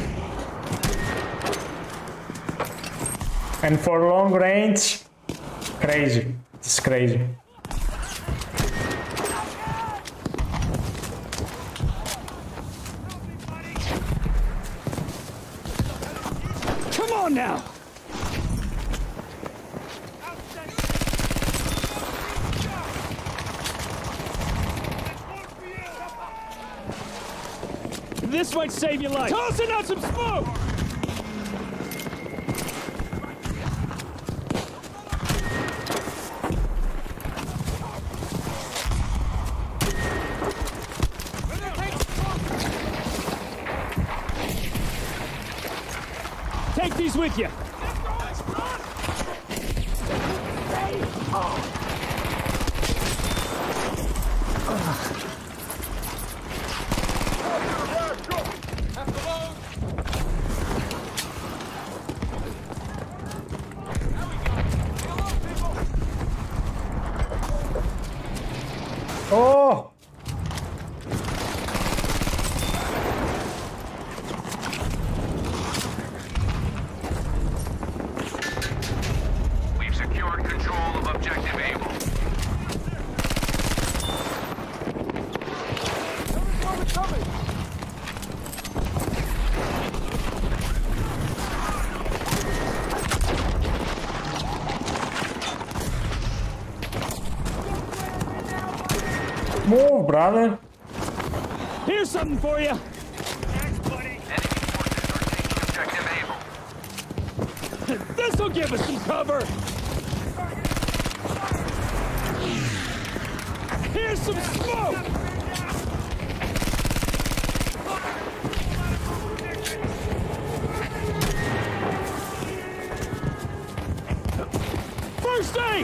And for long range, crazy. It's crazy. Come on now. This might save your life. Tossing out some smoke. Take these with you. Oh! We've secured control of objective Able. Move, brother. Here's something for you. Enemy forces are taking objective Able. This'll give us some cover. Here's some smoke! First aid!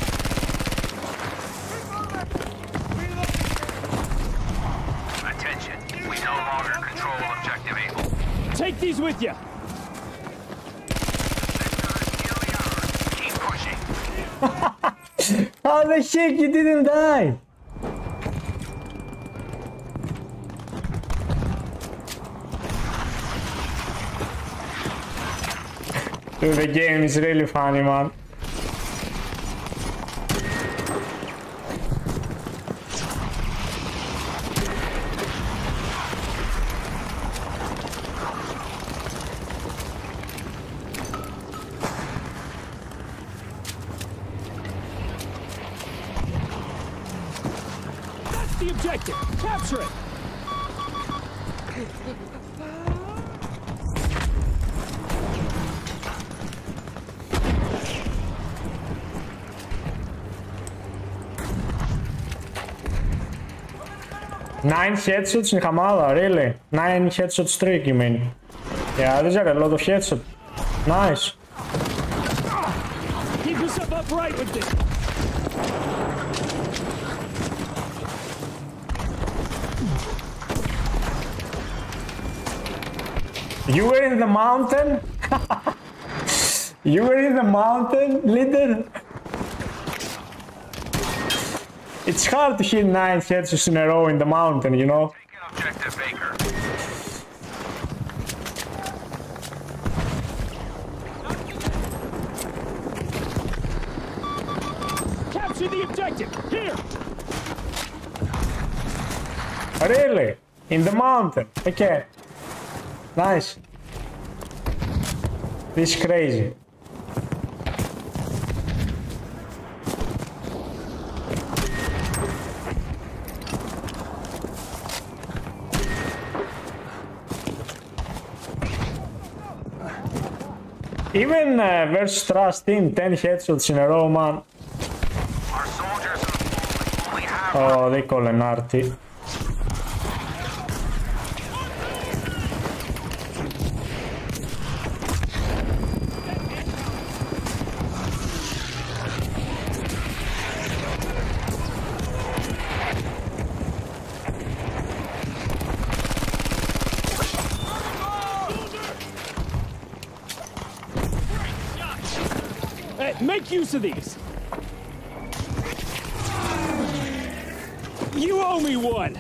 Attention, we no longer control objective Able. Take these with you! Keep pushing. How the heck you didn't die? Dude, the game is really funny, man. The objective! Capture it! Nine headshots in Hamada, really? Nine headshot streak, you mean? Yeah, these are a lot of headshots. Nice. Keep yourself upright with this! You were in the mountain? You were in the mountain, leader? It's hard to hit nine headshots in a row in the mountain, you know? Taking objective Baker. Capture the objective! Here! Really? In the mountain? Okay. Nice. This is crazy. Even uh, versus Trust Team, ten headshots in a row, man. Our soldiers have only have Oh, they call an R T. Hey, make use of these! You owe me one!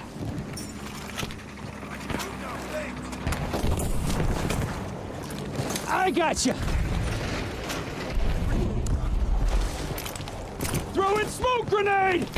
I gotcha! Throw in smoke grenade!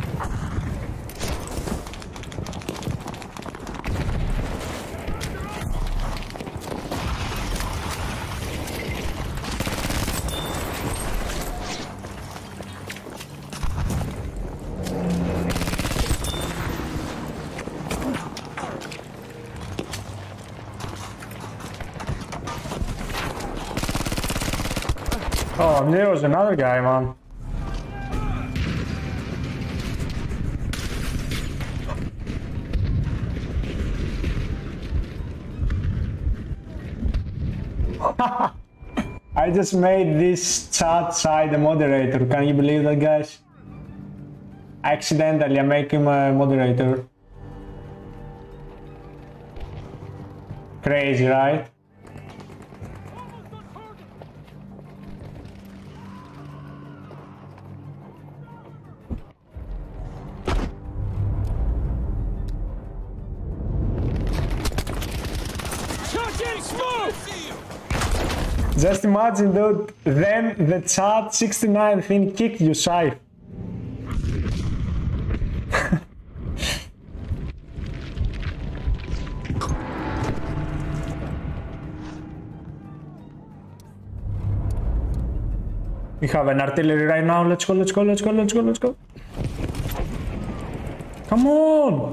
Oh, there was another guy, man. I just made this chat side a moderator. Can you believe that, guys? Accidentally, I make him a moderator. Crazy, right? Just imagine, dude, then the chat sixty-nine thing kicked you, Scythe. We have an artillery right now. Let's go, let's go, let's go, let's go, let's go. Come on!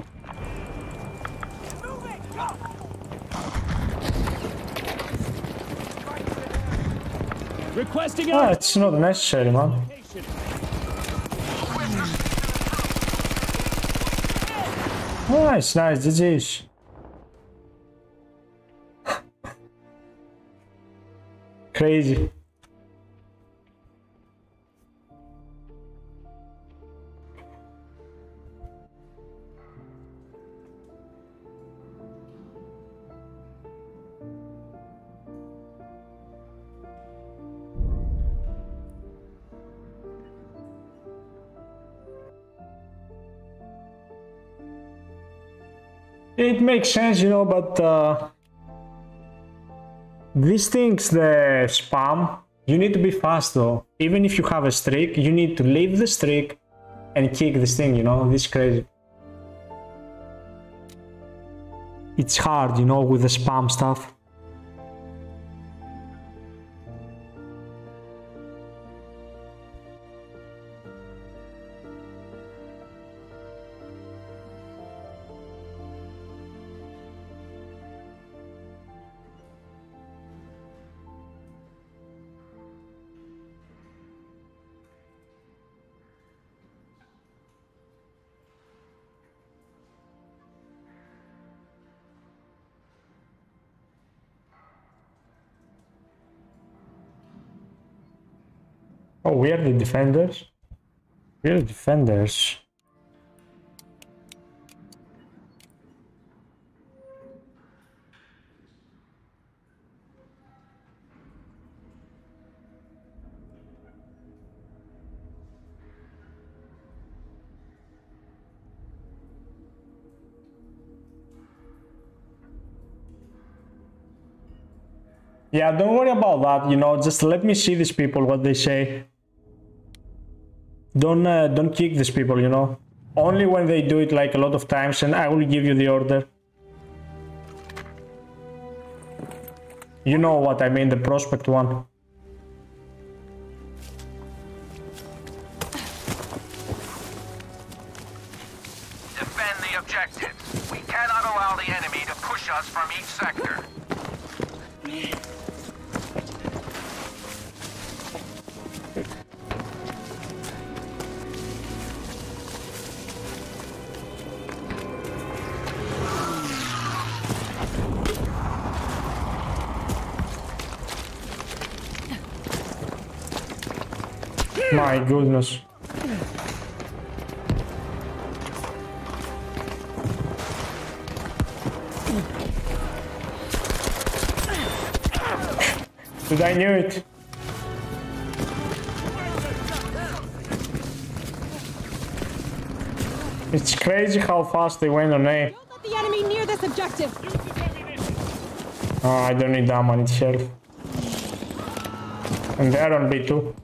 Requesting Ah, it's not necessary, man. Nice, nice, G G's. Crazy. It makes sense, you know, but uh, these things, the spam, you need to be fast though. Even if you have a streak, you need to leave the streak and kick this thing, you know, this is crazy. It's hard, you know, with the spam stuff. Oh, we are the defenders. We are the defenders. Yeah, don't worry about that, you know, just let me see these people, what they say. Don't uh, don't kick these people, you know. Only when they do it like a lot of times, and I will give you the order. You know what I mean, the prospect one. Defend the objectives. We cannot allow the enemy to push us from each sector. My goodness. Dude, I knew it. It's crazy how fast they went on A. Don't let the enemy near this objective. Oh, I don't need that one itself. And they're on B too.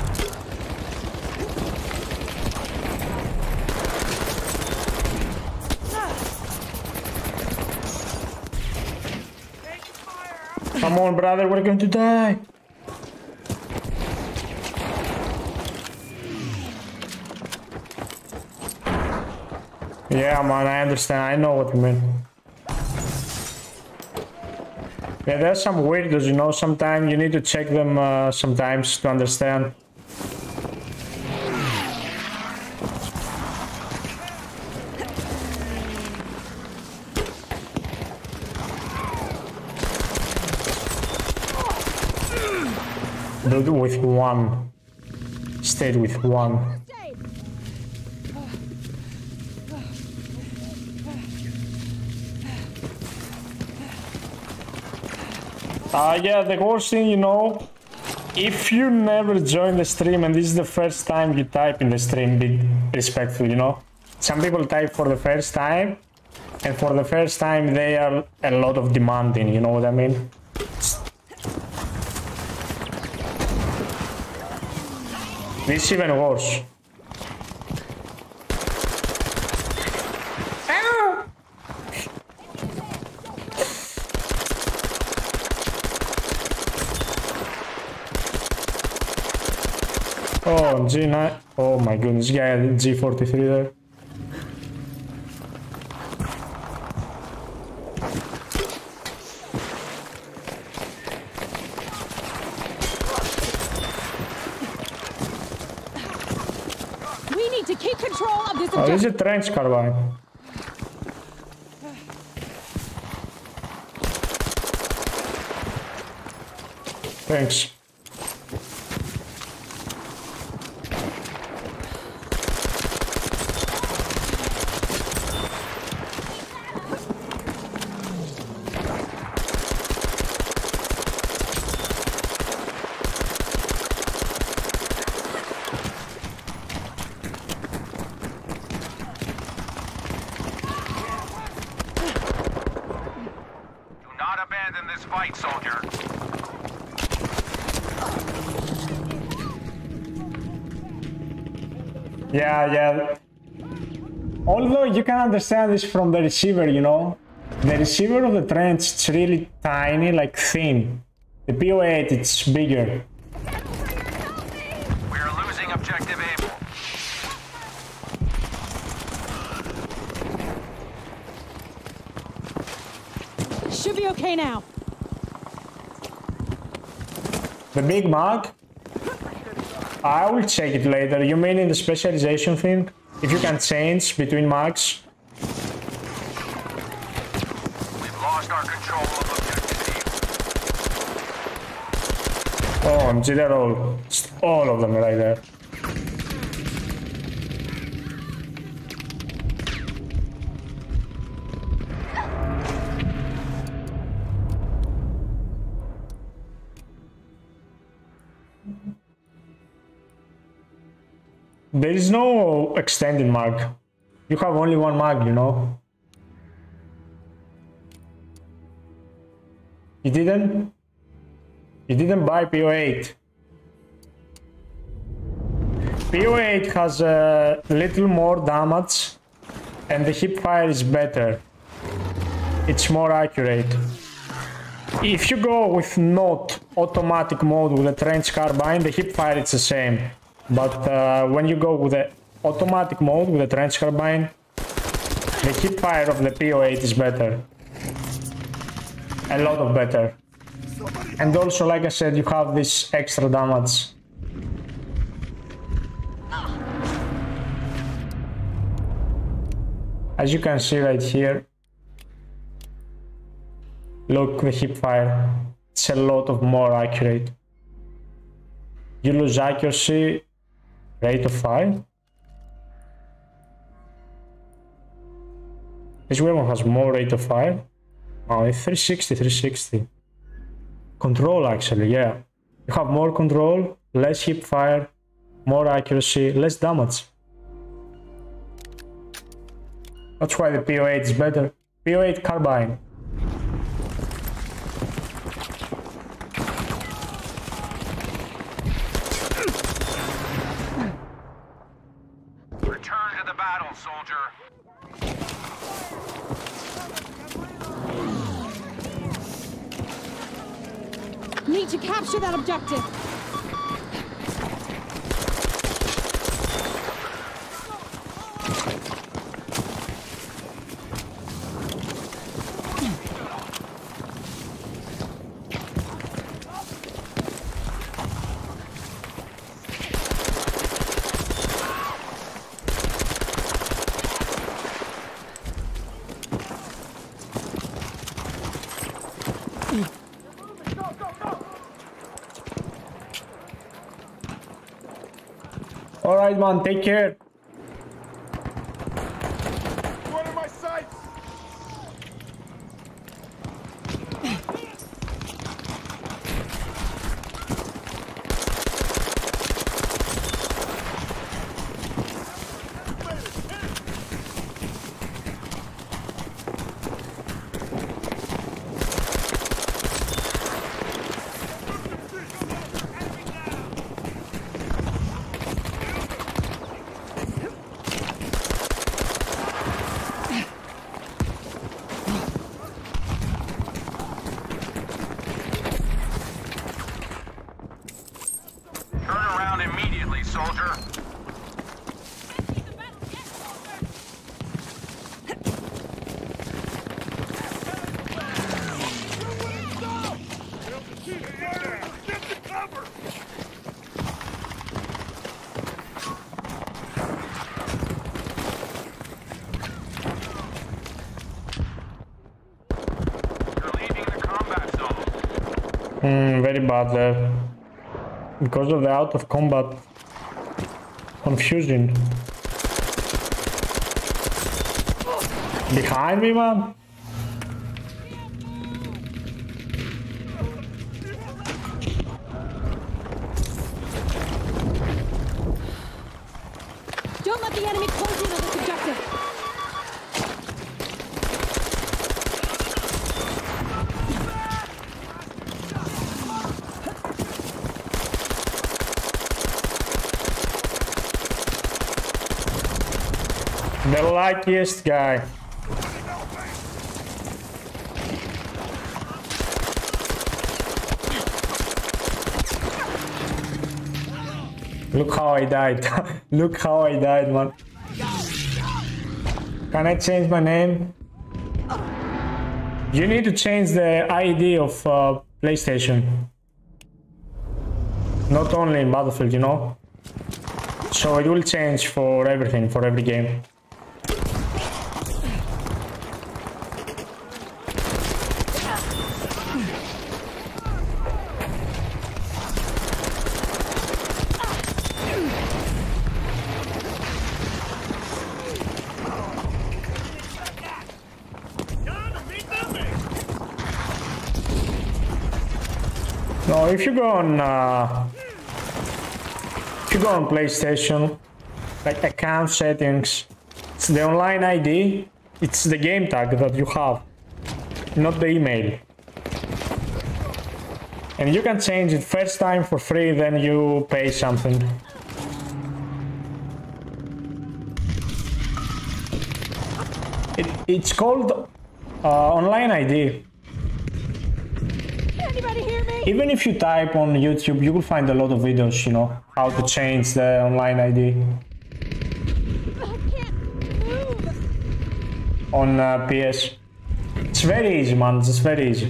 Come on, brother, we're going to die. Yeah, man, I understand. I know what you mean. Yeah, there's some weirdos, you know. Sometimes you need to check them uh, sometimes to understand. Dude, with one. Stayed with one. Uh, yeah, the worst thing, you know, if you never join the stream and this is the first time you type in the stream, be respectful, you know. Some people type for the first time, and for the first time they are a lot of demanding, you know what I mean? This is even worse. Oh, G nine. Oh my goodness, yeah, G forty-three there. We need to keep control of this Oh, this is objective. a trench carbine. Thanks. This fight, soldier. Yeah, yeah. Although you can understand this from the receiver, you know. The receiver of the trench is really tiny, like thin. The P O eight, it's bigger. We are losing objective Able. Should be okay now. The big mag? I will check it later. You mean in the specialization thing? If you can change between mags? We've lost our control of objective Able. Oh, M G, they're all, all of them right there. There is no extended mag. You have only one mag, you know. You didn't? You didn't buy P O eight. P O eight has a little more damage and the hip fire is better. It's more accurate. If you go with not automatic mode with a trench carbine, the hip fire is the same. But uh, when you go with the automatic mode with the trench carbine, the hip fire of the P O eight is better. A lot of better. And also, like I said, you have this extra damage. As you can see right here, look, the hip fire, it's a lot of more accurate. You lose accuracy, rate of fire. This weapon has more rate of fire. Oh, it's three sixty, three sixty. Control, actually, yeah. You have more control, less hip fire, more accuracy, less damage. That's why the P O eight is better. P O eight carbine. Return to the battle, soldier. Need to capture that objective. Alright, man, take care. One of my sights! Mm, very bad there. Because of the out of combat confusion. Behind me, man. Don't let the enemy close in on this objective. The luckiest guy. Look how I died. Look how I died, man. Can I change my name? You need to change the I D of uh, PlayStation. Not only in Battlefield, you know? So it will change for everything, for every game. No, if you go on, uh, if you go on PlayStation, like account settings, it's the online I D, it's the game tag that you have, not the email. And you can change it first time for free, then you pay something. It, it's called uh, online I D. Anybody hear me? Even if you type on YouTube, you will find a lot of videos, you know, how to change the online I D. I can't move. On uh, P S. It's very easy, man. It's very easy.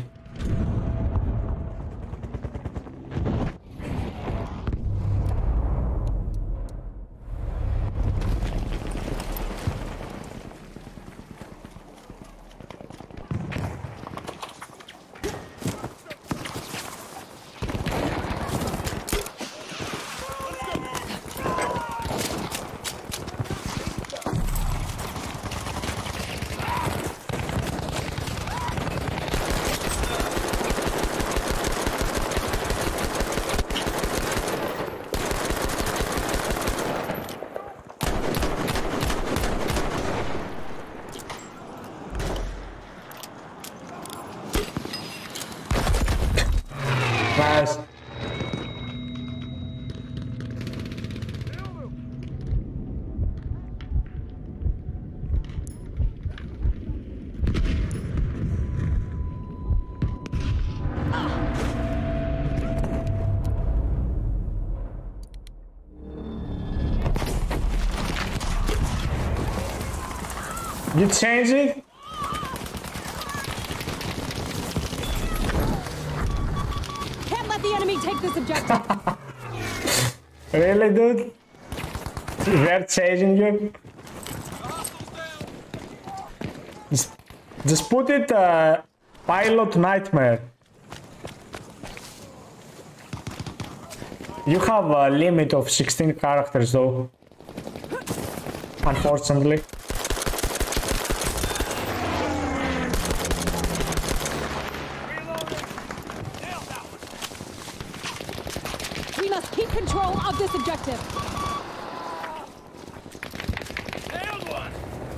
Nice. You change it? Can't let the enemy take this objective. Really, dude? They're chasing you? Just, just put it uh, pilot nightmare. You have a limit of sixteen characters though. Unfortunately. We must keep control of this objective. Nailed one!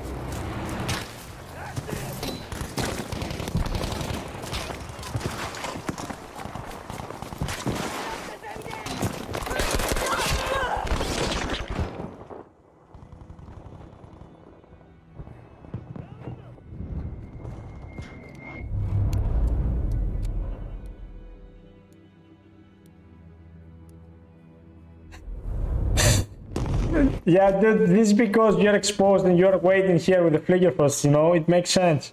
Yeah, dude, this is because you're exposed and you're waiting here with the flicker first, you know? It makes sense.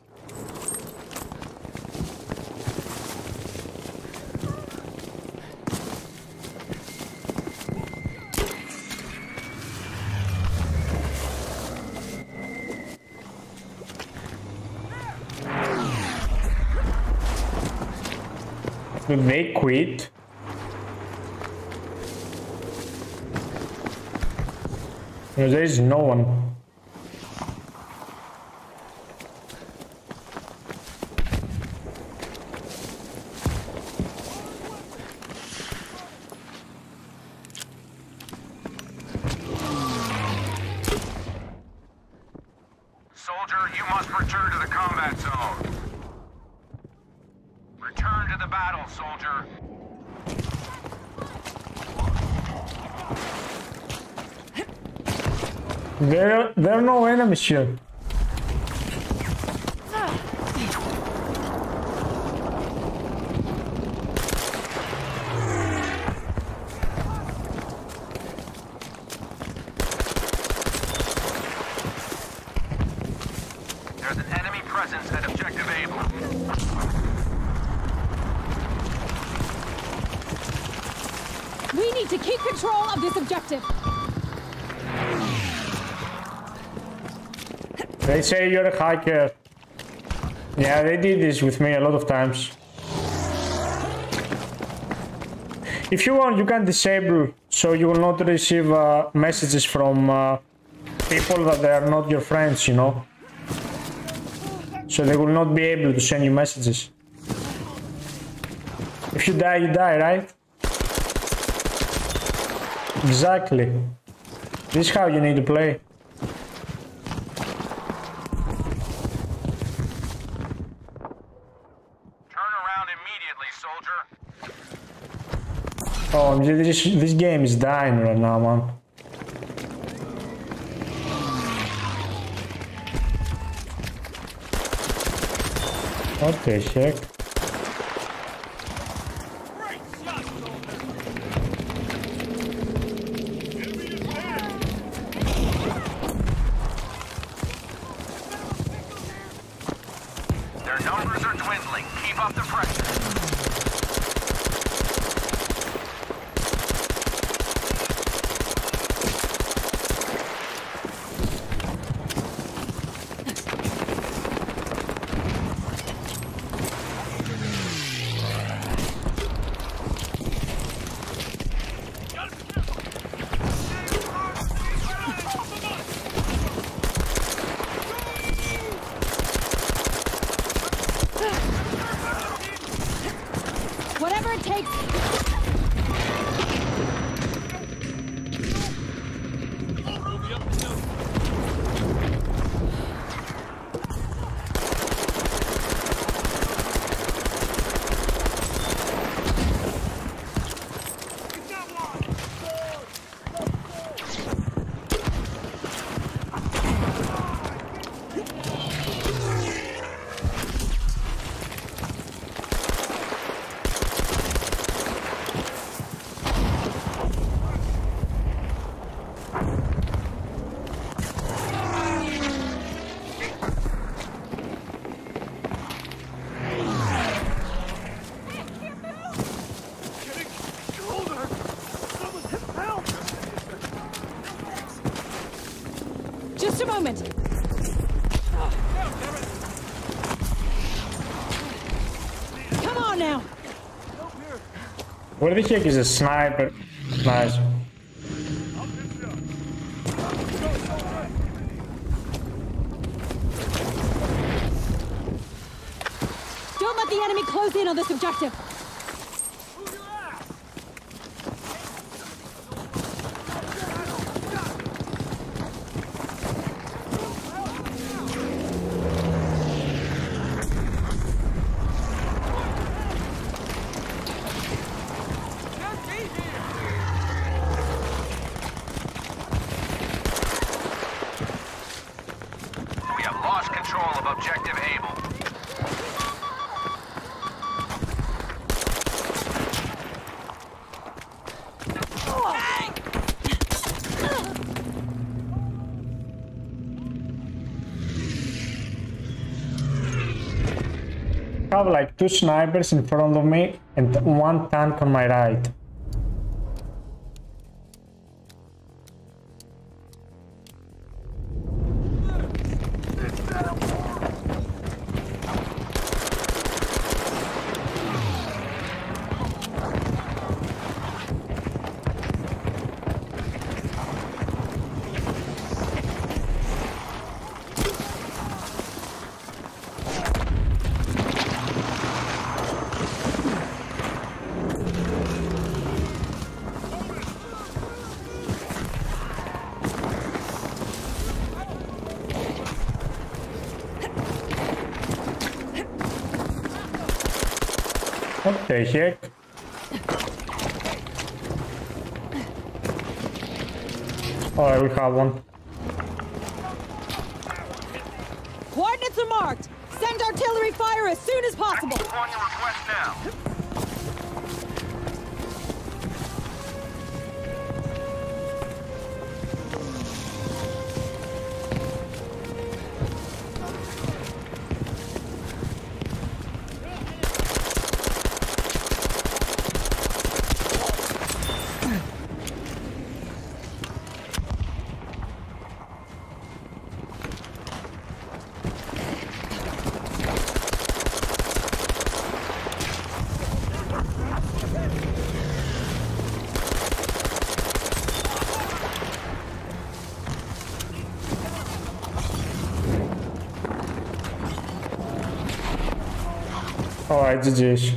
They quit. No, there is no one. Soldier, you must return to the combat zone. Return to the battle, soldier. There, there are no enemies here. There's an enemy presence at objective Able. We need to keep control of this objective. They say you're a hacker. Yeah, they did this with me a lot of times. If you want, you can disable, so you will not receive uh, messages from uh, people that they are not your friends, you know. So they will not be able to send you messages. If you die, you die, right? Exactly. This is how you need to play. Turn around immediately, soldier. Oh, this, this game is dying right now, man. What the heck? Their numbers are dwindling. Keep up the pressure. Whatever it takes. Just a moment. Come on now. Where the heck is a sniper? Nice. Don't let the enemy close in on this objective. We have lost control of objective Able. I have like two snipers in front of me and one tank on my right. the heck? Oh, I will have one. Coordinates are marked. Send artillery fire as soon as possible. On your request now. Alright, G G's.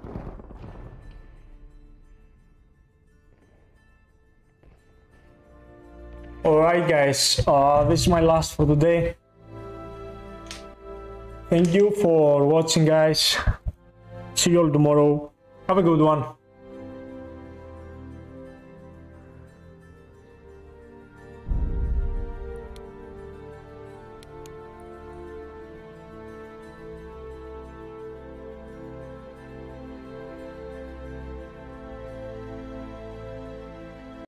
Alright guys, uh, this is my last for today. Thank you for watching guys. See you all tomorrow. Have a good one.